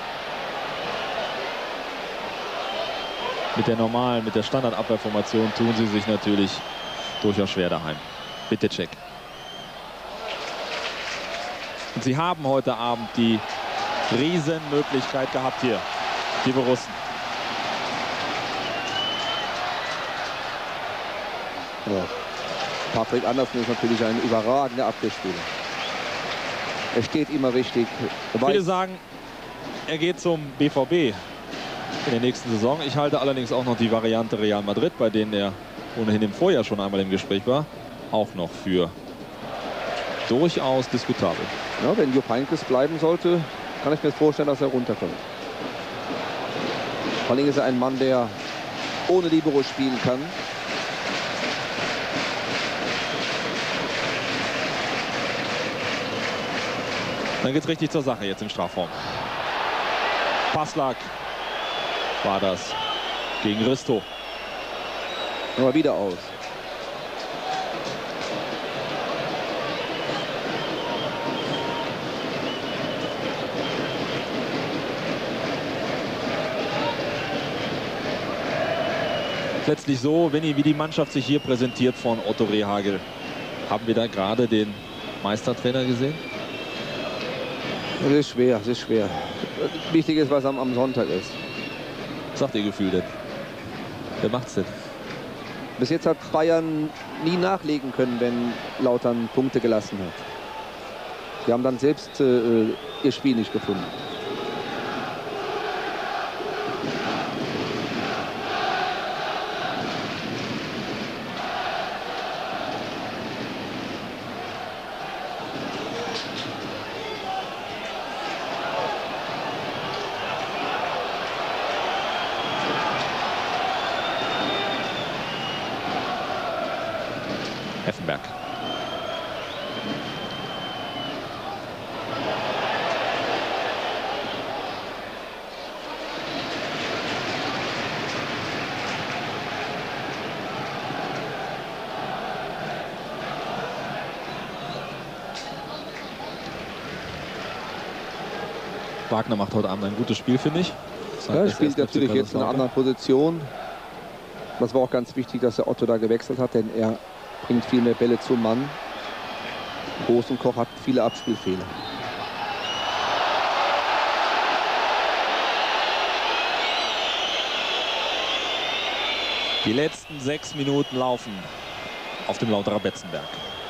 mit der normalen, mit der Standardabwehrformation tun sie sich natürlich durchaus schwer daheim. Bitte check. Und sie haben heute Abend die Riesenmöglichkeit gehabt hier, die Borussen. Ja. Patrick Andersen ist natürlich ein überragender Abwehrspieler. Er steht immer richtig. Ich würde sagen, er geht zum B V B in der nächsten Saison. Ich halte allerdings auch noch die Variante Real Madrid, bei denen er ohnehin im Vorjahr schon einmal im Gespräch war, auch noch für durchaus diskutabel. Ja, wenn Jupp Heynckes bleiben sollte, kann ich mir vorstellen, dass er runterkommt. Vor allem ist er ein Mann, der ohne Libero spielen kann. Dann geht es richtig zur Sache jetzt im Strafraum. Passlack war das gegen Risto. Aber wieder aus. Letztlich so, wenn ihr wie die Mannschaft sich hier präsentiert von Otto Rehhagel. Haben wir da gerade den Meistertrainer gesehen? Es ist schwer, es ist schwer. Wichtig ist, was am, am Sonntag ist. Was sagt ihr Gefühl denn? Wer macht's denn? Bis jetzt hat Bayern nie nachlegen können, wenn Lautern Punkte gelassen hat. Sie haben dann selbst äh, ihr Spiel nicht gefunden. Effenberg. Wagner macht heute Abend ein gutes Spiel, finde ich. Ja, er spielt natürlich jetzt in einer anderen Position. Das war auch ganz wichtig, dass der Otto da gewechselt hat, denn er bringt viel mehr Bälle zum Mann. Rosenkoch hat viele Abspielfehler. Die letzten sechs Minuten laufen auf dem Lauterer Betzenberg.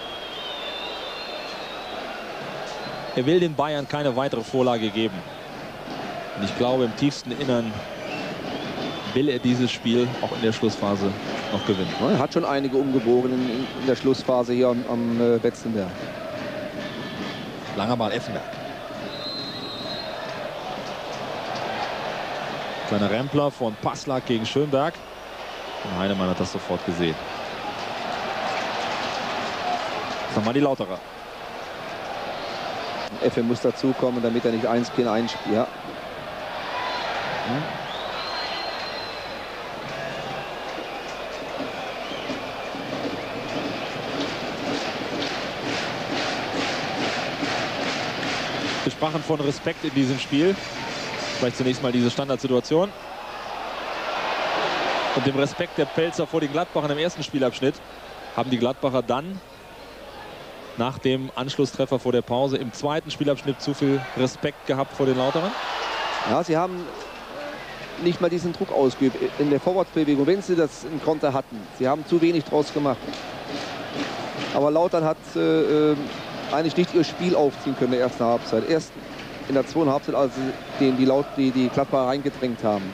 Er will den Bayern keine weitere Vorlage geben. Und ich glaube, im tiefsten Innern will er dieses Spiel auch in der Schlussphase noch gewinnen. Er hat schon einige umgebogen in, in der Schlussphase hier am, am äh, Betzenberg. Langer Ball, Effenberg. Kleiner Rempler von Passlack gegen Schönberg. Und Heinemann hat das sofort gesehen. Jetzt nochmal die Lauterer. Effe muss dazukommen, damit er nicht eins gegen eins spielt. Ja. Hm. Wir sprachen von Respekt in diesem Spiel. Vielleicht zunächst mal diese Standardsituation. Und dem Respekt der Pfälzer vor den Gladbachern im ersten Spielabschnitt haben die Gladbacher dann nach dem Anschlusstreffer vor der Pause im zweiten Spielabschnitt zu viel Respekt gehabt vor den Lauterern? Ja, sie haben nicht mal diesen Druck ausgeübt in der Vorwärtsbewegung, wenn sie das in Konter hatten. Sie haben zu wenig draus gemacht. Aber Lautern hat äh, eigentlich nicht ihr Spiel aufziehen können in der ersten Halbzeit. Erst in der zweiten Halbzeit, als sie den die, Laut, die, die Gladbacher reingedrängt haben.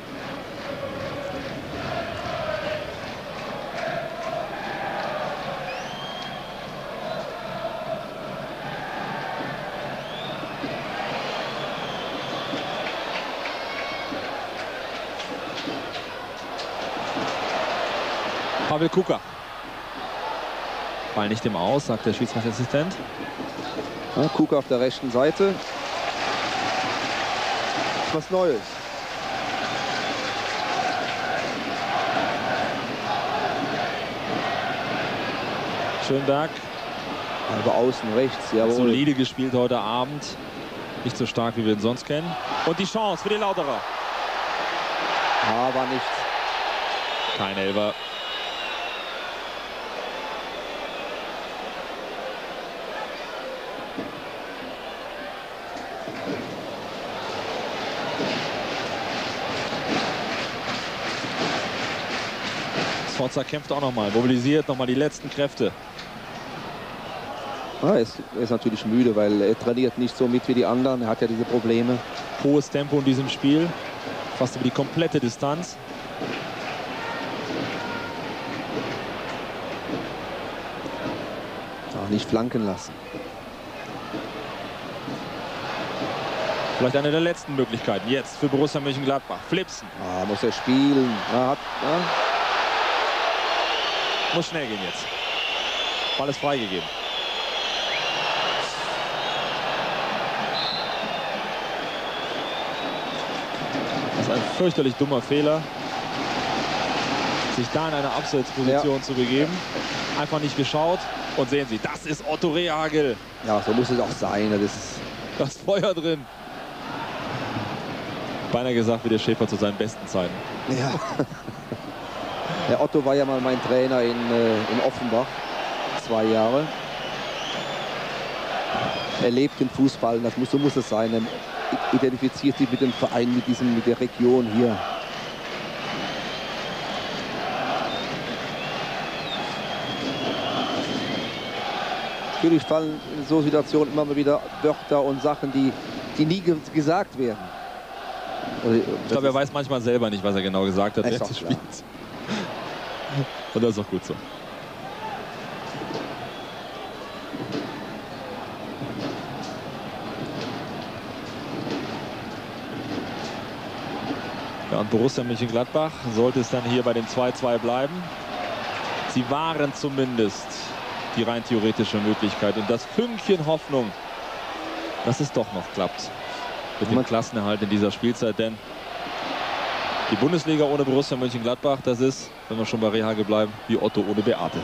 Pavel Kuka. Ball nicht im Aus, sagt der Schiedsrichterassistent. Ja, Kuka auf der rechten Seite. Was Neues. Schönberg. Über außen rechts, jawohl. Solide gespielt heute Abend. Nicht so stark, wie wir ihn sonst kennen. Und die Chance für die Lauterer. Aber nicht. Kein Elfer. Sforza kämpft auch nochmal, mobilisiert nochmal die letzten Kräfte. Ah, er, ist, er ist natürlich müde, weil er trainiert nicht so mit wie die anderen. Er hat ja diese Probleme. Hohes Tempo in diesem Spiel. Fast über die komplette Distanz. Auch nicht flanken lassen. Vielleicht eine der letzten Möglichkeiten. Jetzt für Borussia Mönchengladbach. Flipsen. Ah, muss er spielen. Er hat, ja. Muss schnell gehen jetzt. Ball ist freigegeben. Das ist ein fürchterlich dummer Fehler, sich da in eine Abseitsposition ja. zu begeben. Einfach nicht geschaut. Und sehen Sie, das ist Otto Rehhagel. Ja, so muss es auch sein. Das ist das Feuer drin. Beinahe gesagt wie der Schäfer zu seinen besten Zeiten. Ja. Der Otto war ja mal mein Trainer in, äh, in Offenbach. Zwei Jahre. Er lebt den Fußball. Das muss, so muss es sein. Er identifiziert sich mit dem Verein, mit, diesem, mit der Region hier. Natürlich fallen in so Situationen immer mal wieder Wörter und Sachen, die, die nie ge gesagt werden. Ich glaube, er weiß manchmal selber nicht, was er genau gesagt hat während des Spiels. Und das ist auch gut so. Ja, und Borussia Mönchengladbach sollte es dann hier bei den zwei zwei bleiben. Sie waren zumindest die rein theoretische Möglichkeit. Und das Fünkchen Hoffnung, dass es doch noch klappt mit dem Klassenerhalt in dieser Spielzeit. Denn die Bundesliga ohne Borussia Mönchengladbach, das ist, wenn wir schon bei Rehhagel bleiben, wie Otto ohne Beate.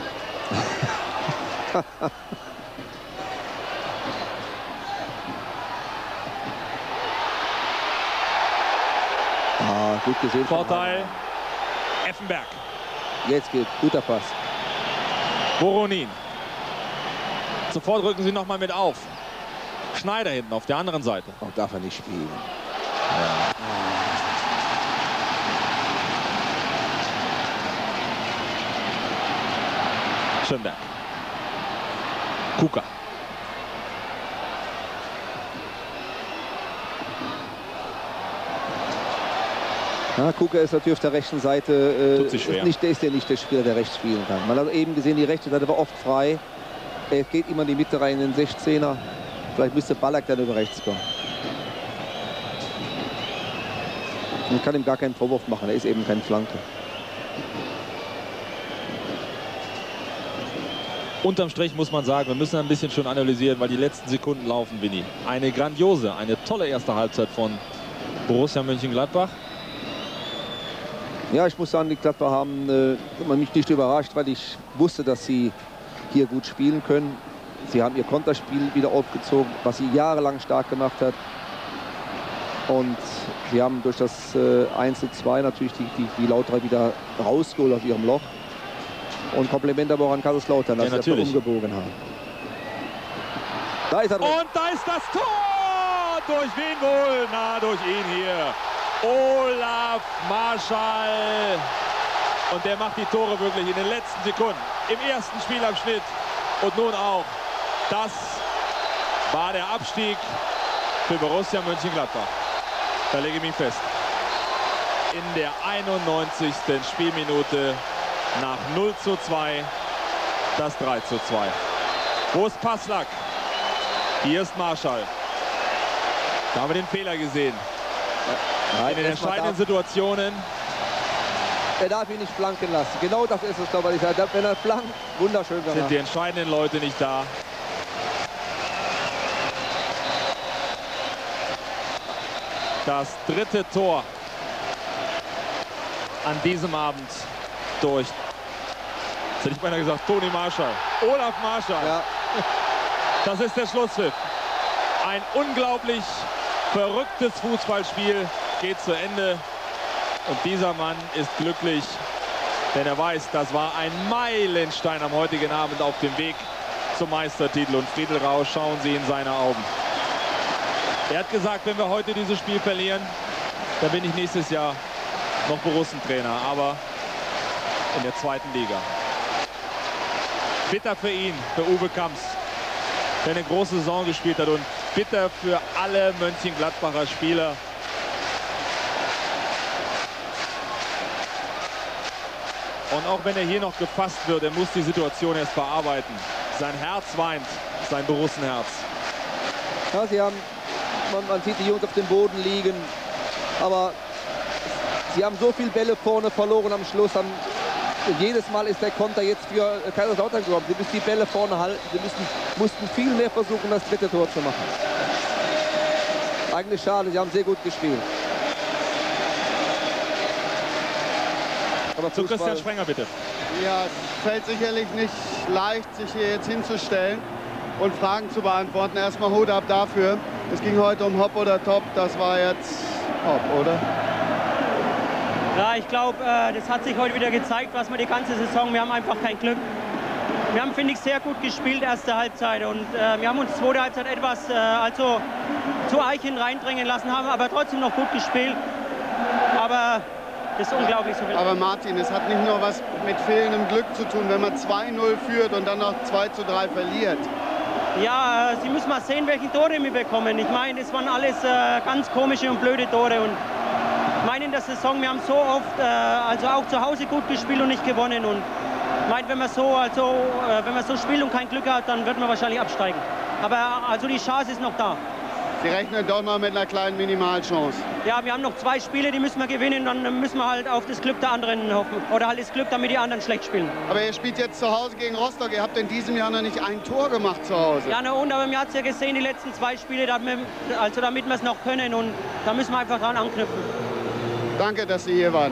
Ah, gut gesehen. Vorteil Effenberg. Jetzt geht guter Pass. Voronin. Sofort rücken sie noch mal mit auf. Schneider hinten auf der anderen Seite. Auch darf er nicht spielen. Ja. Schönberg. Kuka. Ja, Kuka ist natürlich auf der rechten Seite. Äh, Tut sich schwer. Ist nicht, der ist ja nicht der Spieler, der rechts spielen kann. Man hat eben gesehen, die rechte Seite war oft frei. Er geht immer in die Mitte rein in den sechzehner. Vielleicht müsste Ballack dann über rechts kommen. Man kann ihm gar keinen Vorwurf machen. Er ist eben kein Flanke. Unterm Strich muss man sagen, wir müssen ein bisschen schon analysieren, weil die letzten Sekunden laufen, Winnie. Eine grandiose, eine tolle erste Halbzeit von Borussia Mönchengladbach. Ja, ich muss sagen, die Gladbach haben äh, mich nicht überrascht, weil ich wusste, dass sie hier gut spielen können. Sie haben ihr Konterspiel wieder aufgezogen, was sie jahrelang stark gemacht hat. Und sie haben durch das äh, eins zu zwei natürlich die, die, die Lauterer wieder rausgeholt aus ihrem Loch. Und Kompliment aber auch an Kaiserslautern, dass ja, sie das umgebogen haben. Da ist er drin. Und da ist das Tor! Durch wen wohl? Na, durch ihn hier. Olaf Marschall. Und der macht die Tore wirklich in den letzten Sekunden. Im ersten Spielabschnitt und nun auch. Das war der Abstieg für Borussia Mönchengladbach. Da lege ich mich fest. In der einundneunzigsten Spielminute nach null zu zwei das drei zu zwei. Wo ist Passlack? Hier ist Marschall. Da haben wir den Fehler gesehen. Ja, in den entscheidenden Situationen er darf ihn nicht flanken lassen. Genau das ist es, glaube ich. Wenn er flankt, wunderschön gemacht. Sind die entscheidenden Leute nicht da. Das dritte Tor an diesem Abend durch, jetzt hätte ich beinahe gesagt, Toni Marschall. Olaf Marschall. Ja. Das ist der Schlusspfiff. Ein unglaublich verrücktes Fußballspiel geht zu Ende. Und dieser Mann ist glücklich, denn er weiß, das war ein Meilenstein am heutigen Abend auf dem Weg zum Meistertitel. Und Friedel Rausch, schauen Sie in seine Augen. Er hat gesagt, wenn wir heute dieses Spiel verlieren, dann bin ich nächstes Jahr noch Borussentrainer, aber in der zweiten Liga. Bitter für ihn, für Uwe Kamps, der eine große Saison gespielt hat, und bitter für alle Mönchengladbacher Spieler. Und auch wenn er hier noch gefasst wird, er muss die Situation erst bearbeiten. Sein Herz weint, sein Borussenherz. Ja, sie haben, man, man sieht die Jungs auf dem Boden liegen, aber sie haben so viele Bälle vorne verloren am Schluss. Haben, jedes Mal ist der Konter jetzt für Kaiserslautern gekommen. Sie müssen die Bälle vorne halten. Sie müssen, mussten viel mehr versuchen, das dritte Tor zu machen. Eigentlich schade, sie haben sehr gut gespielt. Aber zu Christian Sprenger, bitte. Ja, es fällt sicherlich nicht leicht, sich hier jetzt hinzustellen und Fragen zu beantworten. Erstmal Hut ab dafür. Es ging heute um Hop oder Top. Das war jetzt Hop, oder? Ja, ich glaube, äh, das hat sich heute wieder gezeigt, was wir die ganze Saison, wir haben einfach kein Glück. Wir haben, finde ich, sehr gut gespielt, erste Halbzeit, und äh, wir haben uns zweite Halbzeit etwas äh, also zu Eichen reindrängen lassen, haben aber trotzdem noch gut gespielt. Aber das ist unglaublich so viel. Aber Martin, es hat nicht nur was mit fehlendem Glück zu tun, wenn man zwei null führt und dann noch zwei zu drei verliert. Ja, äh, Sie müssen mal sehen, welche Tore wir bekommen. Ich meine, das waren alles äh, ganz komische und blöde Tore. Und ich meine, in der Saison, wir haben so oft, äh, also auch zu Hause gut gespielt und nicht gewonnen. Und ich meine, wenn man so, also, äh, wenn man so spielt und kein Glück hat, dann wird man wahrscheinlich absteigen. Aber also die Chance ist noch da. Sie rechnen doch mal mit einer kleinen Minimalchance. Ja, wir haben noch zwei Spiele, die müssen wir gewinnen. Dann müssen wir halt auf das Glück der anderen hoffen. Oder halt das Glück, damit die anderen schlecht spielen. Aber ihr spielt jetzt zu Hause gegen Rostock. Ihr habt in diesem Jahr noch nicht ein Tor gemacht zu Hause. Ja, na und, aber wir haben es ja gesehen, die letzten zwei Spiele, damit, also damit wir es noch können. Und da müssen wir einfach dran anknüpfen. Danke, dass Sie hier waren.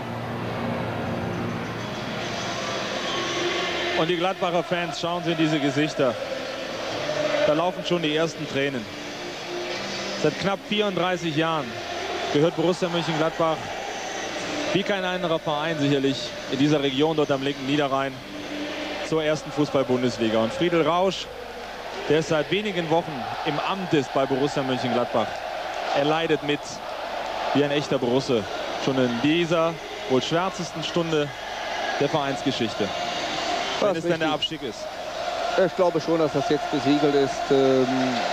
Und die Gladbacher Fans, schauen Sie in diese Gesichter. Da laufen schon die ersten Tränen. Seit knapp vierunddreißig Jahren gehört Borussia Mönchengladbach, wie kein anderer Verein sicherlich, in dieser Region dort am linken Niederrhein zur ersten Fußball-Bundesliga. Und Friedel Rausch, der ist seit wenigen Wochen im Amt ist bei Borussia Mönchengladbach, er leidet mit wie ein echter Borusse. Schon in dieser wohl schwärzesten Stunde der Vereinsgeschichte. Wenn es denn der Abstieg ist. Ich glaube schon, dass das jetzt besiegelt ist. Ähm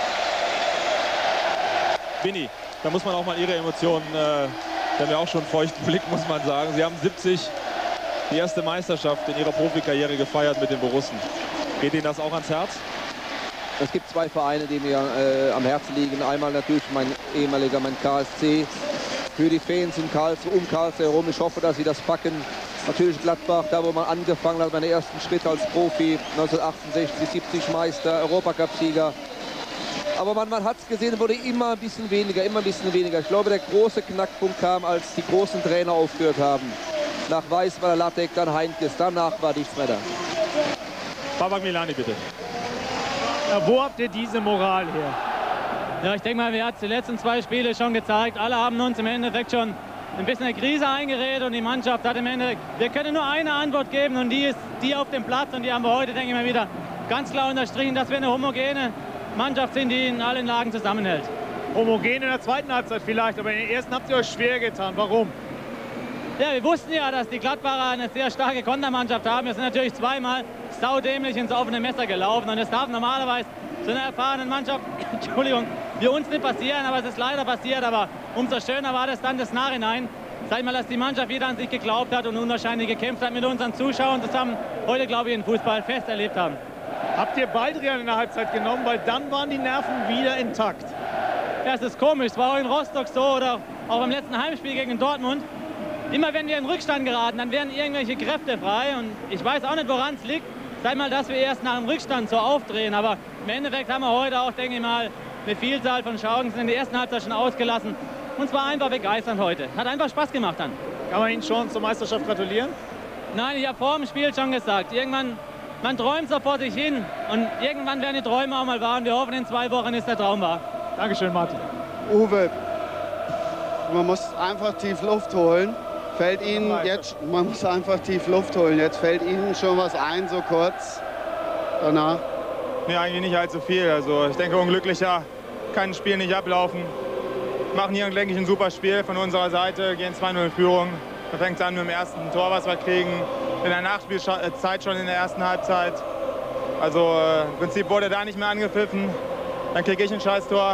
Winnie, da muss man auch mal Ihre Emotionen, äh, da haben wir auch schon einen feuchten Blick, muss man sagen. Sie haben siebzig die erste Meisterschaft in Ihrer Profikarriere gefeiert mit den Borussen. Geht Ihnen das auch ans Herz? Es gibt zwei Vereine, die mir äh, am Herzen liegen. Einmal natürlich mein ehemaliger, mein K S C. Für die Fans in Karlsruhe, um Karlsruhe herum. Ich hoffe, dass sie das packen. Natürlich Gladbach, da wo man angefangen hat, meine ersten Schritte als Profi. neunzehnhundertachtundsechzig, siebzig Meister, Europacup-Sieger. Aber man, man hat es gesehen, wurde immer ein bisschen weniger, immer ein bisschen weniger. Ich glaube, der große Knackpunkt kam, als die großen Trainer aufgehört haben. Nach Weiß war der Lattek, dann Heinkes, danach war die Fredder. Babak Milani, bitte. Ja, wo habt ihr diese Moral her? Ja, ich denke mal, wir haben die letzten zwei Spiele schon gezeigt. Alle haben uns im Endeffekt schon ein bisschen eine Krise eingeredet und die Mannschaft hat im Endeffekt, wir können nur eine Antwort geben und die ist die auf dem Platz, und die haben wir heute, denke ich mal, wieder ganz klar unterstrichen, dass wir eine homogene Mannschaft sind, die in allen Lagen zusammenhält. Homogen in der zweiten Halbzeit vielleicht, aber in der ersten habt ihr euch schwer getan. Warum? Ja, wir wussten ja, dass die Gladbacher eine sehr starke Kontermannschaft haben. Wir sind natürlich zweimal saudämlich ins offene Messer gelaufen, und das darf normalerweise so einer erfahrenen Mannschaft, Entschuldigung, wie uns nicht passieren, aber es ist leider passiert. Aber umso schöner war das dann das Nachhinein. Sag mal, dass die Mannschaft wieder an sich geglaubt hat und unwahrscheinlich gekämpft hat mit unseren Zuschauern zusammen. Heute, glaube ich, den Fußball fest erlebt haben. Habt ihr Baldrian in der Halbzeit genommen, weil dann waren die Nerven wieder intakt? Ja, es ist komisch. Es war auch in Rostock so oder auch beim letzten Heimspiel gegen Dortmund. immer wenn wir in Rückstand geraten, dann werden irgendwelche Kräfte frei. Und ich weiß auch nicht, woran es liegt. Sag mal, dass wir erst nach dem Rückstand so aufdrehen. Aber im Endeffekt haben wir heute auch, denke ich mal, eine Vielzahl von Chancen in der ersten Halbzeit schon ausgelassen. Und zwar einfach begeisternd heute. Hat einfach Spaß gemacht dann. Kann man Ihnen schon zur Meisterschaft gratulieren? Nein, ich habe vor dem Spiel schon gesagt, irgendwann, man träumt so vor sich hin. Und irgendwann werden die Träume auch mal wahr. Und wir hoffen, in zwei Wochen ist der Traum wahr. Dankeschön, Martin. Uwe, man muss einfach tief Luft holen. Fällt Ihnen jetzt, man muss einfach tief Luft holen. Jetzt fällt Ihnen schon was ein, so kurz danach? Nee, eigentlich nicht allzu viel. Also ich denke, unglücklicher kann ein Spiel nicht ablaufen. Wir machen hier, denke ich, ein super Spiel von unserer Seite, gehen zwei null in Führung. Da fängt es an mit dem ersten Tor, was wir kriegen. In der Nachspielzeit schon in der ersten Halbzeit. Also äh, im Prinzip wurde da nicht mehr angepfiffen. Dann kriege ich ein Scheißtor.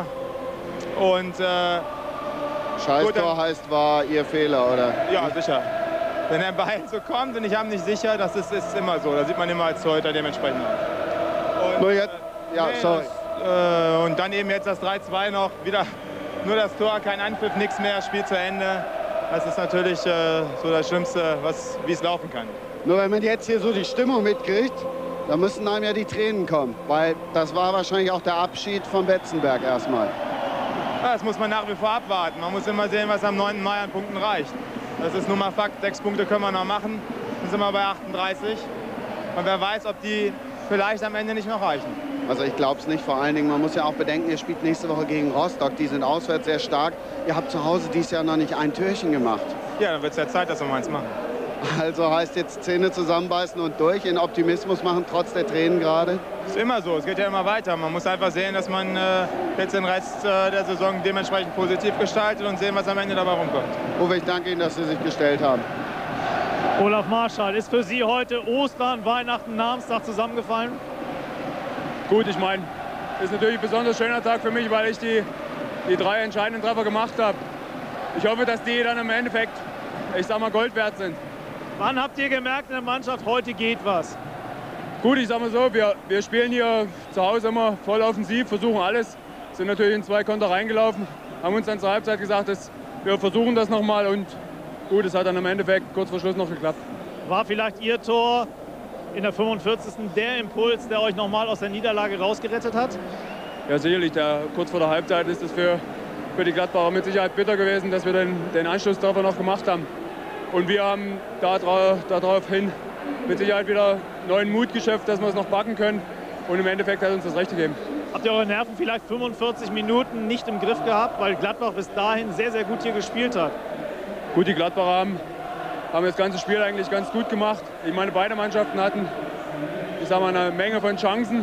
Und äh, Scheißtor gut, heißt, war Ihr Fehler, oder? Ja, sicher. Wenn der Ball so kommt und ich habe nicht sicher, das ist, ist immer so. Da sieht man immer als Torhüter dementsprechend. Und, Nur jetzt, ja, nee, sorry. Das, äh, und dann eben jetzt das drei zwei noch. Wieder nur das Tor, kein Anpfiff, nichts mehr, Spiel zu Ende. Das ist natürlich äh, so das Schlimmste, wie es laufen kann. Nur wenn man jetzt hier so die Stimmung mitkriegt, dann müssten einem ja die Tränen kommen. Weil das war wahrscheinlich auch der Abschied von Betzenberg erstmal. Ja, das muss man nach wie vor abwarten. Man muss immer sehen, was am neunten Mai an Punkten reicht. Das ist nun mal Fakt. Sechs Punkte können wir noch machen. Dann sind wir bei achtunddreißig. Und wer weiß, ob die vielleicht am Ende nicht noch reichen. Also ich glaube es nicht. Vor allen Dingen, man muss ja auch bedenken, ihr spielt nächste Woche gegen Rostock. Die sind auswärts sehr stark. Ihr habt zu Hause dieses Jahr noch nicht ein Türchen gemacht. Ja, dann wird es ja Zeit, dass wir mal eins machen. Also heißt jetzt Zähne zusammenbeißen und durch, in Optimismus machen, trotz der Tränen gerade? Ist immer so, es geht ja immer weiter. Man muss einfach sehen, dass man äh, jetzt den Rest äh, der Saison dementsprechend positiv gestaltet und sehen, was am Ende dabei rumkommt. Uwe, ich danke Ihnen, dass Sie sich gestellt haben. Olaf Marschall, ist für Sie heute Ostern, Weihnachten, Namenstag zusammengefallen? Gut, ich meine, ist natürlich ein besonders schöner Tag für mich, weil ich die, die drei entscheidenden Treffer gemacht habe. Ich hoffe, dass die dann im Endeffekt, ich sag mal, Gold wert sind. Wann habt ihr gemerkt in der Mannschaft, heute geht was? Gut, ich sag mal so, wir, wir spielen hier zu Hause immer voll offensiv, versuchen alles. Sind natürlich in zwei Konter reingelaufen, haben uns dann zur Halbzeit gesagt, dass wir versuchen das nochmal und gut, es hat dann im Endeffekt kurz vor Schluss noch geklappt. War vielleicht Ihr Tor in der fünfundvierzigsten der Impuls, der euch nochmal aus der Niederlage rausgerettet hat? Ja, sicherlich. Der, kurz vor der Halbzeit ist es für, für die Gladbacher mit Sicherheit bitter gewesen, dass wir den, den Anschlusstreffer noch gemacht haben. Und wir haben daraufhin mit Sicherheit wieder neuen Mut geschöpft, dass wir es noch packen können. Und im Endeffekt hat uns das Recht gegeben. Habt ihr eure Nerven vielleicht fünfundvierzig Minuten nicht im Griff gehabt, weil Gladbach bis dahin sehr, sehr gut hier gespielt hat? Gut, die Gladbacher haben, haben das ganze Spiel eigentlich ganz gut gemacht. Ich meine, beide Mannschaften hatten, ich sag mal, eine Menge von Chancen,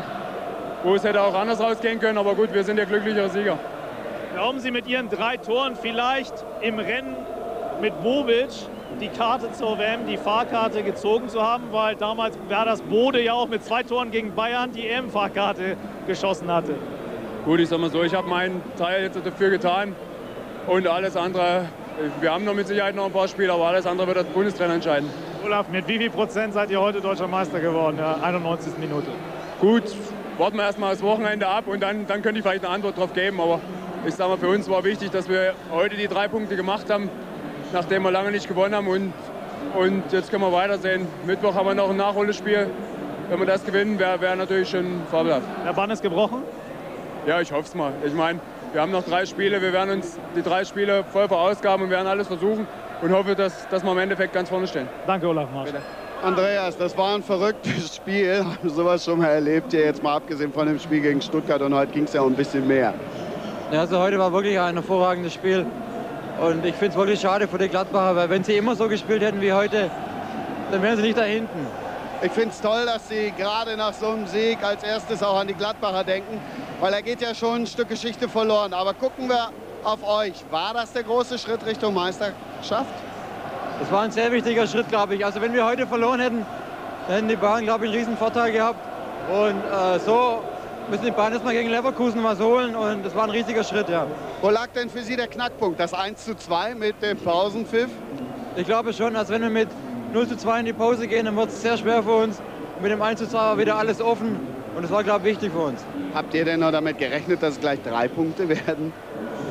wo es hätte auch anders rausgehen können. Aber gut, wir sind der glücklichere Sieger. Glauben Sie, mit Ihren drei Toren vielleicht im Rennen mit Bobic die Karte zur W M, die Fahrkarte gezogen zu haben, weil damals war das Bode ja auch mit zwei Toren gegen Bayern die E M-Fahrkarte geschossen hatte. Gut, ich sag mal so, ich habe meinen Teil jetzt dafür getan und alles andere, wir haben noch mit Sicherheit noch ein paar Spiele, aber alles andere wird der Bundestrainer entscheiden. Olaf, mit wie viel Prozent seid ihr heute Deutscher Meister geworden, in der einundneunzigsten Minute? Gut, warten wir erstmal das Wochenende ab und dann, dann könnte ich vielleicht eine Antwort drauf geben, aber ich sag mal, für uns war wichtig, dass wir heute die drei Punkte gemacht haben, nachdem wir lange nicht gewonnen haben. Und, und jetzt können wir weitersehen. Mittwoch haben wir noch ein Nachholspiel. Wenn wir das gewinnen, wäre wär natürlich schon fabelhaft. Der Bann ist gebrochen? Ja, ich hoffe es mal. Ich meine, wir haben noch drei Spiele. Wir werden uns die drei Spiele voll verausgaben und werden alles versuchen. Und hoffe, dass, dass wir im Endeffekt ganz vorne stehen. Danke, Olaf Marschall. Andreas, das war ein verrücktes Spiel. Haben sowas schon mal erlebt hier, jetzt mal abgesehen von dem Spiel gegen Stuttgart. Und heute ging es ja um ein bisschen mehr. Ja, also heute war wirklich ein hervorragendes Spiel. Und ich finde es wirklich schade für die Gladbacher, weil wenn sie immer so gespielt hätten wie heute, dann wären sie nicht da hinten. Ich finde es toll, dass Sie gerade nach so einem Sieg als erstes auch an die Gladbacher denken, weil da geht ja schon ein Stück Geschichte verloren. Aber gucken wir auf euch. War das der große Schritt Richtung Meisterschaft? Das war ein sehr wichtiger Schritt, glaube ich. Also wenn wir heute verloren hätten, dann hätten die Bayern, glaube ich, einen riesen Vorteil gehabt. Und äh, so müssen die Bayern erst mal gegen Leverkusen was holen und das war ein riesiger Schritt, ja. Wo lag denn für Sie der Knackpunkt? Das eins zu zwei mit dem Pausenpfiff? Ich glaube schon, als wenn wir mit null zu zwei in die Pause gehen, dann wird es sehr schwer für uns. Mit dem eins zu zwei war wieder alles offen und das war, glaube ich, wichtig für uns. Habt ihr denn noch damit gerechnet, dass es gleich drei Punkte werden?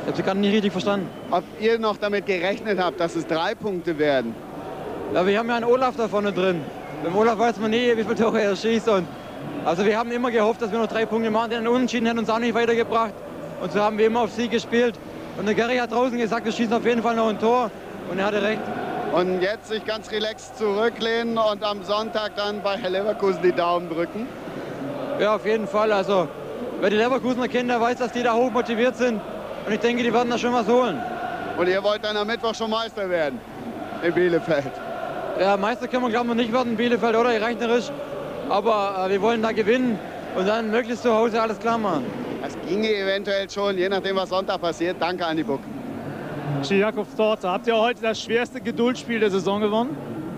Ich habe Sie gerade nicht richtig verstanden. Ob ihr noch damit gerechnet habt, dass es drei Punkte werden? Ja, wir haben ja einen Olaf da vorne drin. Beim Olaf weiß man nie, wie viele Tore er schießt. Und also wir haben immer gehofft, dass wir noch drei Punkte machen. Den Unentschieden hätten uns auch nicht weitergebracht. Und so haben wir immer auf Sieg gespielt. Und der Gary hat draußen gesagt, wir schießen auf jeden Fall noch ein Tor. Und er hatte recht. Und jetzt sich ganz relaxed zurücklehnen und am Sonntag dann bei Leverkusen die Daumen drücken? Ja, auf jeden Fall. Also, wer die Leverkusener kennt, der weiß, dass die da hoch motiviert sind. Und ich denke, die werden da schon was holen. Und ihr wollt dann am Mittwoch schon Meister werden in Bielefeld? Ja, Meister können wir, glaube ich, noch nicht werden in Bielefeld, oder? Rechnerisch. Aber äh, wir wollen da gewinnen und dann möglichst zu Hause alles klar machen. Das ginge eventuell schon, je nachdem, was Sonntag passiert. Danke, Andi Buck. Jakub Storte, habt ihr heute das schwerste Geduldsspiel der Saison gewonnen?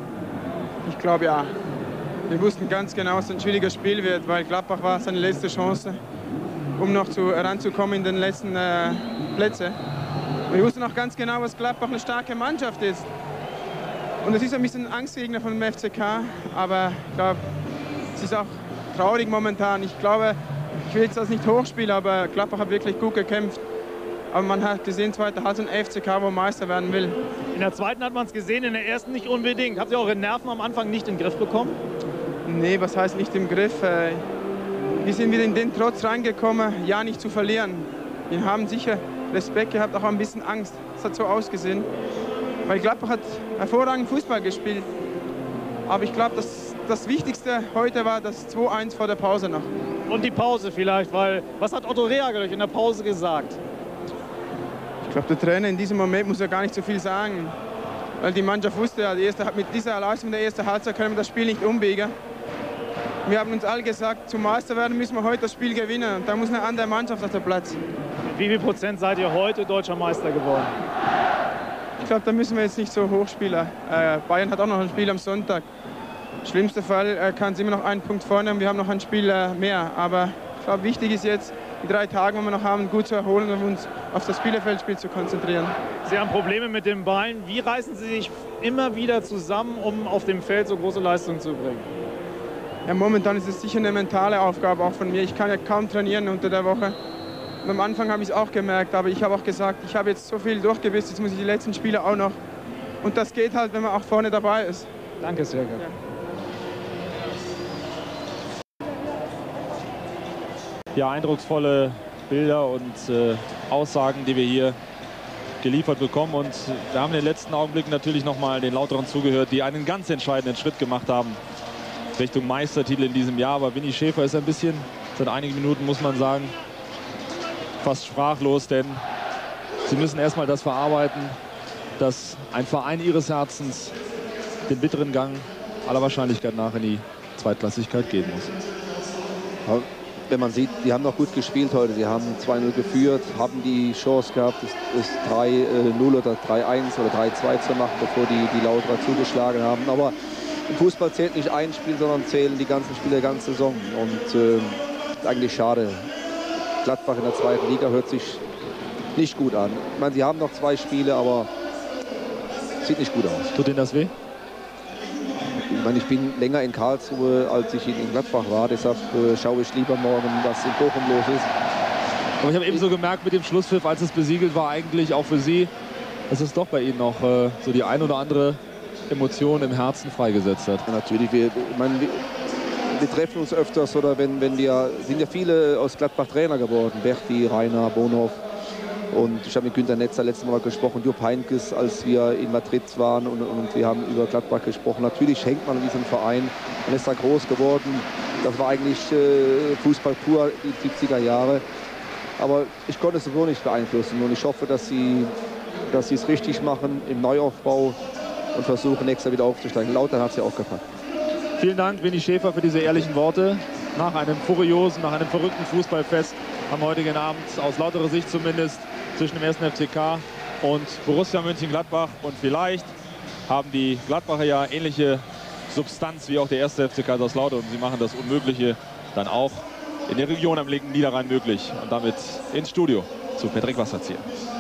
Ich glaube ja. Wir wussten ganz genau, dass es ein schwieriges Spiel wird, weil Gladbach war seine letzte Chance, um noch zu, ranzukommen in den letzten äh, Plätze. Und wir wussten auch ganz genau, dass Gladbach eine starke Mannschaft ist. Und es ist ein bisschen ein Angstgegner von dem F C K, aber ich glaube, es ist auch traurig momentan. Ich glaube, ich will jetzt das nicht hochspielen, aber Gladbach hat wirklich gut gekämpft. Aber man hat gesehen, zweite Halbzeit ein F C K, wo Meister werden will. In der zweiten hat man es gesehen, in der ersten nicht unbedingt. Habt ihr eure Nerven am Anfang nicht in den Griff bekommen? Nee, was heißt nicht im Griff? Wir sind wieder in den Trotz reingekommen, ja nicht zu verlieren. Wir haben sicher Respekt gehabt, auch ein bisschen Angst. Es hat so ausgesehen. Weil Gladbach hat hervorragend Fußball gespielt. Aber ich glaube, das, das Wichtigste heute war das zwei eins vor der Pause noch. Und die Pause vielleicht, weil was hat Otto Rehagel euch in der Pause gesagt? Ich glaube, der Trainer in diesem Moment muss ja gar nicht so viel sagen. Weil die Mannschaft wusste, ja, die erste, mit dieser Leistung der ersten Halbzeit können wir das Spiel nicht umbiegen. Wir haben uns alle gesagt, zum Meister werden müssen wir heute das Spiel gewinnen. Und da muss eine andere Mannschaft auf den Platz. Mit wie viel Prozent seid ihr heute deutscher Meister geworden? Ich glaube, da müssen wir jetzt nicht so hochspielen. Äh, Bayern hat auch noch ein Spiel am Sonntag. Im schlimmsten Fall äh, kann es immer noch einen Punkt vorne und wir haben noch ein Spiel äh, mehr. Aber ich glaube, wichtig ist jetzt, die drei Tage, die wir noch haben, gut zu erholen und uns auf das Bielefeldspiel zu konzentrieren. Sie haben Probleme mit den Beinen. Wie reißen Sie sich immer wieder zusammen, um auf dem Feld so große Leistungen zu bringen? Ja, momentan ist es sicher eine mentale Aufgabe auch von mir. Ich kann ja kaum trainieren unter der Woche. Und am Anfang habe ich es auch gemerkt, aber ich habe auch gesagt, ich habe jetzt so viel durchgebissen, jetzt muss ich die letzten Spiele auch noch. Und das geht halt, wenn man auch vorne dabei ist. Danke sehr. Ja. Ja, eindrucksvolle Bilder und äh, Aussagen, die wir hier geliefert bekommen. Und wir haben in den letzten Augenblicken natürlich noch mal den Lauteren zugehört, die einen ganz entscheidenden Schritt gemacht haben Richtung Meistertitel in diesem Jahr. Aber Winnie Schäfer ist ein bisschen, seit einigen Minuten muss man sagen, fast sprachlos, denn sie müssen erstmal das verarbeiten, dass ein Verein ihres Herzens den bitteren Gang aller Wahrscheinlichkeit nach in die Zweitklassigkeit gehen muss. Ja, wenn man sieht, die haben noch gut gespielt heute. Sie haben zwei null geführt, haben die Chance gehabt, das drei null oder drei eins oder drei zwei zu machen, bevor die, die Lauterer zugeschlagen haben. Aber im Fußball zählt nicht ein Spiel, sondern zählen die ganzen Spiele der ganzen Saison. Und äh, eigentlich schade. Gladbach in der zweiten Liga hört sich nicht gut an. Ich meine, sie haben noch zwei Spiele, aber sieht nicht gut aus. Tut Ihnen das weh? Ich meine, ich bin länger in Karlsruhe, als ich in Gladbach war. Deshalb äh, schaue ich lieber morgen, was in Bochum los ist. Aber ich habe eben so gemerkt mit dem Schlusspfiff, als es besiegelt war, eigentlich auch für Sie, dass es doch bei Ihnen noch äh, so die ein oder andere Emotion im Herzen freigesetzt hat. Ja, natürlich. Wir, ich meine, wir, wir treffen uns öfters, oder wenn, wenn wir, sind ja viele aus Gladbach Trainer geworden. Berti, Rainer, Bonhoff. Und ich habe mit Günter Netzer letztes Mal gesprochen, Jupp Heynckes, als wir in Madrid waren, und, und wir haben über Gladbach gesprochen. Natürlich hängt man an diesem Verein. Man ist da groß geworden. Das war eigentlich äh, Fußball pur, die siebziger Jahre. Aber ich konnte es sowieso nicht beeinflussen. Und ich hoffe, dass sie, dass sie es richtig machen im Neuaufbau und versuchen, nächstes Jahr wieder aufzusteigen. Lautern hat es ja auch gepackt. Vielen Dank, Winnie Schäfer, für diese ehrlichen Worte. Nach einem furiosen, nach einem verrückten Fußballfest am heutigen Abend, aus lauterer Sicht zumindest, zwischen dem ersten F C K und Borussia Mönchengladbach. Und vielleicht haben die Gladbacher ja ähnliche Substanz wie auch der erste F C Kaiserslautern. Und sie machen das Unmögliche dann auch in der Region am linken Niederrhein möglich. Und damit ins Studio zu Patrick Wasserzieher.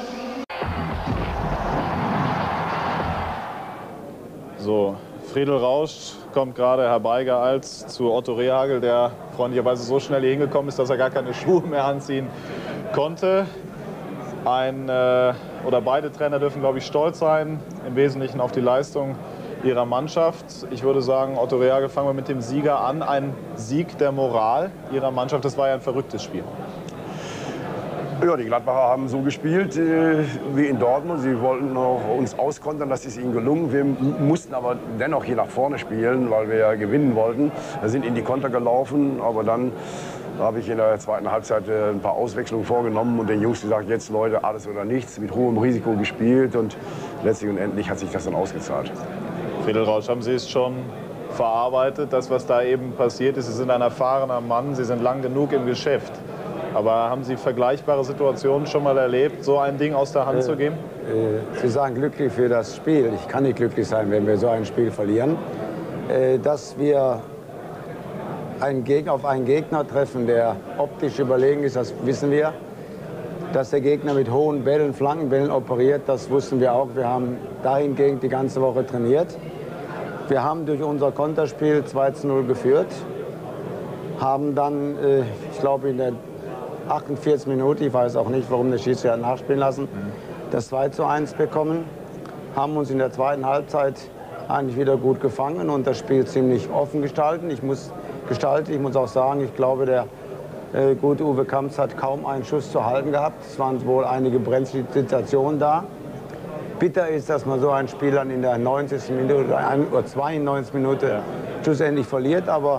So, Friedel Rausch kommt gerade herbeigeeilt zu Otto Rehagel, der freundlicherweise so schnell hier hingekommen ist, dass er gar keine Schuhe mehr anziehen konnte. Ein, äh, oder beide Trainer dürfen, glaube ich, stolz sein, im Wesentlichen auf die Leistung ihrer Mannschaft. Ich würde sagen, Otto Rehhagel, fangen wir mit dem Sieger an. Ein Sieg der Moral ihrer Mannschaft. Das war ja ein verrücktes Spiel. Ja, die Gladbacher haben so gespielt äh, wie in Dortmund. Sie wollten auch uns auskontern, das ist ihnen gelungen. Wir mussten aber dennoch hier nach vorne spielen, weil wir ja gewinnen wollten. Wir sind in die Konter gelaufen, aber dann habe ich in der zweiten Halbzeit ein paar Auswechslungen vorgenommen und den Jungs gesagt, jetzt Leute, alles oder nichts, mit hohem Risiko gespielt und letztlich und endlich hat sich das dann ausgezahlt. Friedel Rausch, haben Sie es schon verarbeitet, das was da eben passiert ist? Sie sind ein erfahrener Mann, Sie sind lang genug im Geschäft. Aber haben Sie vergleichbare Situationen schon mal erlebt, so ein Ding aus der Hand äh, zu geben? Äh, Sie sagen glücklich für das Spiel. Ich kann nicht glücklich sein, wenn wir so ein Spiel verlieren. Äh, dass wir einen Gegner, auf einen Gegner treffen, der optisch überlegen ist, das wissen wir. Dass der Gegner mit hohen Bällen, Flankenbällen operiert, das wussten wir auch. Wir haben dahingehend die ganze Woche trainiert. Wir haben durch unser Konterspiel zwei zu null geführt, haben dann, äh, ich glaube in der achtundvierzigsten Minute, ich weiß auch nicht, warum der Schiedsrichter nachspielen lassen, das zwei zu eins bekommen, haben uns in der zweiten Halbzeit eigentlich wieder gut gefangen und das Spiel ziemlich offen gestalten. Ich muss gestalten, ich muss auch sagen, ich glaube, der äh, gute Uwe Kamps hat kaum einen Schuss zu halten gehabt. Es waren wohl einige brenzlige Situationen da. Bitter ist, dass man so ein Spiel dann in der neunzigsten Minute oder zweiundneunzigsten Minute ja. schlussendlich verliert, aber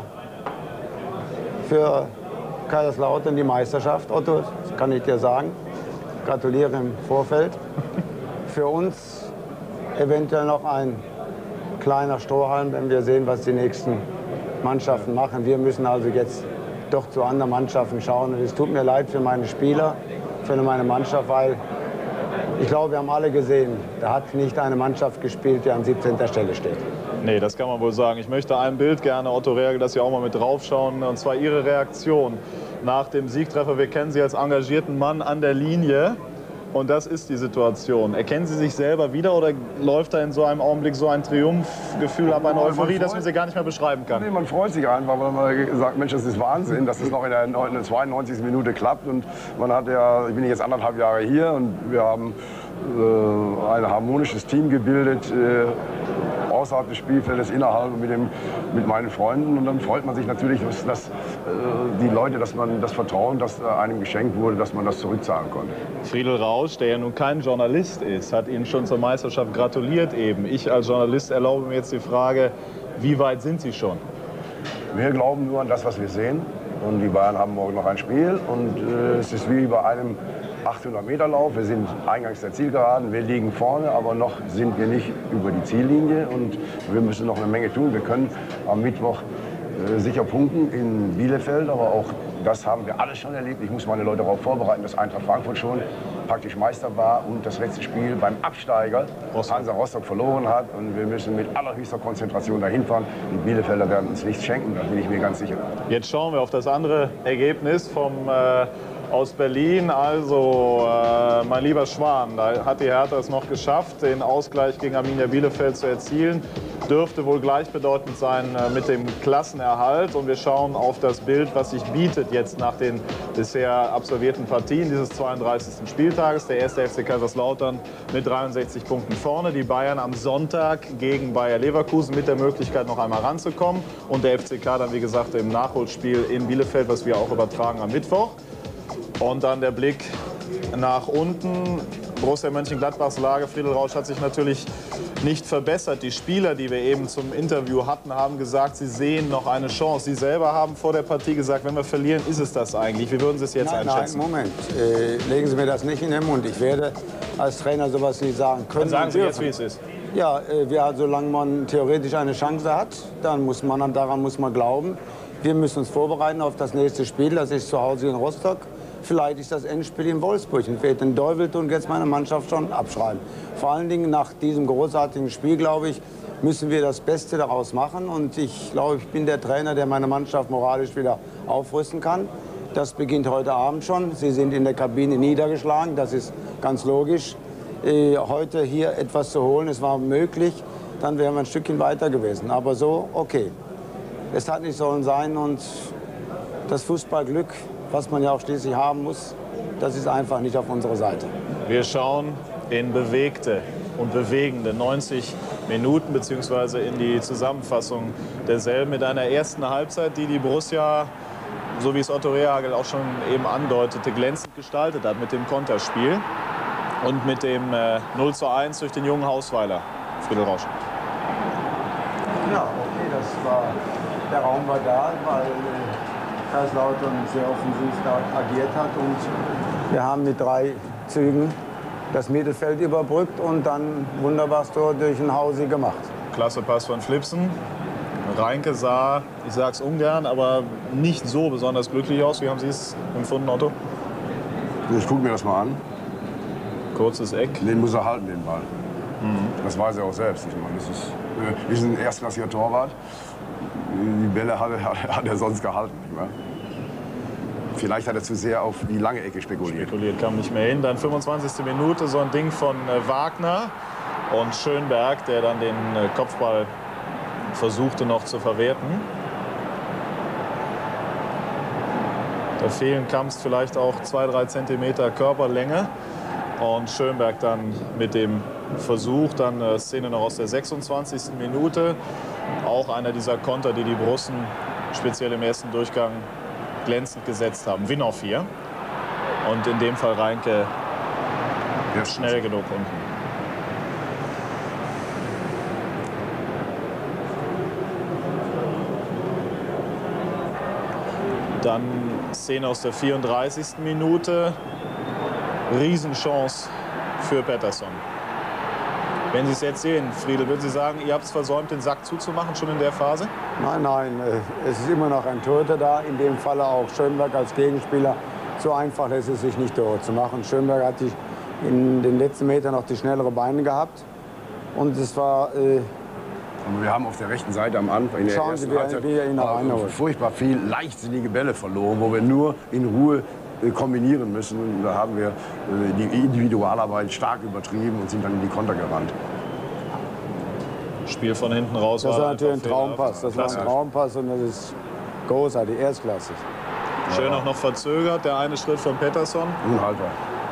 für Kaiserslautern die Meisterschaft, Otto, das kann ich dir sagen. Gratuliere im Vorfeld. Für uns eventuell noch ein kleiner Strohhalm, wenn wir sehen, was die nächsten Mannschaften machen. Wir müssen also jetzt doch zu anderen Mannschaften schauen. Und es tut mir leid für meine Spieler, für meine Mannschaft, weil ich glaube, wir haben alle gesehen, da hat nicht eine Mannschaft gespielt, die an siebzehnter Stelle steht. Nee, das kann man wohl sagen. Ich möchte ein Bild gerne, Otto Rehhagel, dass Sie auch mal mit draufschauen. Und zwar Ihre Reaktion nach dem Siegtreffer. Wir kennen Sie als engagierten Mann an der Linie. Und das ist die Situation. Erkennen Sie sich selber wieder oder läuft da in so einem Augenblick so ein Triumphgefühl ab, eine Euphorie, dass man sie gar nicht mehr beschreiben kann? Nee, man freut sich einfach, weil man sagt, Mensch, das ist Wahnsinn, dass es noch in der zweiundneunzigsten Minute klappt. Und man hat ja, ich bin jetzt anderthalb Jahre hier und wir haben äh, ein harmonisches Team gebildet. Äh, außerhalb des Spielfeldes, innerhalb mit, dem, mit meinen Freunden. Und dann freut man sich natürlich, dass, dass äh, die Leute, dass man das Vertrauen, das äh, einem geschenkt wurde, dass man das zurückzahlen konnte. Friedel Rausch, der ja nun kein Journalist ist, hat Ihnen schon zur Meisterschaft gratuliert eben. Ich als Journalist erlaube mir jetzt die Frage, wie weit sind Sie schon? Wir glauben nur an das, was wir sehen. Und die Bayern haben morgen noch ein Spiel. Und äh, es ist wie bei einem achthundert Meter Lauf. Wir sind eingangs der Zielgeraden, wir liegen vorne, aber noch sind wir nicht über die Ziellinie und wir müssen noch eine Menge tun. Wir können am Mittwoch äh, sicher punkten in Bielefeld, aber auch das haben wir alles schon erlebt. Ich muss meine Leute darauf vorbereiten, dass Eintracht Frankfurt schon praktisch Meister war und das letzte Spiel beim Absteiger Hansa Rostock verloren hat. Und wir müssen mit allerhöchster Konzentration dahin fahren. Die Bielefelder werden uns nichts schenken, da bin ich mir ganz sicher. Jetzt schauen wir auf das andere Ergebnis vom äh aus Berlin. Also, äh, mein lieber Schwan, da hat die Hertha es noch geschafft, den Ausgleich gegen Arminia Bielefeld zu erzielen. Dürfte wohl gleichbedeutend sein äh, mit dem Klassenerhalt. Und wir schauen auf das Bild, was sich bietet jetzt nach den bisher absolvierten Partien dieses zweiunddreißigsten Spieltages. Der erste F C Kaiserslautern mit dreiundsechzig Punkten vorne. Die Bayern am Sonntag gegen Bayer Leverkusen mit der Möglichkeit, noch einmal ranzukommen. Und der F C K dann, wie gesagt, im Nachholspiel in Bielefeld, was wir auch übertragen am Mittwoch. Und dann der Blick nach unten. Borussia Mönchengladbachs Lage, Friedel Rausch, hat sich natürlich nicht verbessert. Die Spieler, die wir eben zum Interview hatten, haben gesagt, sie sehen noch eine Chance. Sie selber haben vor der Partie gesagt, wenn wir verlieren, ist es das eigentlich. Wie würden Sie es jetzt nein, einschätzen? Nein, Moment. Äh, legen Sie mir das nicht in den Mund. Ich werde als Trainer sowas nicht sagen können. Dann sagen Sie jetzt, wie es ist. Ja, äh, wir, solange man theoretisch eine Chance hat, dann muss man, daran muss man glauben. Wir müssen uns vorbereiten auf das nächste Spiel. Das ist zu Hause in Rostock. Vielleicht ist das Endspiel in Wolfsburg. Und wird den Teufel tun, jetzt meine Mannschaft schon abschreiben. Vor allen Dingen nach diesem großartigen Spiel, glaube ich, müssen wir das Beste daraus machen. Und ich glaube, ich bin der Trainer, der meine Mannschaft moralisch wieder aufrüsten kann. Das beginnt heute Abend schon. Sie sind in der Kabine niedergeschlagen. Das ist ganz logisch. Äh, heute hier etwas zu holen, es war möglich, dann wären wir ein Stückchen weiter gewesen. Aber so, okay. Es hat nicht sollen sein. Und das Fußballglück, was man ja auch schließlich haben muss, das ist einfach nicht auf unserer Seite. Wir schauen in bewegte und bewegende neunzig Minuten beziehungsweise in die Zusammenfassung derselben mit einer ersten Halbzeit, die die Borussia, so wie es Otto Rehhagel auch schon eben andeutete, glänzend gestaltet hat mit dem Konterspiel und mit dem äh, null zu eins durch den jungen Hausweiler. Friedel Rausch. Ja, okay, das war, der Raum war da, weil äh, Kaiserslautern sehr offensiv da agiert hat und wir haben mit drei Zügen das Mittelfeld überbrückt und dann wunderbares Tor durch den Hausi gemacht. Klasse Pass von Flipsen. Reinke sah, ich sag's ungern, aber nicht so besonders glücklich aus. Wie haben Sie es empfunden, Otto? Ich gucke mir das mal an. Kurzes Eck. Den muss er halten, den Ball. Mhm. Das weiß er auch selbst. Ich meine, das ist, äh, ist ein erstklassiger Torwart. Die Bälle hat er, hat er sonst gehalten. Nicht wahr? Vielleicht hat er zu sehr auf die lange Ecke spekuliert. Spekuliert, kam nicht mehr hin. Dann fünfundzwanzigste Minute, so ein Ding von äh, Wagner und Schönberg, der dann den äh, Kopfball versuchte noch zu verwerten. Da fehlen Kamps vielleicht auch zwei, drei Zentimeter Körperlänge. Und Schönberg dann mit dem Versuch, dann äh, Szene noch aus der sechsundzwanzigsten Minute. Auch einer dieser Konter, die die Borussen speziell im ersten Durchgang glänzend gesetzt haben. Win auf vier. Und in dem Fall Reinke schnell genug unten. Dann Szene aus der vierunddreißigsten Minute. Riesenchance für Pettersson. Wenn Sie es jetzt sehen, Friedel, würden Sie sagen, ihr habt es versäumt, den Sack zuzumachen, schon in der Phase? Nein, nein, es ist immer noch ein Torhüter da, in dem Falle auch Schönberg als Gegenspieler. So einfach ist es sich nicht Tore zu machen. Schönberg hat die, in den letzten Metern noch die schnellere Beine gehabt. Und es war... Äh, Und wir haben auf der rechten Seite am Anfang in der Schauen ersten Sie, Halbzeit wie er ihn noch reinholt. furchtbar viel leichtsinnige Bälle verloren, wo wir nur in Ruhe kombinieren müssen. Und da haben wir die Individualarbeit stark übertrieben und sind dann in die Konter gerannt. Spiel von hinten raus. Das war natürlich ein Traumpass. Das war ein Traumpass und das ist großartig, erstklassig. Schön auch noch verzögert, der eine Schritt von Pettersson. Unhaltbar.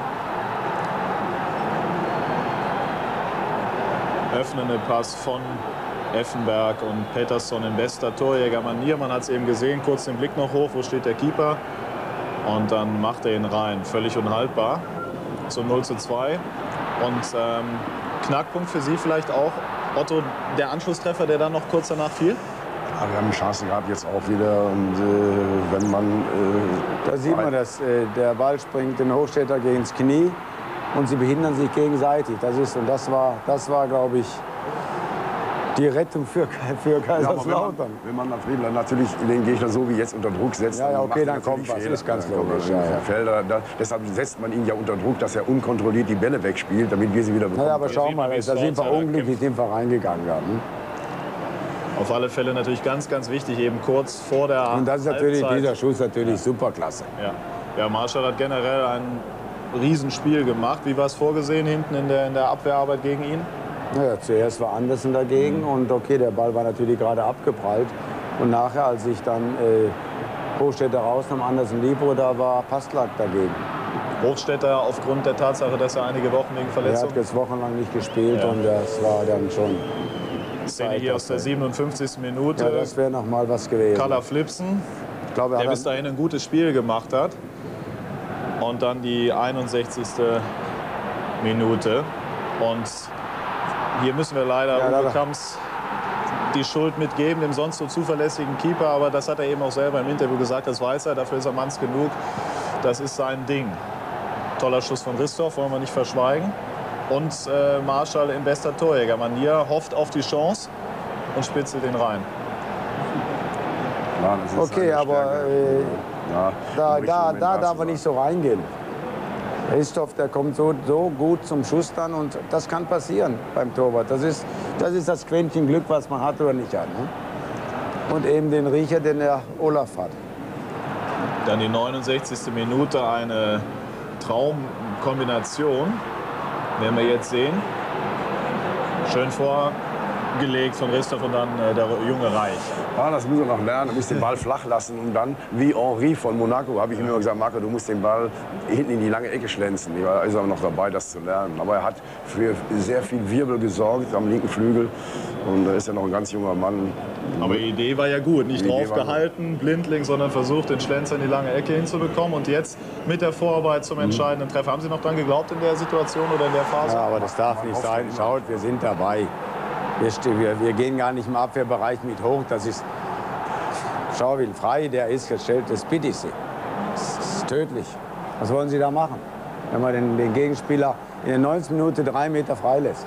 Öffnende Pass von Effenberg und Pettersson in bester Torjägermanier. Man hat es eben gesehen, kurz den Blick noch hoch, wo steht der Keeper? Und dann macht er ihn rein. Völlig unhaltbar. Zum null zu zwei. Und ähm, Knackpunkt für Sie vielleicht auch, Otto, der Anschlusstreffer, der dann noch kurz danach fiel? Ja, wir haben Chancen gehabt jetzt auch wieder. Und äh, wenn man... Äh, da sieht man, dass äh, der Ball springt den Hochstädter gegen das Knie und sie behindern sich gegenseitig. Das ist, und das war, das war glaube ich, die Rettung für, für Kaiserslautern. Ja, wenn man, wenn man natürlich den Gegner so wie jetzt unter Druck setzt, ja, ja, okay, dann, dann kommt was, Fehler. ist ganz ja, logisch. Ja, ja. Felder, da, deshalb setzt man ihn ja unter Druck, dass er unkontrolliert die Bälle wegspielt, damit wir sie wieder bekommen. Ja, aber schau mal, da sind wir unglücklich, sind wir reingegangen. Ja, hm? Auf alle Fälle natürlich ganz, ganz wichtig, eben kurz vor der Und das ist natürlich, Halbzeit. dieser Schuss natürlich superklasse. Ja. Ja, Marschall hat generell ein Riesenspiel gemacht. Wie war es vorgesehen hinten in der, in der Abwehrarbeit gegen ihn? Naja, zuerst war Andersen dagegen mhm. und okay, der Ball war natürlich gerade abgeprallt. Und nachher, als ich dann äh, Hochstädter rausnahm, Andersen Libro, da war Pastlak dagegen. Hochstädter aufgrund der Tatsache, dass er einige Wochen wegen Verletzung... Er hat jetzt wochenlang nicht gespielt ja. und das war dann schon... Szene hier aus der siebenundfünfzigsten Minute. Ja, das wäre noch mal was gewesen. Kalle Flipsen, ich glaube, der bis dahin ein gutes Spiel gemacht hat. Und dann die einundsechzigste Minute. Und hier müssen wir leider ja, Uwe Kamps die Schuld mitgeben, dem sonst so zuverlässigen Keeper. Aber das hat er eben auch selber im Interview gesagt, das weiß er, dafür ist er manns genug. Das ist sein Ding. Toller Schuss von Ristorf, wollen wir nicht verschweigen. Und äh, Marschall in bester Torjägermanier hofft auf die Chance und spitzelt den rein. Klar, das ist okay, aber äh, ja, da, da, da darf er nicht so reingehen. Ristorf, der kommt so, so gut zum Schuss dann und das kann passieren beim Torwart. Das ist das, ist das Quäntchen Glück, was man hat oder nicht hat. Ne? Und eben den Riecher, den der Olaf hat. Dann die neunundsechzigste Minute, eine Traumkombination. Werden wir jetzt sehen. Schön vor gelegt von Ristoff und dann äh, der junge Reich. Ja, das muss er noch lernen. Er muss den Ball flach lassen und dann, wie Henri von Monaco, habe ich ihm immer gesagt, Marco, du musst den Ball hinten in die lange Ecke schlänzen. Er ist aber noch dabei, das zu lernen. Aber er hat für sehr viel Wirbel gesorgt am linken Flügel und da ist er noch ein ganz junger Mann. Aber die Idee war ja gut, nicht draufgehalten, blindlings, sondern versucht, den Schlenzer in die lange Ecke hinzubekommen. Und jetzt mit der Vorarbeit zum entscheidenden Treffer. Haben Sie noch dran geglaubt in der Situation oder in der Phase? Ja, aber das darf nicht sein. Schaut, wir sind dabei. Wir, wir, wir gehen gar nicht im Abwehrbereich mit hoch. Das ist, schau, wie frei der ist gestellt, das bitte ich Sie. Das ist tödlich. Was wollen Sie da machen, wenn man den, den Gegenspieler in der neunzigsten Minute drei Meter freilässt?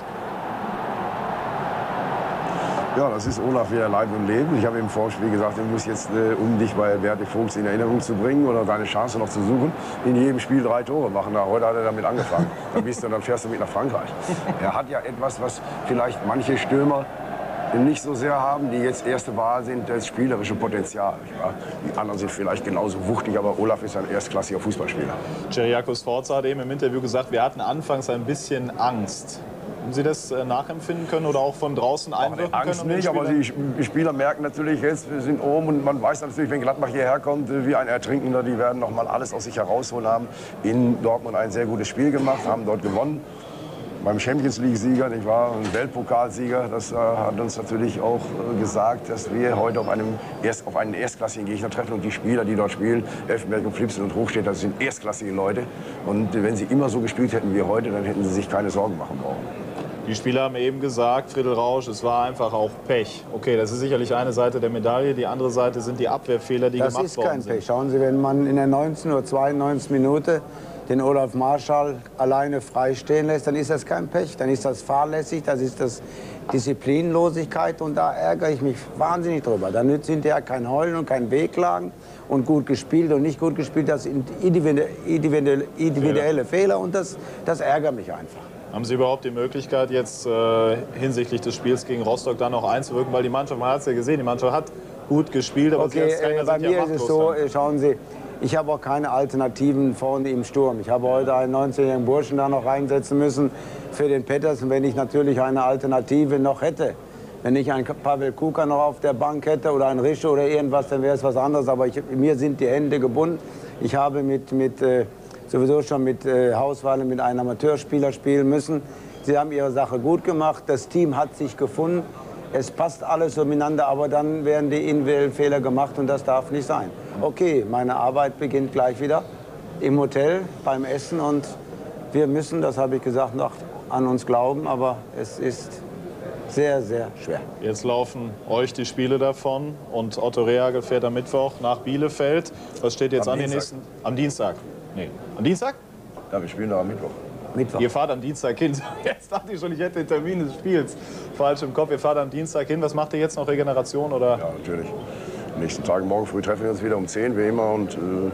Ja, das ist Olaf wieder Leib und Leben. Ich habe im Vorspiel gesagt, du musst jetzt, äh, um dich bei Berti Vogts in Erinnerung zu bringen oder deine Chance noch zu suchen, in jedem Spiel drei Tore machen. Na, heute hat er damit angefangen. Dann, bist du, dann fährst du mit nach Frankreich. Er hat ja etwas, was vielleicht manche Stürmer nicht so sehr haben, die jetzt erste Wahl sind, das spielerische Potenzial. Ja. Die anderen sind vielleicht genauso wuchtig, aber Olaf ist ein erstklassiger Fußballspieler. Cyriaco Sforza hat eben im Interview gesagt, wir hatten anfangs ein bisschen Angst. Haben Sie das äh, nachempfinden können oder auch von draußen einwirken können? Angst nicht, aber die, die Spieler merken natürlich, jetzt wir sind oben und man weiß natürlich, wenn Gladbach hierher kommt, wie ein Ertrinkender, die werden noch mal alles aus sich herausholen, haben in Dortmund ein sehr gutes Spiel gemacht, haben dort gewonnen. Beim Champions League-Sieger, nicht wahr, ein Weltpokalsieger, das äh, hat uns natürlich auch äh, gesagt, dass wir heute auf, einem erst, auf einen erstklassigen Gegner treffen. Und die Spieler, die dort spielen, Effenberg und Flipsen und Hochstädter, das sind erstklassige Leute. Und äh, wenn sie immer so gespielt hätten wie heute, dann hätten sie sich keine Sorgen machen brauchen. Die Spieler haben eben gesagt, Friedel Rausch, es war einfach auch Pech. Okay, das ist sicherlich eine Seite der Medaille, die andere Seite sind die Abwehrfehler, die das gemacht worden sind. Das ist kein Pech. Schauen Sie, wenn man in der neunzehnten oder zweiundneunzigsten Minute den Olaf Marschall alleine frei stehen lässt, dann ist das kein Pech. Dann ist das fahrlässig, das ist das Disziplinlosigkeit und da ärgere ich mich wahnsinnig drüber. Da nützt hinterher kein Heulen und kein Wehklagen und gut gespielt und nicht gut gespielt, das sind individuelle, individuelle, individuelle Fehler und das, das ärgert mich einfach. Haben Sie überhaupt die Möglichkeit, jetzt äh, hinsichtlich des Spiels gegen Rostock da noch einzuwirken? Weil die Mannschaft, man hat es ja gesehen, die Mannschaft hat gut gespielt, aber okay, Sie als Trainer äh, bei sind mir ja ist es machtlos so, dann. äh, schauen Sie, ich habe auch keine Alternativen vorne im Sturm. Ich habe heute einen neunzehnjährigen Burschen da noch reinsetzen müssen für den Pettersen, wenn ich natürlich eine Alternative noch hätte. Wenn ich einen Pavel Kuka noch auf der Bank hätte oder einen Rische oder irgendwas, dann wäre es was anderes. Aber ich, mir sind die Hände gebunden. Ich habe mit, mit, äh, sowieso schon mit äh, Hauswahl mit einem Amateurspieler spielen müssen. Sie haben ihre Sache gut gemacht. Das Team hat sich gefunden. Es passt alles so miteinander, aber dann werden die individuellen Fehler gemacht und das darf nicht sein. Okay, meine Arbeit beginnt gleich wieder im Hotel beim Essen und wir müssen, das habe ich gesagt, noch an uns glauben, aber es ist sehr, sehr schwer. Jetzt laufen euch die Spiele davon und Otto Rehagel fährt am Mittwoch nach Bielefeld. Was steht jetzt am an den Dienstag. nächsten? Am Dienstag? Nee. Am Dienstag? Ja, wir spielen doch am Mittwoch. Mittwoch. Ihr fahrt am Dienstag hin. Jetzt dachte ich schon, ich hätte den Termin des Spiels falsch im Kopf. Ihr fahrt am Dienstag hin. Was macht ihr jetzt noch? Regeneration oder? Ja, natürlich. Am nächsten Tag, morgen früh treffen wir uns wieder um zehn, wie immer, und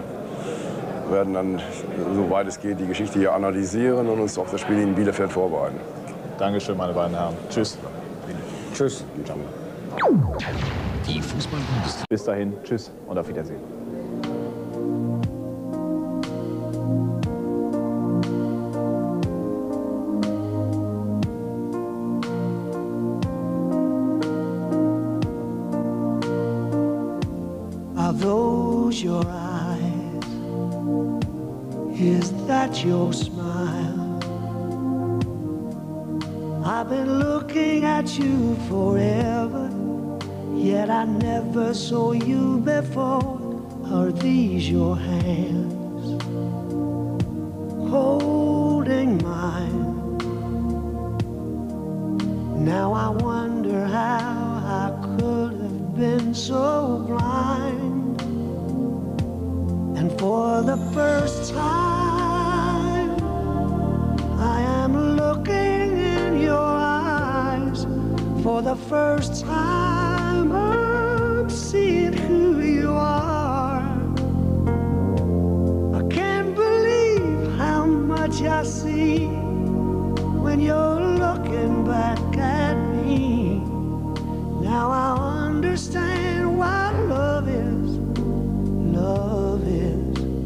äh, werden dann, soweit es geht, die Geschichte hier analysieren und uns auf das Spiel in Bielefeld vorbereiten. Dankeschön, meine beiden Herren. Tschüss. Tschüss. Die Fußball-Bundesliga. Bis dahin. Tschüss und auf Wiedersehen. Are those your eyes? Is that your smile? I've been looking at you forever, yet I never saw you before. Are these your hands holding mine? Now I wonder how I could have been so blind. And for the first time, I am looking in your eyes. For the first time, I'm seeing who you are. I can't believe how much I see when you're looking back at me. Now I understand what love is. Love is.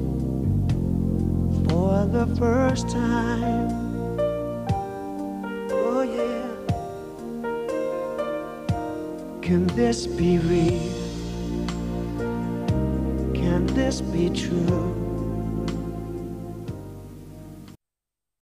For the first time. Oh yeah. Can this be real? Can this be true?